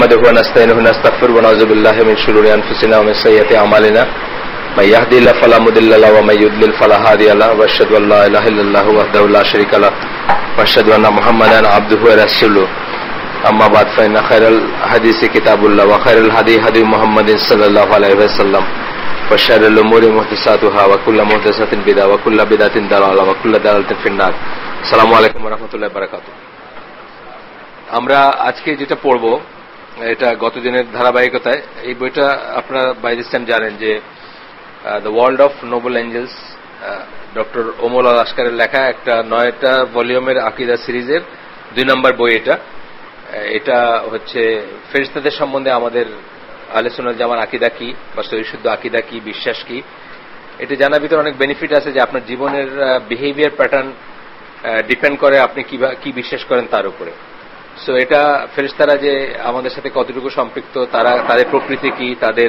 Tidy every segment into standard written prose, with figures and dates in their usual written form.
نحمده ونستعينه ونستغفره ونعوذ بالله من شرور انفسنا ومن سيئات اعمالنا من يهده الله فلا مضل له ومن يضلل فلا هادي له واشهد ان لا اله الا الله وحده لا شريك له واشهد ان محمدا عبده ورسوله اما بعد فان خير الحديث كتاب الله وخير الهدي هدي محمد صلى الله عليه وسلم وشر الامور محدثاتها وكل محدثة بدعة وكل بدعة ضلالة وكل ضلالة في النار السلام عليكم ورحمة الله وبركاته আমরা আজকে যেটা পড়ব এটা গত দিনের ধারাবাহিকতায় এই বইটা আপনারা বাই দিস টাইম জানেন যে the world of noble angels doctor Omar Al আসকারের লেখা একটা 9টা ভলিউমের আকীদা সিরিজের 2 নম্বর বই এটা হচ্ছে ফেরেশতাদের সম্বন্ধে আমাদের আহলে সুন্নাত জামার আকীদা কি বা সহিশুদ্ধ আকীদা কি বিশ্বাস কি এটা জানার ভিতরে অনেক বেনিফিট আছে যে আপনার জীবনের বিহেভিয়ার প্যাটার্ন ডিপেন্ড করে আপনি কি বিশ্বাস করেন তার উপরে সো এটা ফেরেশতারা যে আমাদের সাথে কতটুকু সম্পৃক্ত তাদের প্রকৃতি কি তাদের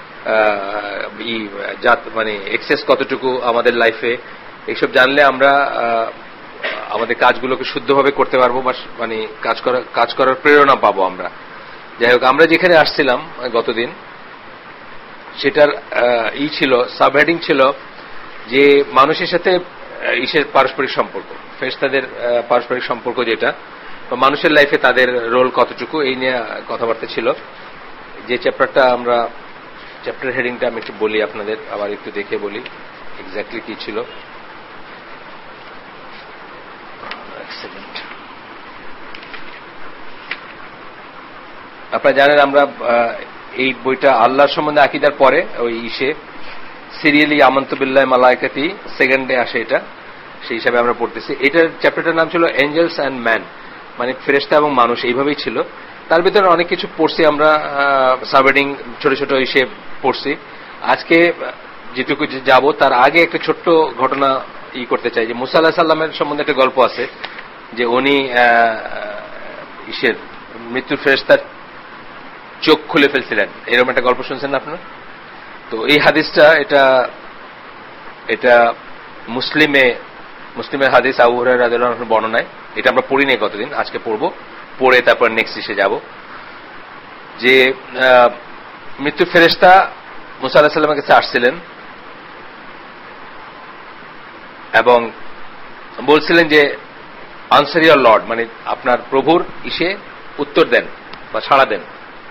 জাত মানে এক্সেস কতটুকু আমাদের লাইফে এইসব জানলে আমরা আমাদের কাজগুলোকে শুদ্ধভাবে করতে পারবো বা মানে কাজ করার প্রেরণা পাবো আমরা যাই হোক আমরা যেখানে আসছিলাম গতদিন সেটার ছিল সাবহেডিং ছিল যে মানুষের সাথে ঈশ্বর পারস্পরিক সম্পর্ক ফেরেশতাদের পারস্পরিক সম্পর্ক যেটা মানুষের লাইফে তাদের রোল কতটুকু এই নিয়ে কথাবার্তা ছিল যে চ্যাপ্টারটা আমরা চ্যাপ্টার হেডিংটা আমি একটু বলি আপনাদের আবার একটু দেখে বলি এক্স্যাক্টলি কি ছিল আপনারা জানেন আমরা এই বইটা আল্লাহর সম্বন্ধে আকীদার পরে ওই সিরিয়ালি আমানতু বিল্লাহি মালায়েকাতি সেকেন্ডে আসে এটা সেই হিসাবে আমরা পড়তেছি এটার চ্যাপ্টারটার নাম ছিল এঞ্জেলস অ্যান্ড ম্যান মানে ফেরেশতা এবং মানুষ এইভাবেই ছিল তার ভিতরে অনেক কিছু পড়ছি আমরা সাবহেডিং ছোট ছোট হিসেব পড়ছি আজকে যেটুকু যাব তার আগে একটা ছোট্ট ঘটনা করতে চাই যে মুসা আলাইহিস সালামের সম্বন্ধে একটা গল্প আছে যে উনি মৃত্যুর ফেরেশতার চোখ খুলে ফেলছিলেন এরকম একটা গল্প শুনছেন না আপনারা তো এই হাদিসটা এটা মুসলিমের হাদিস আবু হুরায়রা রাদিয়াল্লাহু আনহু বর্ণনায় এটা আমরা পড়ি নাই গতদিন আজকে পড়ে তারপর নেক্সট ইসে যাব যে মৃত্যুর ফেরেশতা মুসা আলাইহিস সালামের কাছে আসছিলেন এবং বলছিলেন যে আনসার ইওর লর্ড মানে আপনার প্রভুর উত্তর দেন বা ছাড়া দেন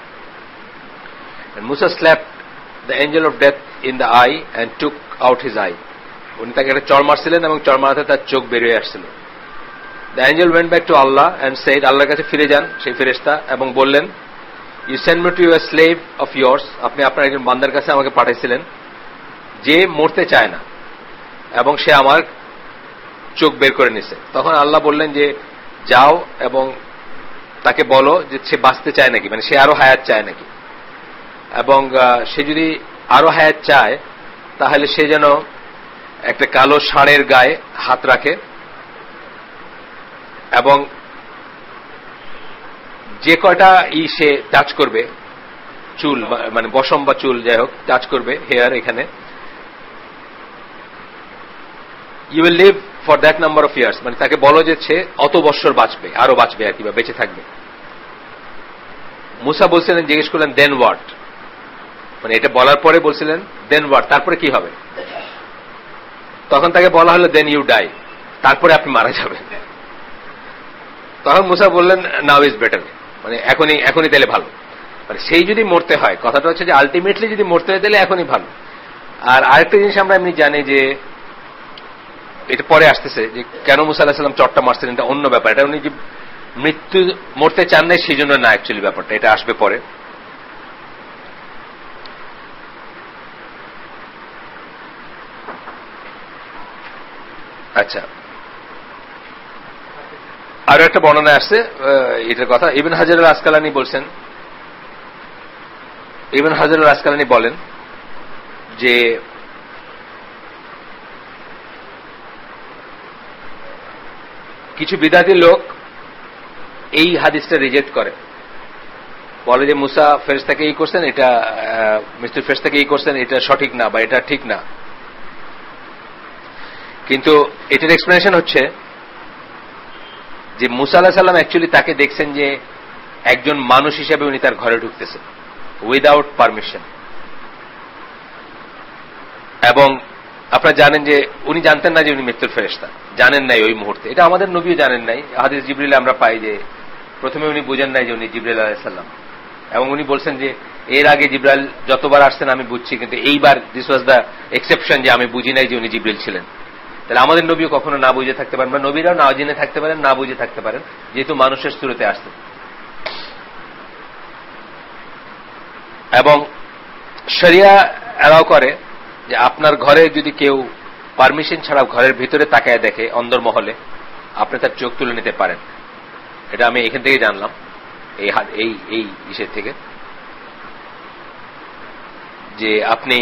Musa slapped the angel of death in the eye and took out his eye উনি তাকে একটা চড় মারছিলেন এবং চড় মারাতে তার চোখ বেরিয়ে আসছিল the angel went back to Allah and said আল্লাহর কাছে ফিরে যান সেই ফেরেশতা এবং বললেন you send me to your slave of years আপনি আপনার একজন বান্দার কাছে আমাকে পাঠাইছিলেন যে মরতে চায় না এবং সে আমার চোখ বের করে নিছে তখন আল্লাহ বললেন যে যাও এবং তাকে বলো যে সে বাঁচতে চায় নাকি মানে সে আরো হায়াত চায় নাকি এবং সে যদি আরো হায়াত চায় তাহলে সে যেন একটা কালো ষাঁড়ের গায়ে হাত রাখে এবং যে কয়টা সে টাচ করবে চুল মানে বসম বা চুল যাই হোক টাচ করবে হেয়ার এখানে you will live for that number of years মানে তাকে বলো যে সে অত বৎসর বাঁচবে আরো বাঁচবে আর কি বা বেঁচে থাকবে মুসা বলছিলেন জিজ্ঞেস করলেন দেন হোয়াট মানে এটা বলার পরে বলছিলেন দেন হোয়াট তারপরে কি হবে তখন তাকে বলা হলো দেন ইউ ডাই তারপরে আপনি মারা যাবেন তখন মুসা বললেন নাও ইজ বেটার মানে এখনই তাহলে ভালো মানে সেই যদি মরতে হয় কথাটা হচ্ছে যে আলটিমেটলি যদি মরতে হয় তাহলে এখনই ভালো আর আরেকটা জিনিস আমরা এমনি জানি যে এটা পরে আসতেছে যে কেন মুসা আলাইহিস সালাম চট্টা মারছিলেন এটা অন্য ব্যাপার এটা উনি যে মৃত্যু মরতে চান নাই সেই জন্য না অ্যাকচুয়ালি ব্যাপারটা এটা আসবে পরে আচ্ছা আরো একটা বর্ণনা আসছে এটার কথা ইবন হাজার আল আসকালানি বলছেন ইবন হাজার আল আসকালানি বলেন যে কিছু বিদাতি লোক এই হাদিসটা রিজেক্ট করে বলে যে মুসা ফেরেশতাকে এই করছেন এটা মৃত্যুর ফেরেশতাকে এই করছেন এটা সঠিক না বা এটা ঠিক না কিন্তু এটার এক্সপ্লেনেশন হচ্ছে যে মুসা আলাইহিস সালাম অ্যাকচুয়ালি তাকে দেখছেন যে একজন মানুষ হিসেবে উনি তার ঘরে ঢুকতেছেন উইদাউট পারমিশন। এবং আপনারা জানেন যে উনি জানতেন না যে উনি মৃত্যুর ফেরেশতা, জানেন নাই ওই মুহূর্তে। এটা আমাদের নবীও জানেন নাই। হাদিস জিবরিলে আমরা পাই যে প্রথমে উনি বুঝেন নাই যে উনি জিবরাইল আলাইহিস সালাম, এবং উনি বলছেন যে এর আগে জিবরাইল যতবার আসছেন আমি বুঝছি, কিন্তু এইবার দিস ওয়াজ দ্য এক্সেপশন যে আমি বুঝি নাই যে উনি জিবরাইল ছিলেন। তাহলে আমাদের নবীও কখনো না বুঝে থাকতে পারেন, বা নবীরাও না জেনে থাকতে পারেন, না বুঝে থাকতে পারেন, যেহেতু মানুষের সুরতে আসতেন। এবং শরিয়া অ্যালাউ করে যে আপনার ঘরে যদি কেউ পারমিশন ছাড়া ঘরের ভিতরে তাকায় দেখে অন্দরমহলে, আপনি তার চোখ তুলে নিতে পারেন। এটা আমি এখান থেকে জানলাম, এই বিষয় থেকে, যে আপনি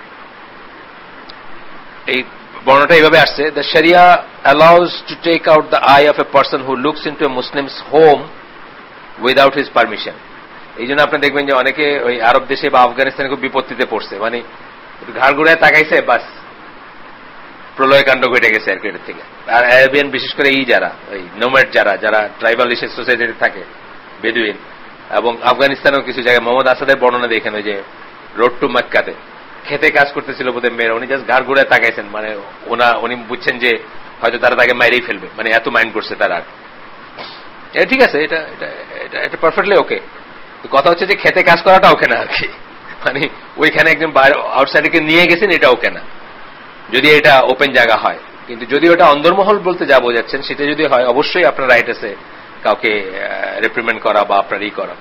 এই বর্ণটা এইভাবে আসছে, the sharia allows to take out the eye of a person who looks into a Muslims home without his permission. এই জন্য আপনি দেখবেন যে অনেকে ওই আরব দেশে বা আফগানিস্তানে খুব বিপত্তিতে পড়ছে, মানে ঘাড় ঘুরায় তাকাইছে, বাস প্রলয় কাণ্ড ঘটে গেছে আর কি এটার থেকে। আর অ্যারাবিয়ান, বিশেষ করে এই যারা ওই নোম্যাড, যারা ট্রাইবাল সোসাইটিতে থাকে, বেদুইন, এবং আফগানিস্তানেও কিছু জায়গায় মোহাম্মদ আসাদের বর্ণনা দেখেন, ওই যে রোড টু মক্কাতে খেতে কাজ করতেছিল বোধহয় মেয়েরা, উনি জাস্ট ঘাড় ঘুরায় তাকাইছেন, মানে উনি বুঝছেন যে হয়তো তারা তাকে মাইরেই ফেলবে, মানে এত মাইন্ড করছে তারা। এটা ঠিক আছে, এটা পারফেক্টলি ওকে। কথা হচ্ছে যে খেতে কাজ করাটা ওকে না আর কি, মানে ওইখানে একজন আউটসাইডারকে নিয়ে গেছেন, এটা ওকে না, যদি এটা ওপেন জায়গা হয়। কিন্তু যদি ওটা অন্দরমহল বলতে যা বোঝাচ্ছেন সেটা যদি হয়, অবশ্যই আপনার রাইট আছে কাউকে রিপ্রিমেন্ড করা বা আপনার ই করা।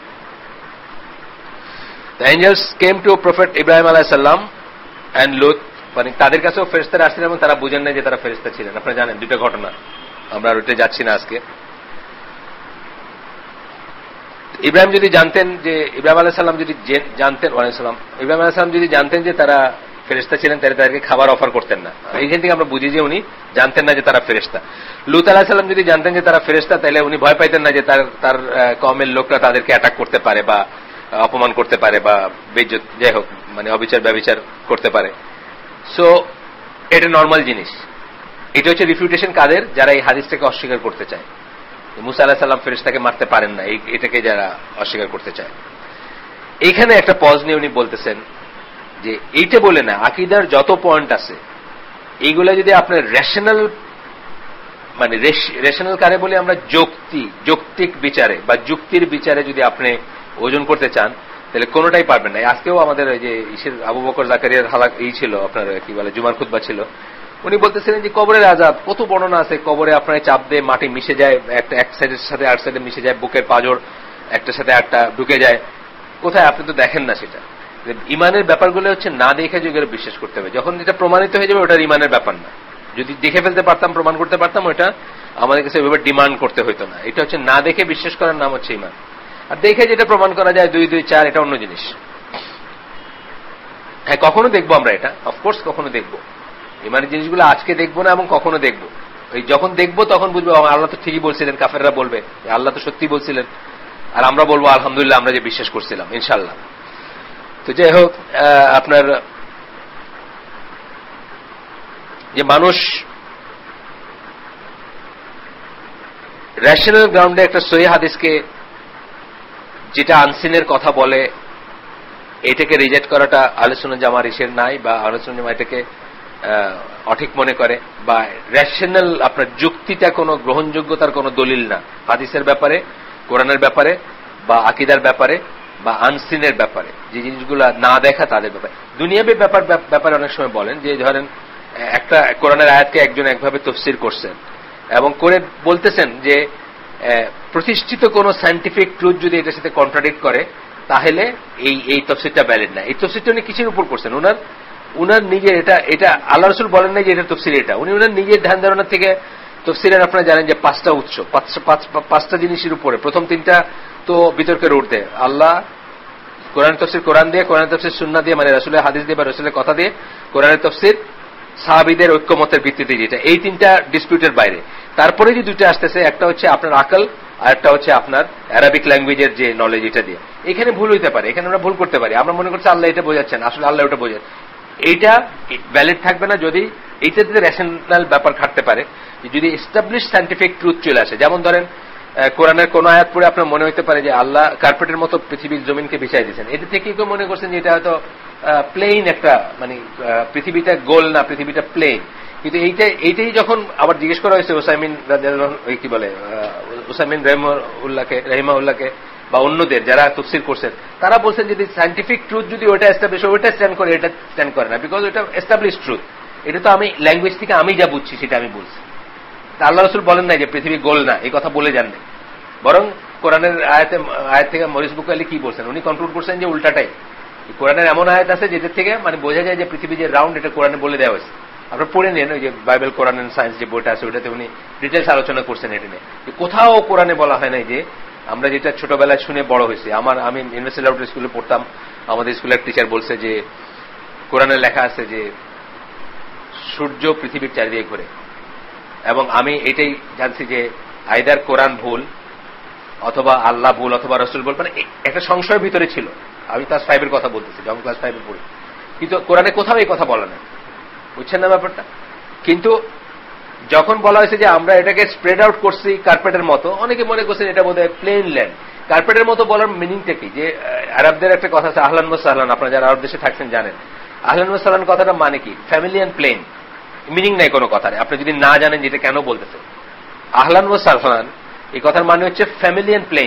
The angels came to Prophet Ibrahim alayhis salam and Lut, মানে তাদের কাছেও ফেরেশতারা আসছিলেন এবং তারা বুঝেন না যে তারা ফেরেশতা ছিলেন। আপনারা জানেন দুটো ঘটনা, আমরা আর ওইটা যাচ্ছি না আজকে। ইব্রাহিম যদি জানতেন যে ইব্রাহিম আলাইহিস সালাম যদি জানতেন, ইব্রাহিম আলাইহিস সালাম যদি জানতেন যে তারা ফেরেশতা ছিলেন, তাহলে তাদেরকে খাবার অফার করতেন না। এইখান থেকে আমরা বুঝি যে উনি জানতেন না যে তারা ফেরেশতা। লূত আলাইহিস সালাম যদি জানতেন যে তারা ফেরেশতা, তাহলে উনি ভয় পাইতেন না যে তার কওমের লোকরা তাদেরকে অ্যাটাক করতে পারে বা অপমান করতে পারে বা বেইজ্জত, যাই হোক, মানে অবিচার ব্যবিচার করতে পারে। সো এটা নর্মাল জিনিস। এটা হচ্ছে রিফিউটেশন কাদের, যারা এই হাদিসটাকে অস্বীকার করতে চায়। মুসা আলাইহিস সালাম ফেরেশতাকে মারতে পারেন না, এটাকে যারা অস্বীকার করতে চায়। এইখানে একটা পজ নিয়ে উনি বলতেছেন যে এইটা বলে না, আকীদার যত পয়েন্ট আছে এইগুলা যদি আপনার রেশনাল, মানে রেশনাল কারে বলে আমরা, যৌক্তিক বিচারে বা যুক্তির বিচারে যদি আপনি ওজন করতে চান, তাহলে কোনোটাই পারবেন না। আজকেও আমাদের ওই যে আবু বকর জাকারিয়ার হালাক ছিল, আপনার কি বলে জুমার খুতবা ছিল, উনি বলতেছিলেন যে কবরের আযাব কত বর্ণনা আছে, কবরে আপনার চাপ দিয়ে মাটি মিশে যায়, এক সাইডের সাথে আরেক সাইডে মিশে যায়, বুকের পাঁজর একটার সাথে একটা ঢুকে যায়, কোথায় আপনি তো দেখেন না। সেটা ইমানের ব্যাপারগুলো হচ্ছে না দেখে যুগের বিশ্বাস করতে হবে। যখন যেটা প্রমাণিত হয়ে যাবে ওটা ইমানের ব্যাপার না। যদি দেখে ফেলতে পারতাম, প্রমাণ করতে পারতাম, ওটা আমাদের কাছে ওইভাবে ডিমান্ড করতে হইতো না। এটা হচ্ছে না দেখে বিশ্বাস করার নাম হচ্ছে ইমান। আর দেখে যেটা প্রমাণ করা যায় 2 2 4, এটা অন্য জিনিস। হ্যাঁ, কখনো দেখবো আমরা এটা, অফকোর্স কখনো দেখবো। ইমানের জিনিসগুলো আজকে দেখবো না, এবং কখনো দেখবো। ওই যখন দেখবো তখন বুঝবো আল্লাহ তো ঠিকই বলছিলেন। কাফেররা বলবে আল্লাহ তো সত্যি বলছিলেন, আর আমরা বলবো আলহামদুলিল্লাহ আমরা যে বিশ্বাস করছিলাম, ইনশাআল্লাহ। তো যাই হোক, আপনার যে মানুষ রেশনাল গ্রাউন্ডে একটা সহিহ হাদিসকে যেটা আনসিনের কথা বলে, এটাকে রিজেক্ট করাটা আহলে সুন্নাত জামার ইসের নাই, বা আহলে সুন্নাত জামা এটাকে অঠিক মনে করে, বা রেশনাল আপনার যুক্তিটা কোনো গ্রহণযোগ্যতার কোনো দলিল না হাদিসের ব্যাপারে, কোরআনের ব্যাপারে, বা আকীদার ব্যাপারে, বা আনসিনের ব্যাপারে, যে জিনিসগুলো না দেখা তাদের ব্যাপারে। দুনিয়াবী ব্যাপারে অনেক সময় বলেন যে ধরেন একটা কোরআনের আয়াতকে একজন একভাবে তাফসীর করছেন এবং করে বলতেছেন যে প্রতিষ্ঠিত কোন সায়েন্টিফিক ট্রুথ যদি এটার সাথে কন্ট্রাডিক্ট করে, তাহলে এই তাফসীরটা ভ্যালিড না। এই তাফসীরটা উনি কিসের উপর করছেন? উনার নিজের, এটা আল্লাহ রাসূল বলেন নাই যে এটা তাফসীর, এটা উনি উনার নিজের ধ্যান ধারণা থেকে। তাফসীরের আপনারা জানেন যে 5টা উৎস, 5টা জিনিসের উপরে। প্রথম 3টা তো বিতর্কের ঊর্ধ্বে। আল্লাহ কোরআন তাফসীর কোরআন দিয়ে, কোরআন তাফসীর সুন্নাহ দিয়ে, মানে রাসূলের হাদিস দিয়ে বা রাসূলের কথা দিয়ে, কোরআনের তাফসীর সাহাবীদের ঐক্যমতের ভিত্তিতে, যেটা এই 3টা ডিসপিউটের বাইরে। তারপরে যে 2টা আসতেছে, একটা হচ্ছে আপনার আকল, আর একটা হচ্ছে আপনার অ্যারাবিক ল্যাঙ্গুয়েজের যে নলেজ, এটা দিয়ে। এখানে ভুল হইতে পারে, এখানে আমরা ভুল করতে পারি। আমরা মনে করছি আল্লাহ এটা বোঝাচ্ছেন, আসলে আল্লাহ ওটা বোঝাচ্ছেন। এইটা ভ্যালিড থাকবে না যদি এইটাতে রেশনাল ব্যাপার খাটতে পারে। যদি এস্টাবলিশ সায়েন্টিফিক ট্রুথ চলে আসে, যেমন ধরেন কোরআনের কোন আয়াত পড়ে আপনার মনে হতে পারে যে আল্লাহ কার্পেটের মতো পৃথিবীর জমিনকে বিছাই দিয়েছেন, এটা থেকে কেউ মনে করছেন যে এটা হয়তো প্লেন একটা, মানে পৃথিবীটা গোল না, পৃথিবীটা প্লেন। কিন্তু এইটাই যখন আবার জিজ্ঞেস করা হয়েছে ওসাইমিন কি বলে ওসাইমিন রহিমাউল্লাহকে বা অন্যদের যারা তাফসীর করছেন, তারা বলছেন যদি সায়েন্টিফিক ট্রুথ যদি ওটা এস্টাবলিশ ওটা স্ট্যান্ড করে, এটা স্ট্যান্ড করে না, বিকজ ওটা এস্টাবলিশ ট্রুথ। এটা তো আমি ল্যাঙ্গুয়েজ থেকে আমি যা বুঝছি সেটা আমি বলছি। আল্লাহ রাসূল বলেন নাই যে পৃথিবী গোল না, এই কথা বলে যান নাই, বরং কোরআনের আয়াত থেকে মরিস বুক আলী কি বলছেন, উনি কনক্লুড করছেন যে উল্টাটাই। কোরআনের এমন আয়াত আছে যেটা থেকে মানে বোঝা যায় যে পৃথিবী যে রাউন্ড, এটা কোরআনে বলে দেওয়া হয়েছে। আপনারা পড়ে নেন ওই যে বাইবেল কোরআন এন্ড সায়েন্স যে বইটা আছে, ওটাতে উনি ডিটেলস আলোচনা করছেন এটা নিয়ে। কোথাও কোরআনে বলা হয় নাই যে আমরা যেটা ছোটবেলায় শুনে বড় হয়েছি। আমি ইউনিভার্সিটি লাউড স্কুলে পড়তাম, আমাদের স্কুলের টিচার বলছে যে কোরআনে লেখা আছে যে সূর্য পৃথিবীর চারিদিকে ঘুরে, এবং আমি এটাই জানছি যে আইদার কোরআন ভুল অথবা আল্লাহ ভুল অথবা রসুল ভুল, মানে একটা সংশয়ের ভিতরে ছিল। আমি ক্লাস 5 কথা বলতেছি, যখন ক্লাস 5 পড়ি, কিন্তু কোরআনে কোথাও এই কথা বলা নেই, বুঝছেন না ব্যাপারটা। কিন্তু যখন বলা হয়েছে যে আমরা এটাকে স্প্রেড আউট করছি কার্পেটের মতো, অনেকে মনে করছেন এটা বোধহয় প্লেন ল্যান্ড। কার্পেটের মতো বলার মিনিংটা কি, যে আরবদের একটা কথা আছে আহলান ওয়া সাহলান, আপনারা যারা আরব দেশে থাকছেন জানেন আহলান ওয়া সাহলান কথাটা মানে কি, ফ্যামিলিয়ান প্লেন, মিনিং নাই কোনো কথার। আপনি যদি না জানেন যেটা কেন বলতেছে আহলান ওয়া সাহলান, এই কথার মানে হচ্ছে ফ্যামিলিয়ান প্লেন।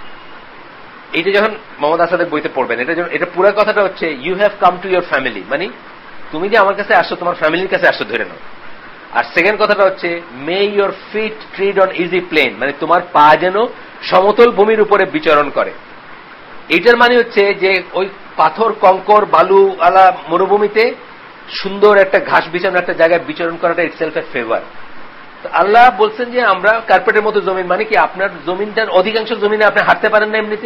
এইটা যখন মোহাম্মদ আসাদের বইতে পড়বেন, এটা পুরো কথাটা হচ্ছে you have come to your family, মানে তুমি যে আমার কাছে আসছো তোমার ফ্যামিলির কাছে আসছো ধরে নাও। আর সেকেন্ড কথাটা হচ্ছে may your feet tread on easy plain, মানে তোমার পা যেন সমতল ভূমির উপরে বিচরণ করে। এইটার মানে হচ্ছে যে ওই পাথর কঙ্কর বালু আলা মরুভূমিতে সুন্দর একটা ঘাস বিছানো একটা জায়গায় বিচরণ করাটা ইটসেলফ এ ফেভার। আল্লাহ বলছেন যে আমরা কার্পেটের মতো জমিন, মানে কি আপনার জমিনটার অধিকাংশ জমিনে আপনি হাঁটতে পারেন না এমনিতে।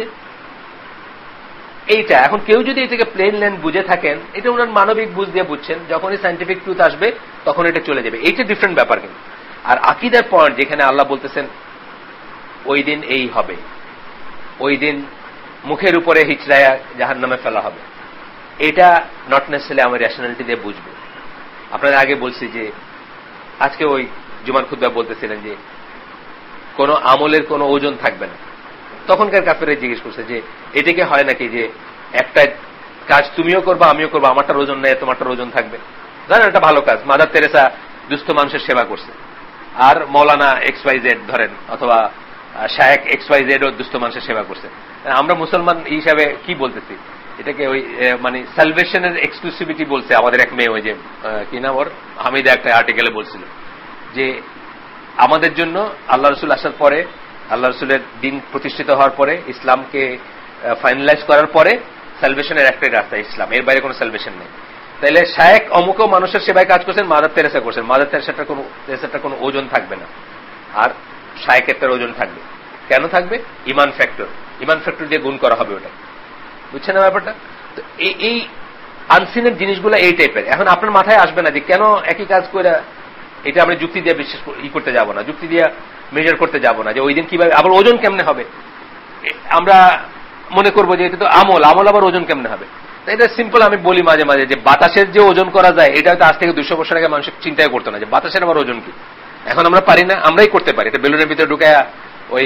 এইটা এখন কেউ যদি এটাকে প্লেন ল্যান্ড বুঝে থাকেন, এটা ওনার মানবিক বুঝ দিয়ে বুঝছেন, যখনই সায়েন্টিফিক ট্রুথ আসবে তখন এটা চলে যাবে। এইটা ডিফারেন্ট ব্যাপার। কিন্তু আর আকীদার পয়েন্ট যেখানে আল্লাহ বলতেছেন ওই দিন এই হবে, ওই দিন মুখের উপরে হিচড়ায়া জাহান্নামে ফেলা হবে, এটা নট নেসেসারিলি আমি রেশনালিটি দিয়ে বুঝবো। আপনাদের আগে বলছি যে আজকে ওই জুমার খুতবা বলতেছিলেন যে কোন আমলের কোন ওজন থাকবে না। তখনকার কাফেররা জিজ্ঞেস করছে যে এটাকে হয় নাকি যে একটা কাজ তুমিও করবা আমিও করবো, আমারটার ওজন নেই তোমারটার ওজন থাকবে। জানেন একটা ভালো কাজ, মাদার তেরেসা দুস্থ মানুষের সেবা করছে, আর মৌলানা XYZ ধরেন অথবা শায়েখ XYZ ও দুস্থ মানুষের সেবা করছে। আমরা মুসলমান হিসাবে কি বলতেছি, এটাকে ওই মানে সালভেশনের এক্সক্লুসিভিটি বলছে আমাদের এক মেয়ে, ওই যে কি নাম ওর, হামিদা একটা আর্টিকেলে বলছিল যে আমাদের জন্য আল্লাহ রসুল আসার পরে, আল্লাহ রসুলের দিন প্রতিষ্ঠিত হওয়ার পরে, ইসলামকে ফাইনালাইজ করার পরে সালভেশনের একটাই রাস্তা ইসলাম, এর বাইরে কোনো সালভেশন নেই। তাইলে শায়েখ অমুকও মানুষের সেবায় কাজ করছেন, মাদার তেরেসা করছেন, মাদার তেরেসাটার কোনো ওজন থাকবে না, আর শায়েখের ওজন থাকবে। কেন থাকবে? ইমান ফ্যাক্টর দিয়ে গুণ করা হবে ওটা, বুঝছেন না ব্যাপারটা। তো এই আনসিনের জিনিসগুলো এই টাইপের। এখন আপনার মাথায় আসবে না যে কেন একই কাজ করে, এটা আমরা যুক্তি দিয়ে বিশ্বাস করতে যাব না, যুক্তি দিয়ে মেজার করতে যাব না যে ওই দিন কিভাবে আবার ওজন কেমনে হবে। আমরা মনে করবো যে এটা তো আমল আবার ওজন কেমনে হবে। এটা সিম্পল, আমি বলি মাঝে মাঝে যে বাতাসের যে ওজন করা যায়, এটা হয়তো আজ থেকে 200 বছর আগে মানুষ চিন্তাই করতো না যে বাতাসের আবার ওজন কি। এখন আমরা পারি না, আমরাই করতে পারি। এটা বেলুনের ভিতরে ঢুকায় ওই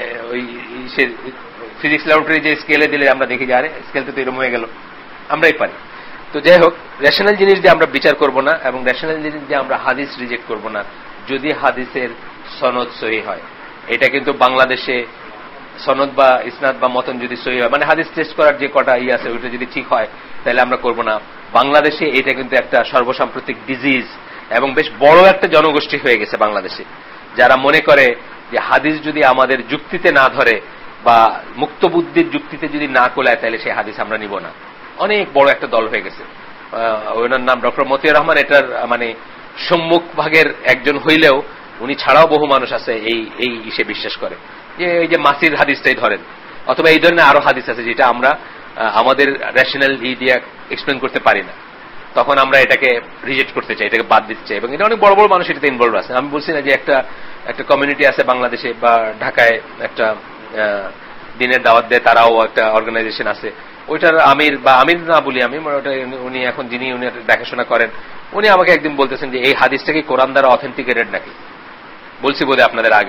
ফিজিক্স ল্যাবরেটরি যে স্কেলে দিলে আমরা দেখি যে আরে স্কেলটা তো এরকম হয়ে গেল, আমরাই পারি। তো যাই হোক, রেশনাল জিনিস দিয়ে আমরা বিচার করব না, এবং রেশনাল জিনিস দিয়ে আমরা হাদিস রিজেক্ট করব না যদি হাদিসের সনদ সহি হয়। এটা কিন্তু বাংলাদেশে সনদ বা ইসনাদ বা মতন যদি সহি হয়, মানে হাদিস টেস্ট করার যে কটা আছে ওইটা যদি ঠিক হয় তাহলে আমরা করব না। বাংলাদেশে এটা কিন্তু একটা সর্বসাম্প্রতিক ডিজিজ এবং বেশ বড় একটা জনগোষ্ঠী হয়ে গেছে বাংলাদেশে, যারা মনে করে যে হাদিস যদি আমাদের যুক্তিতে না ধরে বা মুক্ত বুদ্ধির যুক্তিতে যদি না কোলায় তাহলে সেই হাদিস আমরা নিব না। অনেক বড় একটা দল হয়ে গেছে। ওনার নাম ডক্টর মতিয়ার রহমান, এটার মানে সম্মুখ ভাগের একজন হইলেও উনি ছাড়াও বহু মানুষ আছে এই ইসে বিশ্বাস করে যে এই যে মাসির হাদিসটাই ধরেন, অথবা এই ধরনের আরো হাদিস আছে যেটা আমরা আমাদের রেশনাল দিয়ে এক্সপ্লেন করতে পারি না, তখন আমরা এটাকে রিজেক্ট করতে চাই, এটাকে বাদ দিতে চাই। এবং এটা অনেক বড় বড় মানুষ এটাতে ইনভলভ আছে। আমি বলছি না যে একটা কমিউনিটি আছে বাংলাদেশে বা ঢাকায়, একটা দিনের দাওয়াত দেয়, তারাও একটা অর্গানাইজেশন আছে, ওইটার আমির বা আমির না বলি আমি, উনি এখন যিনি উনি দেখাশোনা করেন, উনি আমাকে একদিন বলতেছেন যে এই হাদিসটা কি কোরআন দ্বারা অথেন্টিকেটেড নাকি। বলছি বোধহয় আপনাদের আগেও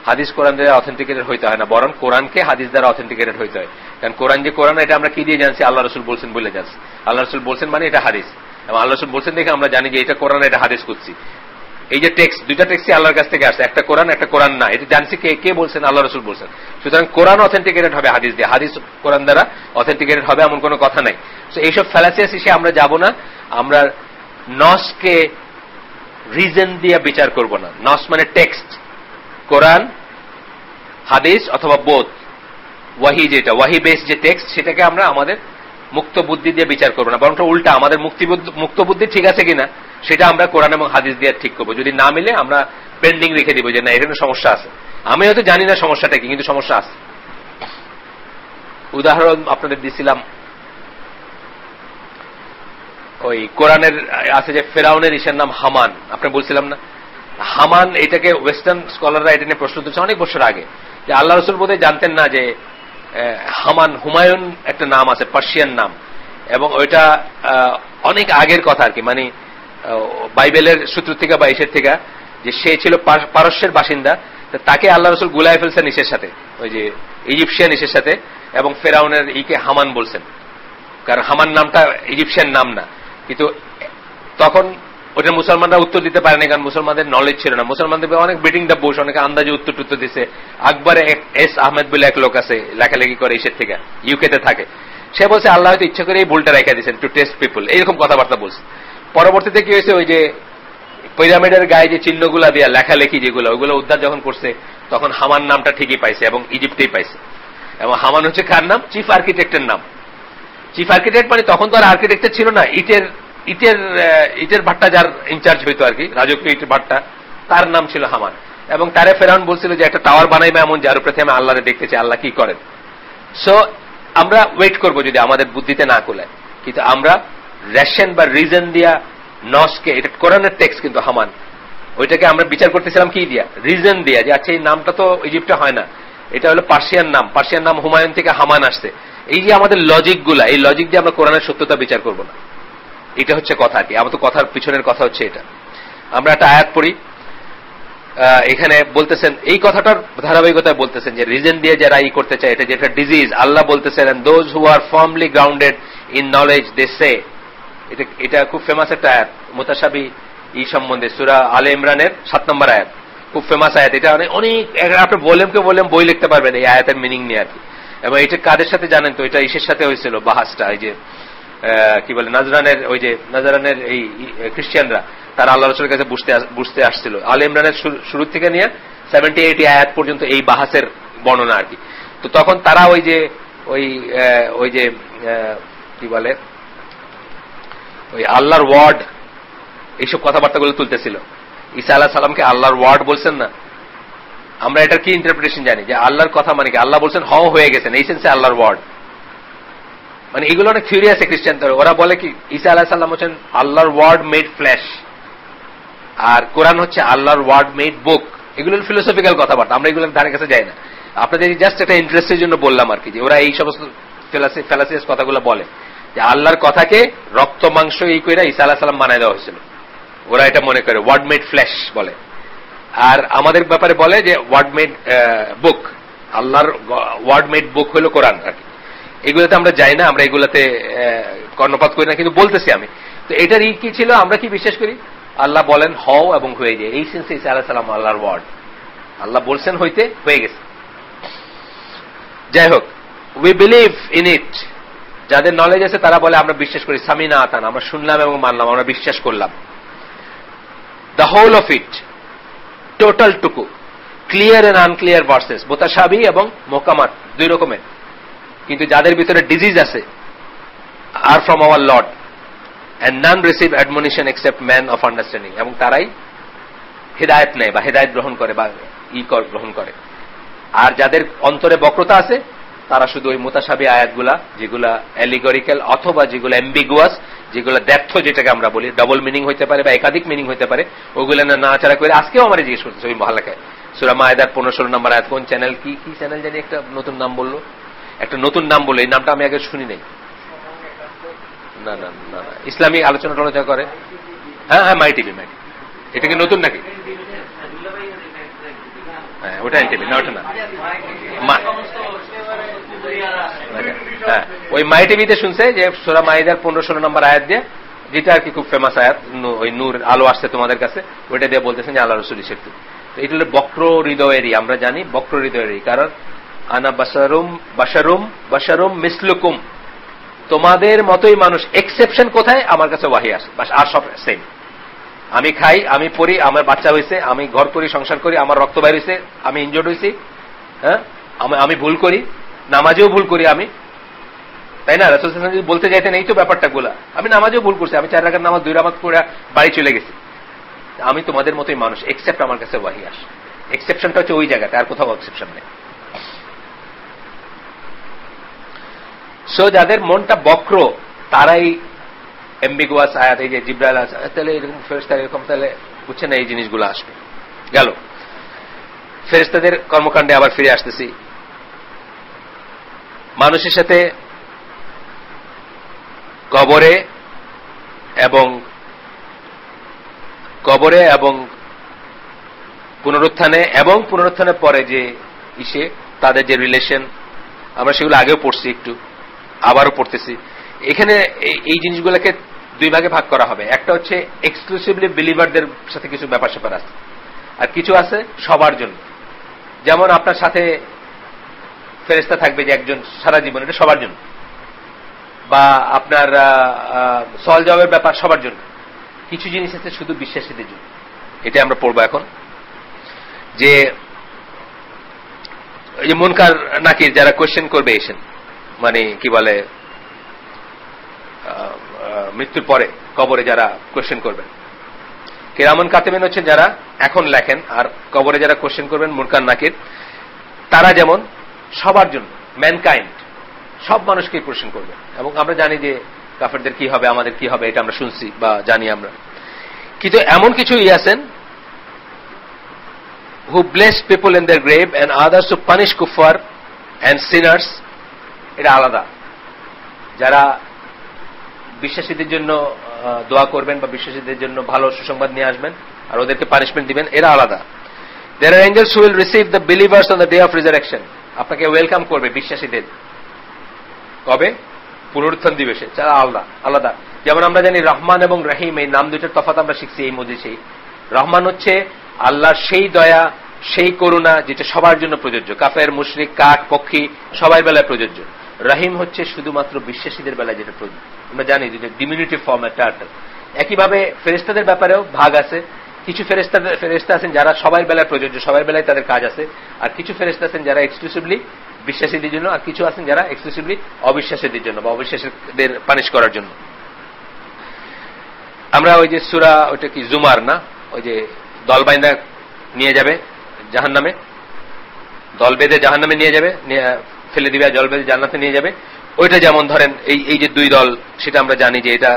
হাদিস কোরআন দ্বারা অথেন্টিকেটেড হইতে হয় না, বরং কোরআনকে হাদিস দ্বারা অথেন্টিকেটেড হইতে হয়। কারণ কোরআন যে কোরআন, এটা আমরা কি দিয়ে জানছি? আল্লাহ রসুল বলছেন বলে জানছি। আল্লাহ রসুল বলছেন মানে এটা হাদিস, এবং আল্লাহ রসুল বলছেন দেখে আমরা জানি যে এটা কোরআন, এটা হাদিস করছি। এই যে টেক্সট, দুইটা টেক্সটই আল্লাহর কাছ থেকে আসছে, একটা কোরআন একটা কোরআন না, এটা জানছি কে বলছেন? আল্লাহ রসুল বলছেন। সুতরাং কোরআন অথেন্টিকেটেড হবে হাদিস দিয়ে, হাদিস কোরআন দ্বারা অথেন্টিকেটেড হবে এমন কোনো কথা নাই। তো এইসব ফ্যালাসিয়াস এসে আমরা যাব না, আমরা নসকে রিজন দিয়ে বিচার করব না। নস মানে টেক্সট, কোরআন হাদিস অথবা বোধ, ওয়াহি, যেটা ওয়াহি বেস যে টেক্সট, সেটাকে আমরা আমাদের মুক্ত বুদ্ধি দিয়ে বিচার করবো না, বরং উল্টা আমাদের মুক্ত বুদ্ধি ঠিক আছে কিনা সেটা আমরা কোরআন এবং হাদিস দিয়ে ঠিক করবো। যদি না মিলে আমরা পেন্ডিং রেখে দিব যে না, এখানে সমস্যা আছে। আমি হয়তো জানি না সমস্যাটা কি, কিন্তু সমস্যা আছে। উদাহরণ আপনাদের দিছিলাম, ওই কোরআনের আছে যে ফেরাউনের ইসের নাম হামান, আপনি বলছিলাম না হামান, এটাকে ওয়েস্টার্ন স্কলাররা এটা নিয়ে প্রশ্ন তুলছে অনেক বছর আগে, যে আল্লাহ রসুল বোধহয় জানতেন না যে হামান, হুমায়ুন একটা নাম আছে, পার্সিয়ান নাম, এবং ওইটা অনেক আগের কথা আর কি, মানে বাইবেলের সূত্র থেকে বা ইসের থেকে, যে সে ছিল পারস্যের বাসিন্দা, তাকে আল্লাহ রসুল গুলাই ফেলছেন ইসের সাথে, ওই যে ইজিপশিয়ান ইসের সাথে, এবং ফেরাউনের ইকে হামান বলছেন, কারণ হামান নামটা ইজিপশিয়ান নাম না। কিন্তু তখন ওটা মুসলমানরা উত্তর দিতে পারেনি, কারণ মুসলমানদের নলেজ ছিল না। মুসলমানদের অনেক বিটিং দ্য বুশ, অনেকে আন্দাজে উত্তর দিছে। আকবর এস আহমেদ বলে এক লোক আছে, লেখালেখি করে ইসের থেকে, ইউকেতে থাকে, সে বলছে আল্লাহ হয়তো ইচ্ছা করে এই ভুলটা রেখে দিয়েছেন টু টেস্ট পিপল, এইরকম কথাবার্তা বলছে। পরবর্তীতে কি হয়েছে, ওই যে পিরামিডের গায়ে যে চিহ্নগুলা দিয়া লেখালেখি যেগুলো, ওইগুলো উদ্ধার যখন করছে, তখন হামান নামটা ঠিকই পাইছে এবং ইজিপ্টেই পাইছে। এবং হামান হচ্ছে কার নাম? চিফ আর্কিটেক্টের নাম। চিফ আর্কিটেক্ট মানে তখন তো আর আর্কিটেক্টের ছিল না, ইটের ভাট্টা যার ইনচার্জ হইতো আর কি, রাজকীয় ইটের ভাট্টা, তার নাম ছিল হামান। এবং তারে ফেরাউন বলছিল যে একটা টাওয়ার বানাইবে এমন, যার উপরে আমি আল্লাহরে দেখতে চাই, আল্লাহ কি করেন। সো আমরা ওয়েট করব যদি আমাদের বুদ্ধিতে না কুলায়, কিন্তু আমরা রেশন বা রিজন দিয়া নসকে, এটা কোরআনের টেক্সট কিন্তু হামান, ওইটাকে আমরা বিচার করতেছিলাম কি দিয়া? রিজন দিয়া, যে আচ্ছা এই নামটা তো ইজিপ্টে হয় না, এটা হলো পার্সিয়ান নাম, পার্সিয়ান নাম হুমায়ুন থেকে হামান আসছে। এই যে আমাদের লজিক গুলা, এই লজিক দিয়ে আমরা কোরআনের সত্যতা বিচার করব না। এটা হচ্ছে কথা কি, আমার তো কথার পিছনের কথা হচ্ছে এটা। আমরা একটা আয়াত পড়ি, এখানে বলতেছেন এই কথাটার ধারাবাহিকতায় বলতেছেন যে রিজন দিয়ে যারা ই করতে চায়, এটা যেটা ডিজিজ, আল্লাহ বলতেছেন and those who are firmly grounded in knowledge they say, এটা খুব ফেমাস একটা আয়াত মুতাশাবি ই সম্বন্ধে, সূরা আলে ইমরানের 7 নম্বর আয়াত, খুব ফেমাস আয়াত। এটা অনেক আপনি ভলিউমকে ভলিউম বই লিখতে পারবেন এই আয়াতের মিনিং নিয়ে আর কি। এবং এটা কাদের সাথে জানেন তো? এটা ইসের সাথে হয়েছিল বাহাসটা, এই যে কি বলে নাজরানের, ওই যে নাজরানের এই খ্রিস্টানরা, তারা আল্লাহ রাসূলের কাছে বুঝতে আসছিল। আলে ইমরানের শুরু থেকে নিয়ে 70-80 আয়াত পর্যন্ত এই বাহাসের বর্ণনা আর কি। তো তখন তারা ওই যে কি বলে, ওই আল্লাহর ওয়ার্ড, এইসব কথাবার্তাগুলো তুলতেছিল। ঈসা আলাইহিস সালামকে আল্লাহর ওয়ার্ড বলছেন না, আমরা এটার কি ইন্টারপ্রিটেশন জানি? যে আল্লাহর কথা মানে কি? আল্লাহ বলছেন হয়ে গেছেন, এই সেন্সে আল্লাহর ওয়ার্ড। মানে এগুলো অনেক থিওরি আছে খ্রিস্টানদের, ওরা বলে কি ঈসা আলাইহিস সালাম হচ্ছেন আল্লাহর ওয়ার্ড মেড ফ্ল্যাশ, আর কোরআন হচ্ছে আল্লাহর ওয়ার্ড মেড বুক। এগুলো ফিলোসফিক্যাল কথাবার্তা, আমরা এগুলোর ধারে কাছে যাই না। আপনাদের জাস্ট একটা ইন্টারেস্টের জন্য বললাম আর কি, যে ওরা এই সমস্ত ফ্যালাসিয়াস কথাগুলো বলে, যে আল্লাহর কথাকে রক্ত মাংস এই কইরা ঈসা আলাইহিস সালাম বানায় দেওয়া হয়েছিল। ওরা এটা মনে করে ওয়ার্ড মেড ফ্ল্যাশ বলে। আর আমাদের ব্যাপারে বলে যে ওয়ার্ড মেড বুক, আল্লাহর ওয়ার্ড মেড বুক হলো কোরআন আর কি। এগুলোতে আমরা যাই না, আমরা এগুলাতে কর্ণপাত করি না, কিন্তু বলতেছি আমি। তো এটার কি ছিল, আমরা কি বিশ্বাস করি? আল্লাহ বলেন হও এবং হয়ে যায়, এই সেন্সে ঈসা আলাইহিস সালাম আল্লাহর ওয়ার্ড, আল্লাহ বলছেন হইতে, হয়ে গেছে। যাই হোক, উই বিলিভ ইন ইট। যাদের নলেজ আছে তারা বলে আমরা বিশ্বাস করি, সামিনা আতান, আমরা শুনলাম এবং মানলাম, আমরা বিশ্বাস করলাম। The whole of it, total টুকু, ক্লিয়ার এন্ড আনক্লিয়ার ভার্সেস, মুতাশাবি এবং মুহকামাত, দুই রকমের। কিন্তু যাদের ভিতরে ডিজিজ আছে, আর from our lord, and none receive admonition except men of understanding, এবং তারাই হিদায়াত নেয় বা হিদায়াত গ্রহণ করে বা গ্রহণ করে। আর যাদের অন্তরে বক্রতা আছে, তারা শুধু ওই মুতাশাবি আয়াতগুলা, যেগুলা অ্যালিগরিক্যাল অথবা যেগুলো অ্যাম্বিগুয়াস, যেগুলো দ্ব্যর্থ, যেটাকে আমরা বলি, ডবল মিনিং হইতে পারে বা একাধিক মিনিং হইতে পারে, ওগুলো নাড়াচাড়া করে। আজকেও আমার জিজ্ঞেস করতেছে ওই মহালেখায়, সূরা মায়েদার 15-16 নম্বর আয়াত, কোন চ্যানেল, কি চ্যানেল জানি, একটা নতুন নাম বললো, এই নামটা আমি আগে শুনি নাই। না না না, ইসলামিক আলোচনা টলোচনা করে, হ্যাঁ মাই টিভি। এটা কি নতুন নাকি? হ্যাঁ ওটা এনটিভি না, ওটা না। হ্যাঁ ওই মাই টিভিতে শুনছে যে সূরা মাইদার 15-16 নম্বর আয়াত দিয়ে, যেটা আর কি খুব ফেমাস আয়াত, ওই নূর আলো আসছে তোমাদের কাছে, ওইটা দিয়ে বলতেছেন যে আল্লাহ রাসূল শক্তি। তো এটা হলো বক্র হৃদয়েরই, আমরা জানি বক্র হৃদয়েরই, কারণ আনা বাশারুম মিসলুকুম, তোমাদের মতোই মানুষ, এক্সেপশন কোথায়, আমার কাছে ওয়াহি আসে, বাস আর সব সেম। আমি খাই, আমি পড়ি, আমার বাচ্চা হয়েছে, আমি ঘর করি, সংসার করি, আমার রক্ত বাইর হয়েছে, আমি ইনজোর্ড হয়েছি, হ্যাঁ আমি ভুল করি, নামাজেও ভুল করি আমি, তাই না? রাসূল সাল্লাল্লাহু আলাইহি ওয়াসাল্লাম বলতে যাইতেন এই তো ব্যাপারটা গুলা, আমি নামাজেও ভুল করছি, আমি 4 রাকাত নামাজ 2 রাকাত পড়ে বাড়ি চলে গেছি। আমি তোমাদের মতোই মানুষ, এক্সেপ্ট আমার কাছে ওয়াহি আসে। এক্সেপশনটা হচ্ছে ওই জায়গাতে, আর কোথাও এক্সেপশন নেই। সো যাদের মনটা বক্র তারাই এম্বিগুয়াস আয়াত, এই যে জিব্রাইল আছে, তাহলে এরকম ফেরেশতা এরকম, তাহলে বুঝছে না এই জিনিসগুলো আসবে। গেল ফেরেশতাদের কর্মকাণ্ডে আবার ফিরে আসতেছি। মানুষের সাথে কবরে এবং পুনরুত্থানে এবং পুনরুত্থানের পরে যে ইসে তাদের যে রিলেশন, আমরা সেগুলো আগেও পড়ছি, একটু আবারও পড়তেছি। এখানে এই জিনিসগুলোকে 2 ভাগে ভাগ করা হবে। একটা হচ্ছে এক্সক্লুসিভলি বিলিভারদের সাথে কিছু ব্যাপার স্যাপার আছে, আর কিছু আছে সবার জন্য। যেমন আপনার সাথে ফেরেশতা থাকবে যে একজন সারা জীবন, এটা সবার জন্য। বা আপনার সওয়াল জবাবের ব্যাপার সবার জন্য। কিছু জিনিস আছে শুধু বিশ্বাসীদের জন্য, এটা আমরা পড়বো এখন। যে এই যে মুনকার নাকির যারা কোয়েশ্চেন করবে এসেন, মানে কি বলে, মৃত্যুর পরে কবরে যারা কোয়েশ্চেন করবেন, কিরামান কাতিবিন হচ্ছেন যারা এখন লেখেন, আর কবরে যারা কোয়েশ্চেন করবেন মুনকার নাকির, তারা যেমন সবার জন্য, ম্যানকাইন্ড, সব মানুষকে কোয়েশ্চেন করবে। এবং আমরা জানি যে কাফেরদের কি হবে, আমাদের কি হবে, এটা আমরা শুনছি বা জানি আমরা। কিন্তু এমন কিছু আছেন who bless people in their grave and others who punish kuffar and sinners, এটা আলাদা। যারা বিশ্বাসীদের জন্য দোয়া করবেন বা বিশ্বাসীদের জন্য ভালো সুসংবাদ নিয়ে আসবেন আর ওদেরকে পানিশমেন্ট দিবেন, এরা আলাদা। There are angels who will receive the believers on the day of resurrection, আপনাকে ওয়েলকাম করবে বিশ্বাসীদের, কবে? পুনরুত্থান দিবসে। যারা আলাদা। যেমন আমরা জানি রহমান এবং রহিম, এই নাম দুইটার তফাৎ আমরা শিখছি এই মজলিসেই। রহমান হচ্ছে আল্লাহর সেই দয়া, সেই করুণা যেটা সবার জন্য প্রযোজ্য, কাফের, মুশরিক, কাক, পক্ষী সবাই বেলায় প্রযোজ্য। রহিম হচ্ছে শুধুমাত্র বিশ্বাসীদের বেলায় যেটা প্রযোজ্য। আমরা জানি যে ডিমিনিটিভ ফর্ম একটা। একইভাবে ফেরেশতাদের ব্যাপারেও ভাগ আছে। কিছু ফেরেশতা আছেন যারা সবার বেলায় প্রযোজ্য, সবার বেলায় তাদের কাজ আছে। আর কিছু ফেরেশতা আছেন যারা এক্সক্লুসিভলি বিশ্বাসীদের জন্য, আর কিছু আছেন যারা এক্সক্লুসিভলি অবিশ্বাসীদের জন্য বা অবিশ্বাসীদের পানিশ করার জন্য। আমরা ওই যে সূরা, ওইটা কি জুমার না, ওই যে দল বাইন্দা নিয়ে যাবে জাহান্নামে, দল বেঁধে জাহান্নামে নিয়ে যাবে, ফেলে দিবে, জল বেঁধে জান্নাতে নিয়ে যাবে। ওইটা যেমন ধরেন এই যে 2 দল, সেটা আমরা জানি যে এটা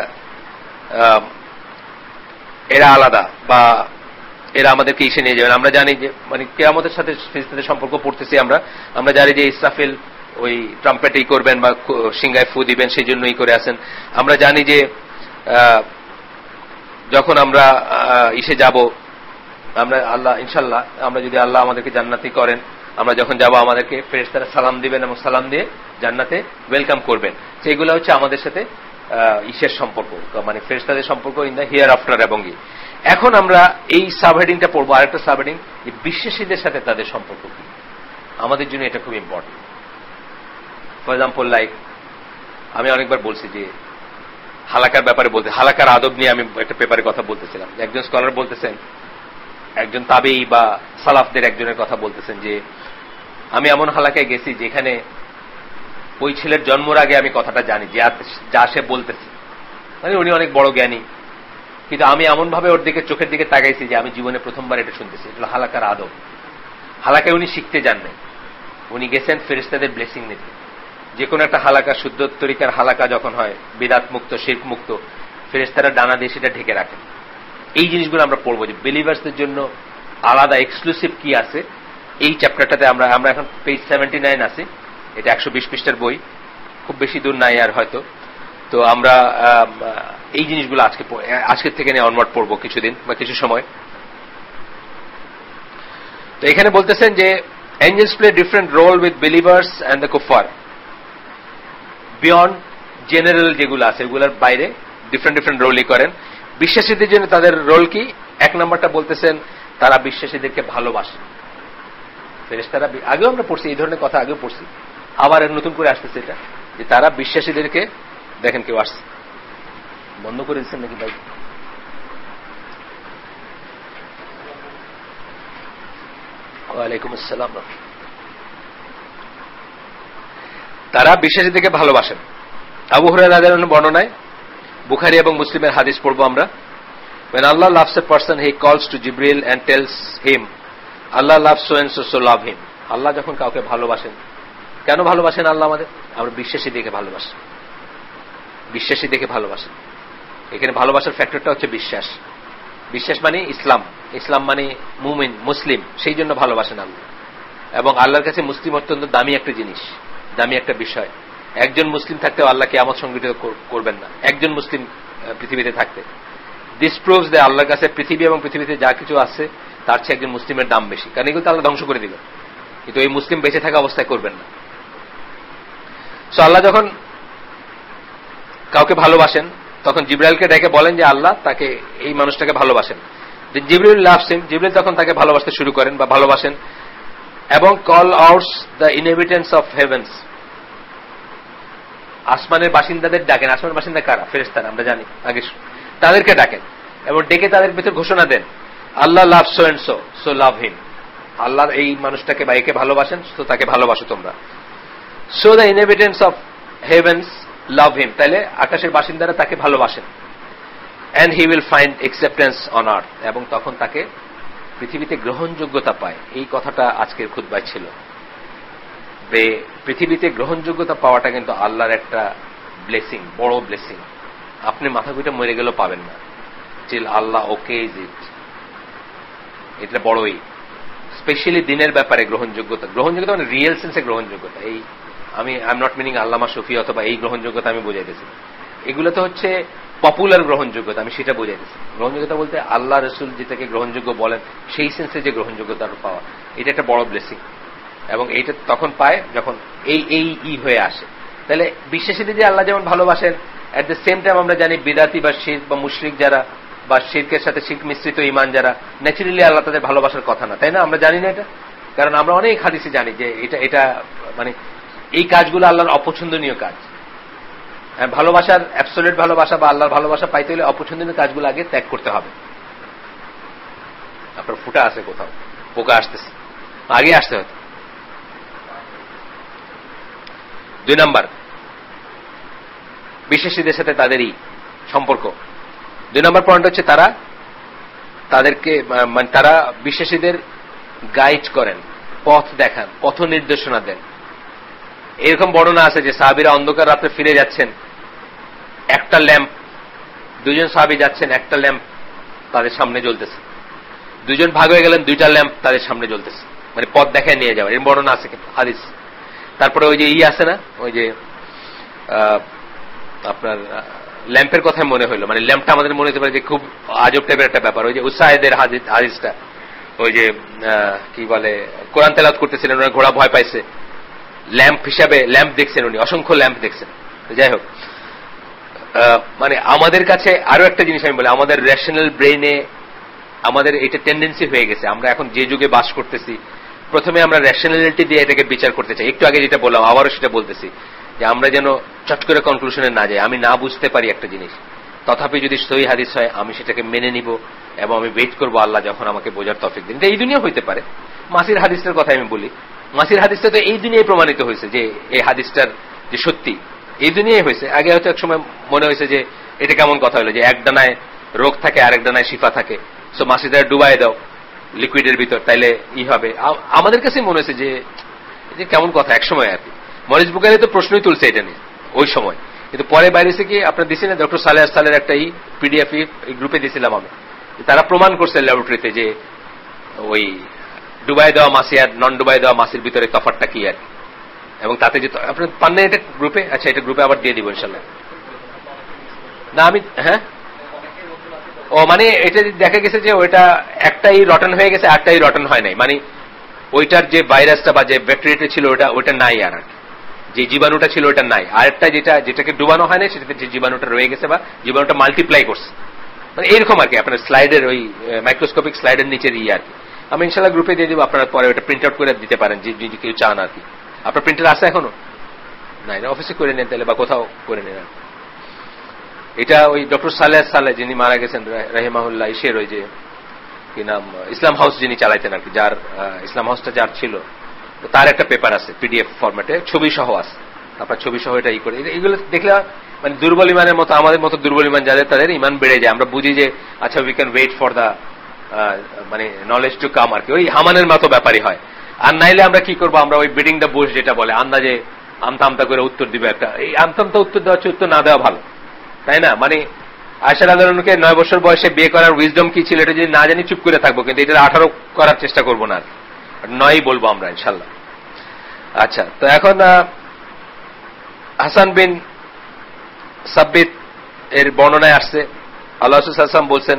এরা আলাদা, বা এরা আমাদেরকে এসে নিয়ে যাবেন। আমরা জানি যে মানে কিয়ামতের সাথে ফেরেশতাদের সম্পর্ক পড়তেছি আমরা জানি যে ইসরাফিল ওই ট্রাম্পেট করবেন বা সিংহায় ফু দিবেন, সেই জন্যই করে আছেন। আমরা জানি যে যখন আমরা ইসে যাব, আমরা আল্লাহ ইনশাল্লাহ, আমরা যদি আল্লাহ আমাদেরকে জান্নাতি করেন, আমরা যখন যাব আমাদেরকে ফেরেশতারা সালাম দিবেন এবং সালাম দিয়ে জান্নাতে ওয়েলকাম করবেন। সেইগুলো হচ্ছে আমাদের সাথে ইসের সম্পর্ক, মানে ফেরেশতাদের সম্পর্ক ইন দ্য হিয়ার আফটার। এবং এখন আমরা এই সাবহেডিংটা পড়বো, আরেকটা সাবহেডিং, যে বিশ্বাসীদের সাথে তাদের সম্পর্ক কি। আমাদের জন্য এটা খুব ইম্পর্টেন্ট। ফর এক্সাম্পল, লাইক আমি অনেকবার বলছি যে হালাকার ব্যাপারে বলতে, হালাকার আদব নিয়ে আমি একটা পেপারে কথা বলতেছিলাম। একজন স্কলার বলতেছেন, একজন তাবেঈ বা সালাফদের একজনের কথা বলতেছেন যে আমি এমন হালাকায় গেছি যেখানে ওই ছেলের জন্মের আগে আমি কথাটা জানি, যা সে বলতেছে, মানে উনি অনেক বড় জ্ঞানী, কিন্তু আমি এমন ভাবে ওর দিকে চোখের দিকে তাকাইছি যে আমি জীবনে প্রথমবার এটা শুনতেছি। এটা হালাকার আদব। হালাকায় উনি শিখতে যান নাই, উনি গেছেন ফেরেশতাদের ব্লেসিং নিতে। যে কোনো একটা হালাকা, শুদ্ধ তরিকার হালাকা যখন হয়, বিদাত মুক্ত, শিরক মুক্ত, ফেরেশতারা ডানা দিয়ে সেটা ঢেকে রাখেন। এই জিনিসগুলো আমরা পড়বো যে বিলিভার্সদের জন্য আলাদা এক্সক্লুসিভ কি আছে। এই চ্যাপ্টারটাতে আমরা এখন পেজ 79 আছি। এটা 120 পৃষ্ঠার বই, খুব বেশি দূর নাই আর হয়তো। তো আমরা এই জিনিসগুলো আজকের থেকে নিয়ে অনওয়ার্ড পড়বো কিছুদিন বা কিছু সময়। তো এখানে বলতেছেন যে angels play different role with believers and the kuffar beyond general যেগুলো আছে এগুলোর বাইরে ডিফারেন্ট রোলই করেন। বিশ্বাসীদের জন্য তাদের রোল কি? এক নম্বরটা বলতেছেন তারা বিশ্বাসীদেরকে ভালোবাসে। ফেরেশতারা আগেও আমরা পড়ছি এই ধরনের কথা, আগেও পড়ছি, আবার নতুন করে আসতেছে এটা যে তারা বিশ্বাসীদেরকে, দেখেন কেউ আসছে, বন্ধ করে দিচ্ছেন নাকি ভাই? ওয়ালাইকুম আসসালাম। তারা বিশ্বাসীদেরকে ভালোবাসেন। আবু হুরায়রা রাদিয়াল্লাহু আনহু বর্ণনায়, বুখারী এবং মুসলিমের হাদিস পড়বো আমরা। When Allah loves a person, he calls to Jibril and tells him, Allah loves so and so, so love him. আল্লাহ যখন কাউকে ভালোবাসেন, কেন ভালোবাসেন আল্লাহ আমাদের? আমরা বিশ্বাসী দেখে ভালোবাসি, বিশ্বাসী দেখে ভালোবাসেন। এখানে ভালোবাসার ফ্যাক্টরটা হচ্ছে বিশ্বাস। বিশ্বাস মানে ইসলাম, ইসলাম মানে মুমিন, মুসলিম, সেই জন্য ভালোবাসেন আল্লাহ। এবং আল্লাহর কাছে মুসলিম অত্যন্ত দামি একটা জিনিস, দামি একটা বিষয়। একজন মুসলিম থাকতেও আল্লাহ কিয়ামত সংগঠিত করবেন না, একজন মুসলিম পৃথিবীতে থাকতে। দিস প্রুভস যে আল্লাহর কাছে পৃথিবী এবং পৃথিবীতে যা কিছু আছে তার চেয়ে একজন মুসলিমের দাম বেশি, কারণ এগুলো তো আল্লাহ ধ্বংস করে দিবেন, কিন্তু এই মুসলিম বেঁচে থাকা অবস্থায় করবেন না। সো আল্লাহ যখন কাউকে ভালোবাসেন তখন জিবরাইলকে ডেকে বলেন যে আল্লাহ তাকে, এই মানুষটাকে ভালোবাসেন। জিবরিল লাভস হিম, জিবরিল তখন তাকে ভালোবাসতে শুরু করেন বা ভালোবাসেন, এবং call outs the inhabitants of heavens, আসমানের বাসিন্দাদের ডাকেন। আসমানের বাসিন্দা কারা? ফেরেশতারা, আমরা জানি আগে, তাদেরকে ডাকেন এবং ডেকে তাদের ভিতর ঘোষণা দেন, Allah love so and so, so love him. Allah এই মানুষটাকে বা একে ভালোবাসেন, তো তাকে ভালোবাসো তোমরা। So the inhabitants of heavens love him, তাহলে আকাশের বাসিন্দারা তাকে ভালোবাসেন। And he will find acceptance on earth, এবং তখন তাকে পৃথিবীতে গ্রহণযোগ্যতা পায়। এই কথাটা আজকের খুতবায় ছিল। পৃথিবীতে গ্রহণযোগ্যতা পাওয়াটা কিন্তু আল্লাহর একটা ব্লেসিং, বড় ব্লেসিং। আপনি মাথা পিঠে মরে গেলেও পাবেন না, চিল আল্লাহ ওকে ইজ ইট, এটা বড়ই। স্পেশালি দিনের ব্যাপারে গ্রহণযোগ্যতা, গ্রহণযোগ্যতা মানে রিয়েল সেন্সে গ্রহণযোগ্যতা। এই আমি আই এম নট মিনিং আল্লামা শফি অথবা এই গ্রহণযোগ্যতা আমি বোঝাইতেছি, এগুলো তো হচ্ছে পপুলার গ্রহণযোগ্যতা, আমি সেটা বোঝাইতেছি। গ্রহণযোগ্যতা বলতে আল্লাহ রসুল যেটাকে গ্রহণযোগ্য বলেন সেই সেন্সে যে গ্রহণযোগ্যতা পাওয়া, এটা একটা বড় ব্লেসিং। এবং এইটা তখন পায় যখন এই হয়ে আসে। তাহলে বিশ্বাসীদের যে আল্লাহ যেমন ভালোবাসেন, এট দ্য সেম টাইম আমরা জানি বিদাতি বা শিরক বা মুশরিক যারা, বা শিরকের সাথে শিরক মিশ্রিত ঈমান যারা, ন্যাচারালি আল্লাহ তাদের ভালোবাসার কথা না, তাই না? আমরা জানি না এটা, কারণ আমরা অনেক হাদিসে জানি যে এটা মানে এই কাজগুলো আল্লাহর অপছন্দনীয় কাজ। ভালোবাসার অ্যাবসলিউট ভালোবাসা বা আল্লাহর ভালোবাসা পাইতে হলে অপছন্দনীয় কাজগুলো আগে ত্যাগ করতে হবে। আপনার ফুটা আছে কোথাও, পোকা আসতেছে, আগে আসতে হতো। 2 নাম্বার, বিশ্বাসীদের সাথে তাদেরই সম্পর্ক। 2 নম্বর পয়েন্ট হচ্ছে তাদেরকে মানে তারা বিশ্বাসীদের গাইড করেন, পথ দেখান, পথ নির্দেশনা দেন। এরকম বর্ণনা আছে যে সাহাবীরা অন্ধকার রাতে ফিরে যাচ্ছেন, একটা ল্যাম্প, 2 জন সাহাবী যাচ্ছেন, একটা ল্যাম্প তাদের সামনে জ্বলতেছে। 2 জন ভাগ হয়ে গেলেন, 2টা ল্যাম্প তাদের সামনে জ্বলতেছে, মানে পথ দেখায় নিয়ে যাওয়া। এর বর্ণনা আছে কিন্তু হাদিস। তারপরে ওই যে আছে না, ওই যে আপনার ল্যাম্পের কথা মনে হইলো, মানে ল্যাম্পটা আমাদের মনে হতে পারে যে খুব আজব টাইপের একটা ব্যাপার। ওই যে উসাইদের হাদিসটা, ওই যে কি বলে, কোরআন তেলাওয়াত করতেছিলেন, ওনার ঘোড়া ভয় পাইছে, ল্যাম্প হিসাবে ল্যাম্প দেখছেন উনি, অসংখ্য ল্যাম্প দেখছেন। যাই হোক, মানে আমাদের কাছে আরো একটা জিনিস আমি বলি, আমাদের রেশনাল ব্রেইনে আমাদের এটা টেন্ডেন্সি হয়ে গেছে। আমরা এখন যে যুগে বাস করতেছি, প্রথমে আমরা রেশনালিটি দিয়ে এটাকে বিচার করতে চাই। একটু আগে যেটা বললাম, আবারও সেটা বলতেছি, যে আমরা যেন চট করে কনক্লুশনে না যাই। আমি না বুঝতে পারি একটা জিনিস, তথাপি যদি সহিহ হাদিস হয় আমি সেটাকে মেনে নিব এবং আমি ওয়েট করবো আল্লাহ যখন আমাকে বোঝার তৌফিক দিন। এটা এই দুনিয়া হইতে পারে। মাসির হাদিসটার কথা আমি বলি, মাসির হাদিসটা তো এই দুনিয়ায় প্রমাণিত হয়েছে যে এই হাদিসটার যে সত্যি, এই দুনিয়ায় হয়েছে। আগে হয়তো এক সময় মনে হয়েছে যে এটা কেমন কথা হলো যে এক ডানায় রোগ থাকে আরেক ডানায় শিফা থাকে, সো মাসিটা ডুবাই দাও লিকুইডের ভিতর, তাইলে হবে। আমাদের কাছে মনে হয়েছে যে কেমন কথা এক সময় আর কি। মরিস বুখারী তো প্রশ্নই তুলছে এটা নিয়ে ওই সময়, কিন্তু পরে বাইরেছে কি আপনার দিছি না ডক্টর সালেহ সালের একটা পিডিএফ গ্রুপে দিয়েছিলাম আমি, তারা প্রমাণ করছে ল্যাবরেটরিতে যে ওই ডুবাই দেওয়া মাসি আর নন ডুবাই দেওয়া মাসির ভিতরে তফাৎটা কি আর কি। এবং তাতে যে আপনার পান না এটা গ্রুপে, আচ্ছা এটা গ্রুপে আবার দিয়ে দিব ইনশাল্লাহ। না আমি হ্যাঁ, ও মানে এটা দেখা গেছে যে ওইটা একটাই রটন হয়ে গেছে, একটাই রটন হয় নাই, মানে ওইটার যে ভাইরাসটা বা যে ব্যাকটেরিয়াটা ছিল ওটা নাই, আর যে জীবাণুটা ছিল ওটা নাই। আরেকটা যেটাকে ডুবানো হয় না সেটাতে যে জীবাণুটা রয়ে গেছে বা জীবাণুটা মাল্টিপ্লাই করছে, মানে এরকম আর কি। আপনার স্লাইডের ওই মাইক্রোস্কোপিক স্লাইডের নিচের আর কি। আমি ইনশাল্লাহ গ্রুপে দিয়ে দেবো, আপনারা পরে ওটা প্রিন্ট আউট করে দিতে পারেন যদি কেউ চান আর কি। আপনার প্রিন্টার আছে এখনো? নাই না, অফিসে করে নেন তাহলে বা কোথাও করে নেন। এটা ওই ডক্টর সালেহ যিনি মারা গেছেন রাহিমাহুল্লাহ, ইসের ওই যে কি নাম, ইসলাম হাউস যিনি চালাইতেন আর কি, যার ইসলাম হাউসটা যার ছিল, তার একটা পেপার আছে পিডিএফ ফরম্যাটে, ছবি সহ আছে। আপনার ছবি সহ এটা করে, এগুলো দেখলে মানে দুর্বল ইমানের মতো, আমাদের মতো দুর্বল ইমান যাদের, তাদের ইমান বেড়ে যায়। আমরা বুঝি যে আচ্ছা we can wait for the মানে নলেজ টু কাম আর কি, ওই হামানের মতো ব্যাপারই হয়। আর নাইলে আমরা কি করবো, আমরা ওই বিটিং দ্য বুশ যেটা বলে, আন্দাজে আমতা আমতা করে উত্তর দিবে একটা। এই আমতা আমতা উত্তর দেওয়া হচ্ছে, উত্তর না দেওয়া ভালো, তাই না? মানে আয়েশা রাদিয়াল্লাহু আনহাকে 9 বছর বয়সে বিয়ে করার উইজডম কি ছিল এটা যদি না জানি চুপ করে থাকবো, কিন্তু এটা 18 করার চেষ্টা করবো না, 9ই বলবো আমরা ইনশাল্লাহ। আচ্ছা, তো এখন হাসান বিন সাব্বিত এর বর্ণনায় আসছে, আল্লাহ রাসূল সাল্লাল্লাহু আলাইহি ওয়াসাল্লাম বলছেন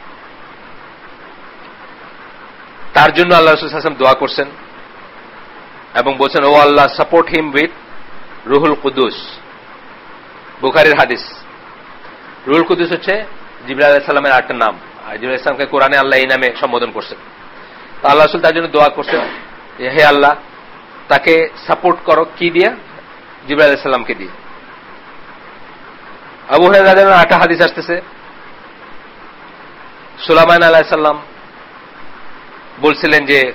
তার জন্য আল্লাহ রাসূল সাল্লাল্লাহু আলাইহি ওয়াসাল্লাম দোয়া করছেন এবং বলছেন, ও আল্লাহ সাপোর্ট হিম উইথ রুহুল কুদুস। বুখারীর হাদিস। রুহুল কুদুস হচ্ছে জিবরাইল আলাইহিস সালামের আরেকটা নাম। জিবরাইল আলাইহিস সালামকে কোরআনে আল্লাহ এই নামে সম্বোধন করছেন। তো আল্লাহ রাসূল তার জন্য দোয়া করছেন, হে আল্লাহ তাকে সাপোর্ট করো, কি দিয়া? জিবরাইল আলাইহিস সালামকে দিয়ে। আবু হুরায়রা রাদিয়াল্লাহু আনহু একটা হাদিস আসতেছে, সুলাইমান আলাইহিস সালাম বলছিলেন যে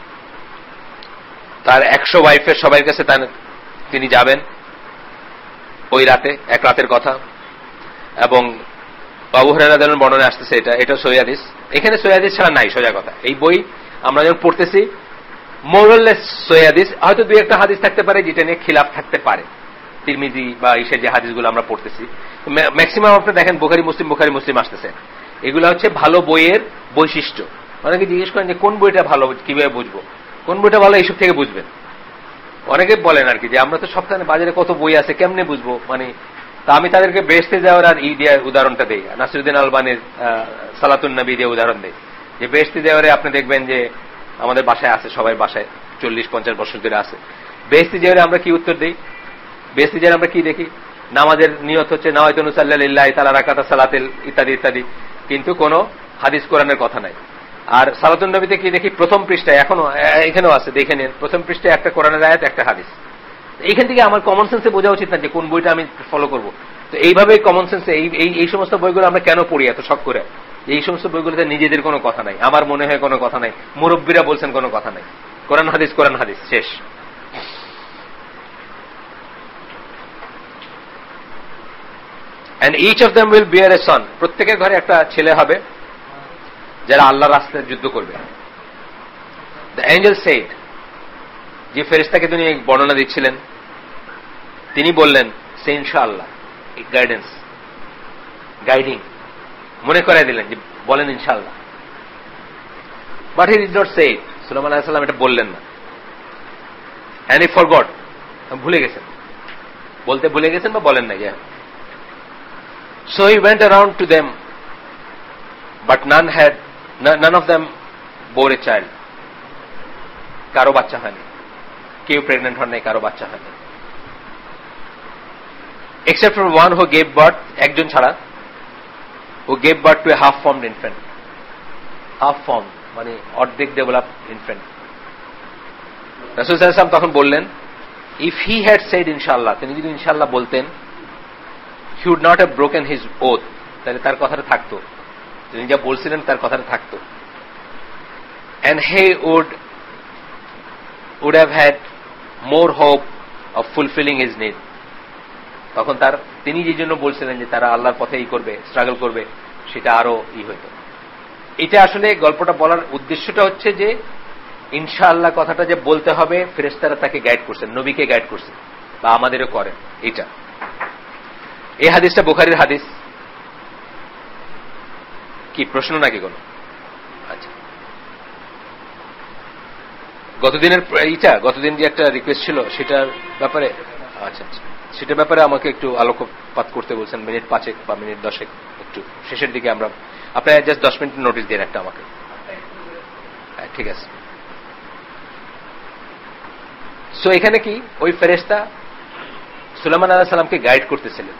তার 100 ওয়াইফের সবার কাছে তিনি যাবেন ওই রাতে, এক রাতের কথা। এবং আবু হুরায়রা রাদিয়াল্লাহু আনহু বর্ণনা আসতেছে, এটা সহিহ হাদিস। এখানে সহিহ হাদিস ছাড়া নাই, সোজা কথা। এই বই আমরা যখন পড়তেছি মোরাললেস সহিহ হাদিস, হয়তো দুই একটা হাদিস থাকতে পারে যেটা নিয়ে খিলাফ থাকতে পারে, তিরমিজি বা ইসের যে হাদিসগুলো আমরা পড়তেছি। ম্যাক্সিমাম আপনি দেখেন বুখারী মুসলিম আসতেছে। এগুলো হচ্ছে ভালো বইয়ের বৈশিষ্ট্য। অনেকে জিজ্ঞেস করেন যে কোন বইটা ভালো, কিভাবে বুঝবো কোন বইটা ভালো? এইসব থেকে বুঝবেন। অনেকে বলেন আর কি যে আমরা তো সপ্তাহে বাজারে কত বই আছে, কেমনে বুঝবো? মানে তা আমি তাদেরকে বেহেশতে যাওয়ার আর দিয়ে উদাহরণটা দেই, নাসিরুদ্দিন আলবানীর সালাতুন নবী দিয়ে উদাহরণ দেই, যে বেহেশতে যাওয়ারে আপনি দেখবেন যে আমাদের বাসায় আছে, সবাই বাসায় 40-50 বছর ধরে আছে। বেহেশতে যাওয়ারে আমরা কি উত্তর দিই? বেহেশতে যাওয়ারে আমরা কি দেখি? নামাজের নিয়ত হচ্ছে নাওয়াইতু নুসাল্লি লিল্লাহি তাআলা রাকাতা সালাতিল ইত্যাদি ইত্যাদি, কিন্তু কোনো হাদিস কোরআনের কথা নাই। আর সালাতুন নবীতে কি দেখি? প্রথম পৃষ্ঠায়, এখানেও আছে, দেখে নিন, প্রথম পৃষ্ঠায় একটা কোরআনের আয়াত, একটা হাদিস। এইখান থেকে আমার কমন সেন্সে বোঝা উচিত না যে কোন বইটা আমি ফলো করব। তো এইভাবে কমন সেন্সে এই সমস্ত বইগুলো আমরা কেন পড়ি এত শখ করে? এই সমস্ত বইগুলোতে নিজেদের কোনো কথা নাই, আমার মনে হয় কোনো কথা নাই, মুরব্বীরা বলছেন কোনো কথা নাই, কোরআন হাদিস শেষ। And each of them will bear a son. প্রত্যেকের ঘরে একটা ছেলে হবে যারা আল্লাহর রাস্তায় যুদ্ধ করবে। The angel said, যে ফেরেশতাকে তিনি বর্ণনা দিচ্ছিলেন তিনি বললেন, সে ইনশাআল্লাহ, গাইডিং মনে করাই দিলেন যে বলেন ইনশাআল্লাহ। But he did not say it. Sulaiman আলাইহিস সালাম এটা বললেন না। And he forgot, ভুলে গেছেন, বলতে ভুলে গেছেন বা বলেন না। So he went around to them, but none of them bore a child. কারো বাচ্চা হয়নি, কেউ প্রেগনেন্ট হন নাই, কারো বাচ্চা হয়নি, except for one who gave birth, একজন ছাড়া, who gave birth to a half formed infant. half formed মানে অর্ধেক ডেভেলপড ইনফ্যান্ট। রাসূল সাল্লাল্লাহু আলাইহি ওয়াসাল্লাম তখন বললেন, if he had said ইনশাআল্লাহ, তিনি যদি ইনশাআল্লাহ বলতেন, he would not have broken his oath, তাহলে তার কথাটা থাকতো, তিনি যা বলছিলেন তার কথাটা থাকতো। and he would have had more hope of fulfilling his need. তখন তিনি যে জন্য বলছিলেন যে তারা আল্লাহর পথে করবে, স্ট্রাগল করবে, সেটা আরো হইতো। এটা আসলে গল্পটা বলার উদ্দেশ্যটা হচ্ছে যে ইনশাআল্লাহ কথাটা যে বলতে হবে, ফেরেশতারা তাকে গাইড করছেন, নবীকে গাইড করছেন, বা আমাদেরও করেন। এটা এই হাদিসটা বুখারীর হাদিস। কি প্রশ্ন নাকি কোনো? আচ্ছা, গতদিন যে একটা রিকোয়েস্ট ছিল সেটার ব্যাপারে, আচ্ছা সেটার ব্যাপারে আমাকে একটু আলোকপাত করতে বলছেন, মিনিট 5 বা মিনিট 10, একটু শেষের দিকে আমরা, আপনারা জাস্ট 10 মিনিট নোটিস দিন একটা আমাকে। ঠিক আছে। সো এখানে কি ওই ফেরেশতা সুলাইমান আলাইহিস সালামকে গাইড করতেছিলেন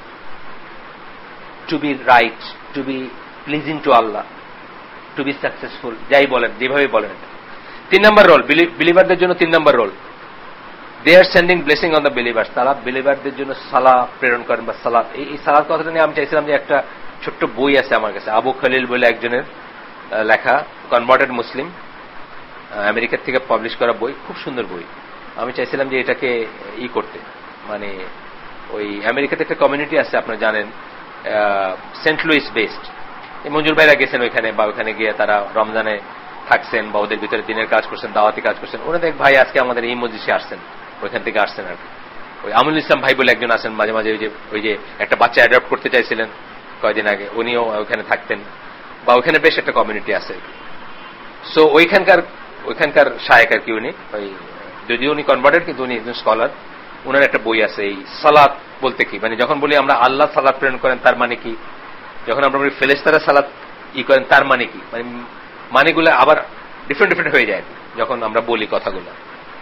to be right, to be pleasing to Allah, to be successful, যাই বলেন, যেভাবে বলেন। 3 নম্বর রোল, বিলিভারদের জন্য 3 নম্বর role, they are sending blessing on the believers. তারা বিলিভারদের জন্য সালাহ প্রেরণ করেন বা সালাত। এই সালাত কথাটা নিয়ে আমি চাইছিলাম যে একটা ছোট্ট বই আছে আমার কাছে, আবু খলিল বলে একজনের লেখা, কনভার্টেড মুসলিম, আমেরিকার থেকে পাবলিশ করা বই, খুব সুন্দর বই। আমি চাইছিলাম যে এটাকে করতে, মানে ওই আমেরিকাতে একটা কমিউনিটি আছে আপনারা জানেন, সেন্ট লুইস বেসড, মঞ্জুর ভাইরা গেছেন ওইখানে, বা ওইখানে গিয়ে তারা রমজানে থাকছেন বা ওদের ভিতরে দিনের কাজ করছেন, দাওয়াতি কাজ করছেন। ওনাদের এক ভাই আজকে আমাদের এই মজলিসে আসছেন, ওইখান থেকে আসছেন আর কি। ওই আমুল ইসলাম ভাই বলে একজন আছেন, মাঝে মাঝে ওই যে একটা বাচ্চা অ্যাডপ্ট করতে চাইছিলেন কয়েকদিন আগে, উনিও ওইখানে থাকতেন, বা ওইখানে বেশ একটা কমিউনিটি আছে। সো ওইখানকার শায়েক আর কি, উনি ওই যদিও উনি কনভার্টেড কিন্তু উনি একজন স্কলার। উনার একটা বই আছে, এই সালাত বলতে কি, মানে যখন বলি আমরা আল্লাহ সালাত প্রেরণ করেন তার মানে কি, যখন আমরা বলি ফেরেশতারা সালাত করেন তার মানে কি, মানে মানেগুলো আবার ডিফারেন্ট হয়ে যায় যখন আমরা বলি কথাগুলো।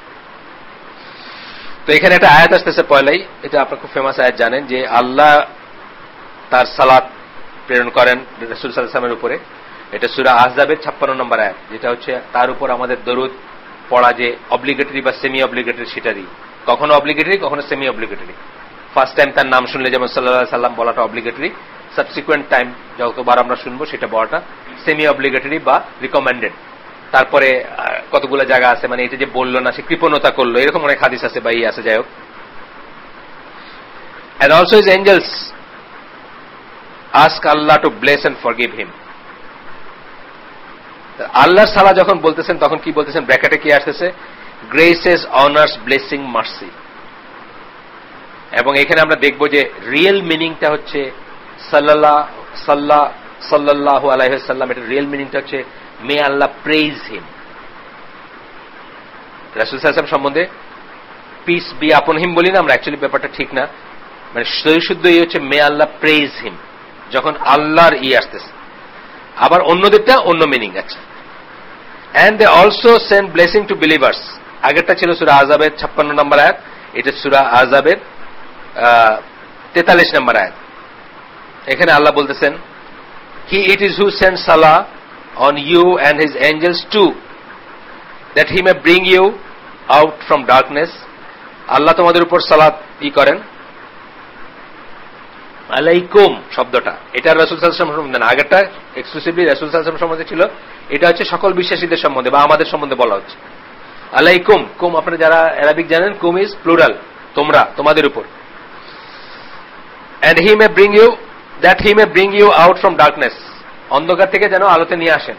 তো এখানে একটা আয়াত আসতেছে পয়লাই, এটা আপনার খুব ফেমাস আয়াত জানেন, যে আল্লাহ তার সালাত প্রেরণ করেন রাসূল সাল্লাল্লাহু আলাইহি ওয়াসাল্লামের উপরে। এটা সূরা আহজাবের 56 নম্বর আয়াত, যেটা হচ্ছে তার উপর আমাদের দরুদ পড়া যে অব্লিগেটরি বা সেমি অব্লিগেটরি, সেটারই কখনো অব্লিগেটরি কখনো সেমি অব্লিগেটরি। ফার্স্ট টাইম তার নাম শুনলে যেমন সাল্লাল্লাহু আলাইহি সাল্লাম বলাটা অব্লিগেটরি, সাবসিকুয়েন্ট টাইম যতবার আমরা শুনবো সেটা বলাটা সেমি অব্লিগেটরি বা রিকমেন্ডেড। তারপরে কতগুলো জায়গা আছে, মানে এটা যে বললো না সে কৃপণতা করলো, এরকম অনেক হাদিস আছে বা আছে, যাই হোক। And also his angels ask Allah to bless and forgive him. আল্লাহর সালাহ যখন বলতেছেন তখন কি বলতেছেন, ব্র্যাকেটে কি আসতেছে, গ্রেসেস, অনার্স, ব্লেসিং, মার্সি। এবং এখানে আমরা দেখব যে রিয়েল মিনিংটা হচ্ছে সাল্লাল্লাহু আলাইহি ওয়াসাল্লাম, এটা রিয়েল মিনিংটা হচ্ছে মে আল্লাহ প্রেইজ হিম। রাসূল সাল্লাল্লাহু আলাইহি ওয়াসাল্লাম সম্বন্ধে পিস বি আপন হিম বলি না আমরা, অ্যাকচুয়ালি ব্যাপারটা ঠিক না, মানে শুদ্ধ হচ্ছে মে আল্লাহ প্রেইজ হিম, যখন আল্লাহর আসতেছে। আবার অন্যদেরটা অন্য মিনিং আছে। And they also send blessing to believers. আগেরটা ছিল সূরা আহজাবের 56 নম্বর আয়াত, এটা সূরা আহজাবের 43 নম্বর আয়াত। এখানে আল্লাহ বলতেছেন, he it is who send সালাহ on you and his angels too that he may bring you out from darkness. আল্লাহ তোমাদের উপর সালাত করেন, আলাইকুম শব্দটা এটা রাসূল সাল্লাল্লাহু আলাইহি ওয়াসাল্লাম সম্বন্ধে না, আগেরটা এক্সক্লুসিভলি রাসূল সাল্লাল্লাহু আলাইহি ওয়াসাল্লাম সম্বন্ধে ছিল, এটা হচ্ছে সকল বিশ্বাসীদের সম্বন্ধে বা আমাদের সম্বন্ধে বলা হচ্ছে। আলাইকুম, কুম আপনারা যারা আরবিক জানেন, কুম ইজ প্লুরাল, তোমরা, তোমাদের উপর। And he may bring you, that he may bring you out from darkness, অন্ধকার থেকে যেন আলোতে নিয়ে আসেন।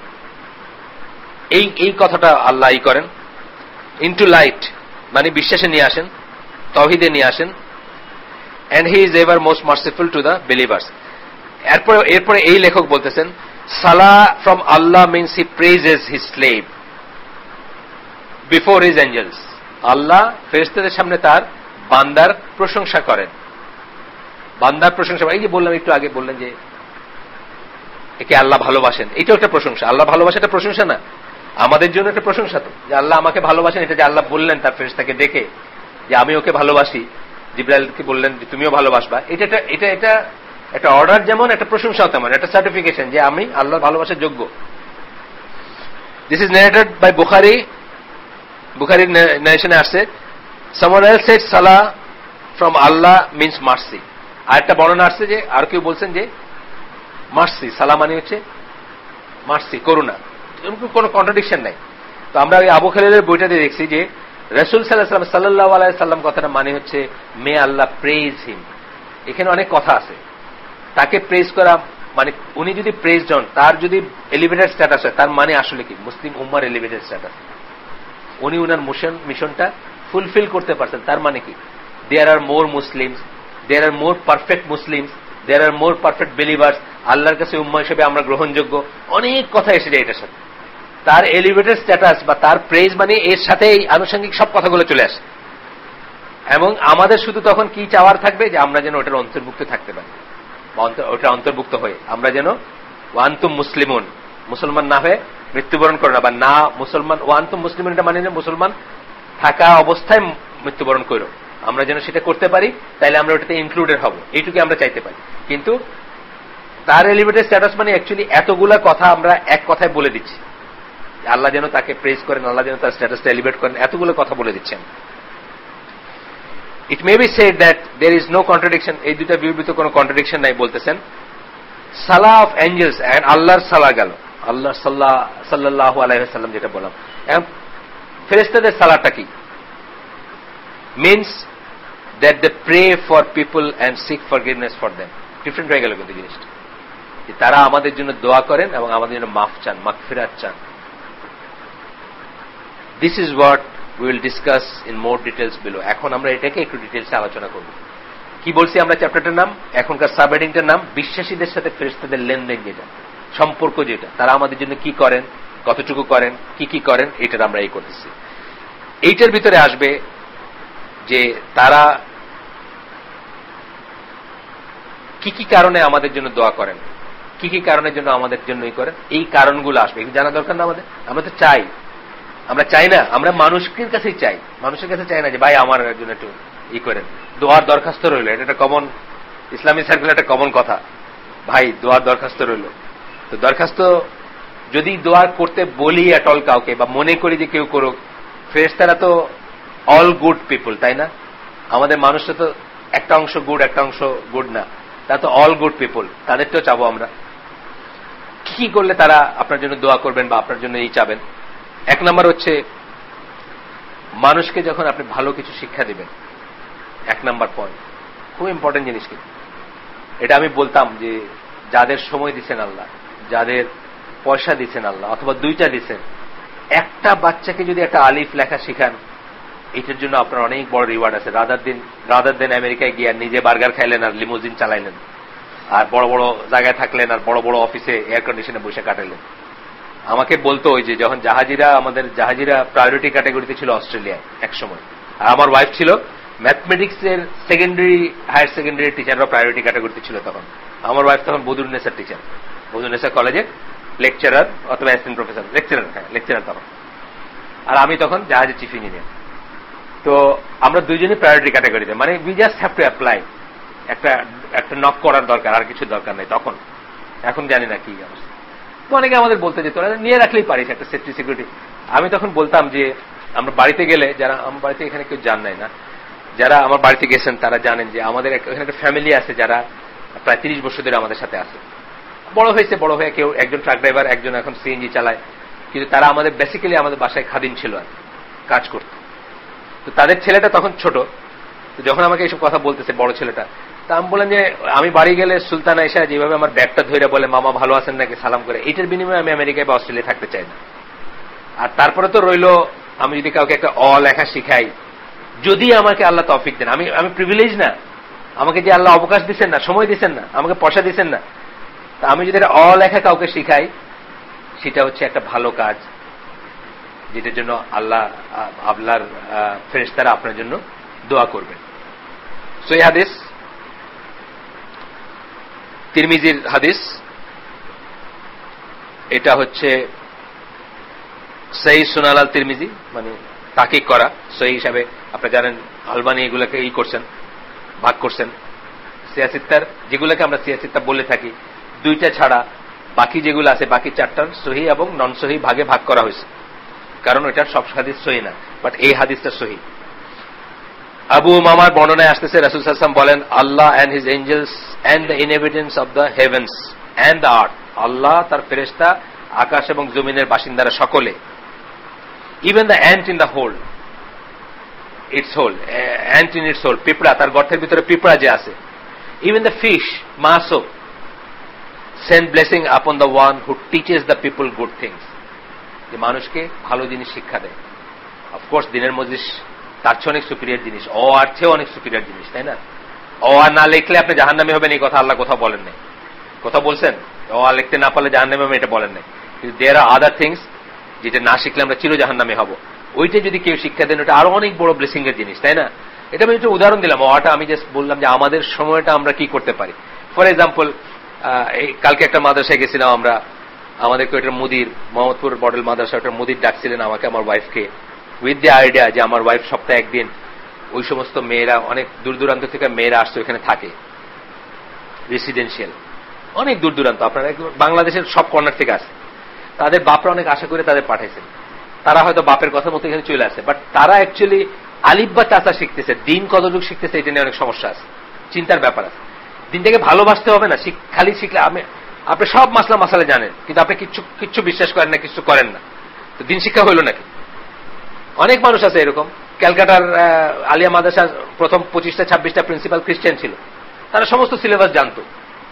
এই কথাটা আল্লাহ করেন। ইনটু লাইট মানে বিশ্বাসে নিয়ে আসেন, তাওহীদে নিয়ে আসেন। And he is ever most merciful to the believers. এরপরে এই লেখক বলতেছেন, সালাহ from Allah means he praises his slave before his angels. আল্লাহ ফেরেশতাদের সামনে তার বান্দার প্রশংসা করেন। বান্দার প্রশংসা, এই যে বললাম একটু আগে, বললেন যে একে আল্লাহ ভালোবাসেন, এটাও একটা প্রশংসা। আল্লাহ ভালোবাসা একটা প্রশংসা না, আমাদের জন্য একটা প্রশংসা তো, যে আল্লাহ আমাকে ভালোবাসেন। এটা যে আল্লাহ বললেন তার ফেরেশতাকে দেখে যে আমি ওকে ভালোবাসি, জিবরাইলকে বললেন যে তুমিও ভালোবাসবা, এটা একটা অর্ডার, যেমন একটা প্রশংসা তেমন একটা সার্টিফিকেশন যে আমি আল্লাহর ভালোবাসার যোগ্য। This is narrated by Bukhari. বুখারীর নারেশনে আসছে, someone else said salah from Allah means mercy. আর একটা বর্ণনা আসছে যে আর কেউ বলছেন যে মার্সি, সালাহ মানে হচ্ছে মার্সি, করুণা, কোনো কন্ট্রাডিকশন নাই। তো আমরা ওই আবু খালিলের বইটাতে দেখছি যে রাসূল সাল্লাল্লাহু আলাইহি ওয়াসাল্লাম কথাটা মানে হচ্ছে মে আল্লাহ প্রেইজ হিম। এখানে অনেক কথা আছে, তাকে প্রেইজ করা মানে উনি যদি প্রেইজড হন, তার যদি এলিভেটেড স্ট্যাটাস হয়, তার মানে আসলে কি মুসলিম উম্মার এলিভেটেড স্ট্যাটাস, উনি উনার মিশনটা ফুলফিল করতে পারছেন। তার মানে কি, there are more Muslims, there are more perfect Muslims, there are more perfect believers, আল্লাহর কাছে উম্মা হিসেবে আমরা গ্রহণযোগ্য, অনেক কথা এসে যায় এটার সাথে। তার এলিভেটেড স্ট্যাটাস বা তার প্রেজ মানে এর সাথে এই আনুষঙ্গিক সব কথাগুলো চলে আসে। এবং আমাদের শুধু তখন কি চাওয়ার থাকবে, যে আমরা যেন ওটার অন্তর্ভুক্ত থাকতে পারি, ওটা অন্তর্ভুক্ত হয়ে আমরা যেন ওয়ান্তুম মুসলিমুন, মুসলমান না হয়ে মৃত্যুবরণ করে না, বা না মুসলমান, ওয়ান্তুম মুসলিমুন এটা মানে না মুসলমান থাকা অবস্থায় মৃত্যুবরণ করো, আমরা যেন সেটা করতে পারি, তাইলে আমরা ওটাতে ইনক্লুডেড হব, এইটুকু আমরা চাইতে পারি। কিন্তু তার এলিভেটেড স্ট্যাটাস মানে অ্যাকচুয়ালি এতগুলা কথা আমরা এক কথায় বলে দিচ্ছি, আল্লাহ যেন তাকে প্রেজ করেন, আল্লাহ যেন তার স্ট্যাটাসটা এলিভেট করেন, এতগুলো কথা বলে দিচ্ছেন। It may be said that there is no contradiction, এই দুইটা বিবৃত কোনো কন্ট্রাডিকশন নাই। বলতেছেন সালাহ অফ এঞ্জেলস এন্ড আল্লাহর সালাহ গেল, আল্লাহ সাল্লাল্লাহু আলাইহি ওয়াসাল্লাম যেটা বললাম, এবং ফেরেশতাদের সালাহটা কি? Means that they pray for people and seek forgiveness for them. Different হয়ে গেল কিন্তু জিনিসটা, তারা আমাদের জন্য দোয়া করেন এবং আমাদের জন্য মাফ চান, মাগফিরাত চান। This is what we will discuss in more details below. এখন আমরা এটাকে একটু ডিটেলসে আলোচনা করব। কি বলছি আমরা চ্যাপ্টারটার নাম, এখনকার সাবহেডিংটার নাম বিশ্বাসীদের সাথে ফেরেশতাদের লেনদেন, যেটা সম্পর্ক, যেটা তারা আমাদের জন্য কি করেন, কতটুকু করেন, কি করেন, এটার আমরা এই করতেছি। এইটার ভিতরে আসবে যে তারা কি কারণে আমাদের জন্য দোয়া করেন, কি কারণের জন্য আমাদের জন্যই করেন, এই কারণগুলো আসবে। জানা দরকার না আমাদের? আমরা তো চাই, আমরা চাই না, আমরা মানুষের কাছেই চাই, মানুষের কাছে চাই না যে ভাই আমার জন্য একটু করেন, দোয়ার দরখাস্ত রইল। এটা একটা কমন ইসলামী সার্কেল, একটা কমন কথা, ভাই দোয়ার দরখাস্ত রইল। তো দরখাস্ত যদি দোয়া করতে বলি অল কাউকে, বা মনে করি যে কেউ করুক, ফেরেশতারা তো অল গুড পিপল, তাই না? আমাদের মানুষরা তো একটা অংশ গুড, একটা অংশ গুড না, তারা তো অল গুড পিপল, তাদেরটাও চাবো আমরা। কি করলে তারা আপনার জন্য দোয়া করবেন বা আপনার জন্য এই চাবেন? এক নম্বর হচ্ছে, মানুষকে যখন আপনি ভালো কিছু শিক্ষা দিবেন, এক নাম্বার পয়েন্ট, খুব ইম্পর্টেন্ট জিনিস। কিন্তু এটা আমি বলতাম যে যাদের সময় দিচ্ছেন আল্লাহ, যাদের পয়সা দিচ্ছেন আল্লাহ, অথবা দুইটা দিচ্ছেন, একটা বাচ্চাকে যদি একটা আলিফ লেখা শিখান, এটার জন্য আপনার অনেক বড় রিওয়ার্ড আছে। রাদার দেন আমেরিকায় গিয়ে নিজে বার্গার খাইলেন আর লিমোজিন চালাইলেন, আর বড় বড় জায়গায় থাকলেন, আর বড় বড় অফিসে এয়ার কন্ডিশনে বসে কাটাইলেন। আমাকে বলতো ওই যে যখন আমাদের জাহাজিরা প্রায়োরিটি ক্যাটাগরিতে ছিল অস্ট্রেলিয়ায় এক সময়, আর আমার ওয়াইফ ছিল ম্যাথমেটিক্স এর হায়ার সেকেন্ডারি টিচাররা প্রায়োরিটি ক্যাটাগরিতে ছিল তখন। আমার ওয়াইফ তখন বদরুন্নেসার টিচার, বদরুন্নেসা কলেজে লেকচারার অথবা অ্যাসিস্ট্যান্ট প্রফেসর, লেকচারার তখন, আর আমি তখন জাহাজের চিফ ইঞ্জিনিয়ার। তো আমরা দুইজনই প্রায়োরিটি ক্যাটাগরিতে, মানে we just have to apply, একটা নক করার দরকার, আর কিছু দরকার নেই তখন। এখন জানি না কি অবস্থা। তো অনেকে আমাদের বলতে যে তোরা নিয়ে রাখলেই পারিস একটা সেফটি সিকিউরিটি। আমি তখন বলতাম যে আমরা বাড়িতে গেলে, যারা আমার বাড়িতে এখানে কেউ জান নাই না, যারা আমার বাড়িতে গেছেন তারা জানেন যে আমাদের এখানে একটা ফ্যামিলি আছে যারা প্রায় 30 বছর ধরে আমাদের সাথে আছে। বড় হয়ে কেউ একজন ট্রাক ড্রাইভার, একজন এখন সিএনজি চালায়, কিন্তু তারা আমাদের বেসিক্যালি আমাদের বাসায় খাদিম ছিল, আর কাজ করত। তো তাদের ছেলেটা তখন ছোট, তো যখন আমাকে এইসব কথা বলতেছে বড় ছেলেটা, তা আমি বললাম যে আমি বাড়ি গেলে সুলতানা এসা যেভাবে আমার ব্যাগটা ধরে বলে মামা ভালো আছেন নাকি সালাম করে, এইটার বিনিময়ে আমি আমেরিকায় বা অস্ট্রেলিয়া থাকতে চাই না। আর তারপরে তো রইল, আমি যদি কাউকে একটা লেখা শিখাই, যদি আমাকে আল্লাহ তৌফিক দেন, আমি প্রিভিলেজ না, আমাকে যে আল্লাহ অবকাশ দিচ্ছেন না, সময় দিচ্ছেন না, আমাকে পয়সা দিচ্ছেন না, তা আমি যদি একটা লেখা কাউকে শিখাই, সেটা হচ্ছে একটা ভালো কাজ, যেটার জন্য আল্লাহর ফেরেশতারা আপনার জন্য দোয়া করবেন। সো এই হাদিস তিরমিজির হাদিস, এটা হচ্ছে সহিহ সুনান আল তিরমিজি, মানে তাকিক করা সহিহ হিসাবে। আপনারা জানেন আলবানি এগুলোকে করছেন, ভাগ করছেন। সিয়াসিত্তার যেগুলোকে আমরা সিয়াসিত্তা বলে থাকি, দুইটা ছাড়া বাকি যেগুলো আছে, বাকি চারটার সহিহ এবং নন সহিহ ভাগে ভাগ করা হয়েছে, কারণ এটার সব হাদিস সহিহ না, বাট এই হাদিসটা সহিহ। আবু উমামার বর্ণনায় আসতেছে, রাসূল সাল্লাল্লাহু আলাইহি ওয়াসাল্লাম বলেন, Allah and his angels and the inhabitants of the heavens and the earth, আল্লাহ তার ফেরেশতা, আকাশ এবং জমিনের বাসিন্দারা সকলে, even the ant in the hole, its hole, ant in its hole, পিঁপড়া, তার গর্তের ভিতরে পিঁপড়া যে আছে, ইভেন দ্য ফিশ মাসও, send blessing upon the one who teaches the people good things, যে মানুষকে ভালো জিনিস শিক্ষা দেয়। অফকোর্স দিনের মজলিস তার চেয়ে অনেক সুপিরিয়র জিনিস, আর চেয়ে অনেক সুপিরিয়র জিনিস, তাই না? আর না লিখলে আপনি জাহান্নামী হবেন, এই কথা আল্লাহ কোথাও বলেন নাই। কোথাও বলছেন আর লিখতে না পারলে জাহান্নামী হবেন, এটা বলেন নাই। কিন্তু দেয়ার আর আদার থিংস, যেটা না শিখলে আমরা চির জাহান্নামী হব, ওইটা যদি কেউ শিক্ষা দেন, ওটা আরো অনেক বড় ব্লেসিং এর জিনিস, তাই না? এটা আমি একটা উদাহরণ দিলাম, ওটা আমি জাস্ট বললাম যে আমাদের সময়টা আমরা কি করতে পারি। ফর এক্সাম্পল, কালকে একটা মাদ্রাসায় গেছিলাম আমরা, আমাদেরকে ওইটার মুদির, মোহাম্মদপুর মডেল মাদ্রাসা, ওটার মুদির ডাকছিলেন আমাকে, আমার ওয়াইফকে, উইথ দ্য আইডিয়া যে আমার ওয়াইফ সপ্তাহে একদিন ওই সমস্ত মেয়েরা, অনেক দূর দূরান্ত থেকে মেয়েরা আসছে, ওখানে থাকে রেসিডেন্সিয়াল, অনেক দূর দূরান্ত, আপনারা বাংলাদেশের সব কর্নার থেকে আসে। তাদের বাপরা অনেক আশা করে তাদের পাঠাইছেন, তারা হয়তো বাপের কথা মতো এখানে চলে আসে, বাট তারা অ্যাকচুয়ালি আলিফ বা চাচা শিখতেছে, দিন কতটুকু শিখতেছে এটা নিয়ে অনেক সমস্যা আছে, চিন্তার ব্যাপার আছে। দিনটাকে ভালোবাসতে হবে না, খালি শিখলে আপনি সব মাসলা মাসালে জানেন, কিন্তু আপনি কিচ্ছু বিশ্বাস করেন না, কিছু করেন না, তো দিন শিক্ষা হইল নাকি? অনেক মানুষ আছে এরকম। ক্যালকাটার আলিয়া মাদ্রাসার প্রথম 25টা-26টা প্রিন্সিপাল খ্রিস্টান ছিল, তারা সমস্ত সিলেবাস জানতো,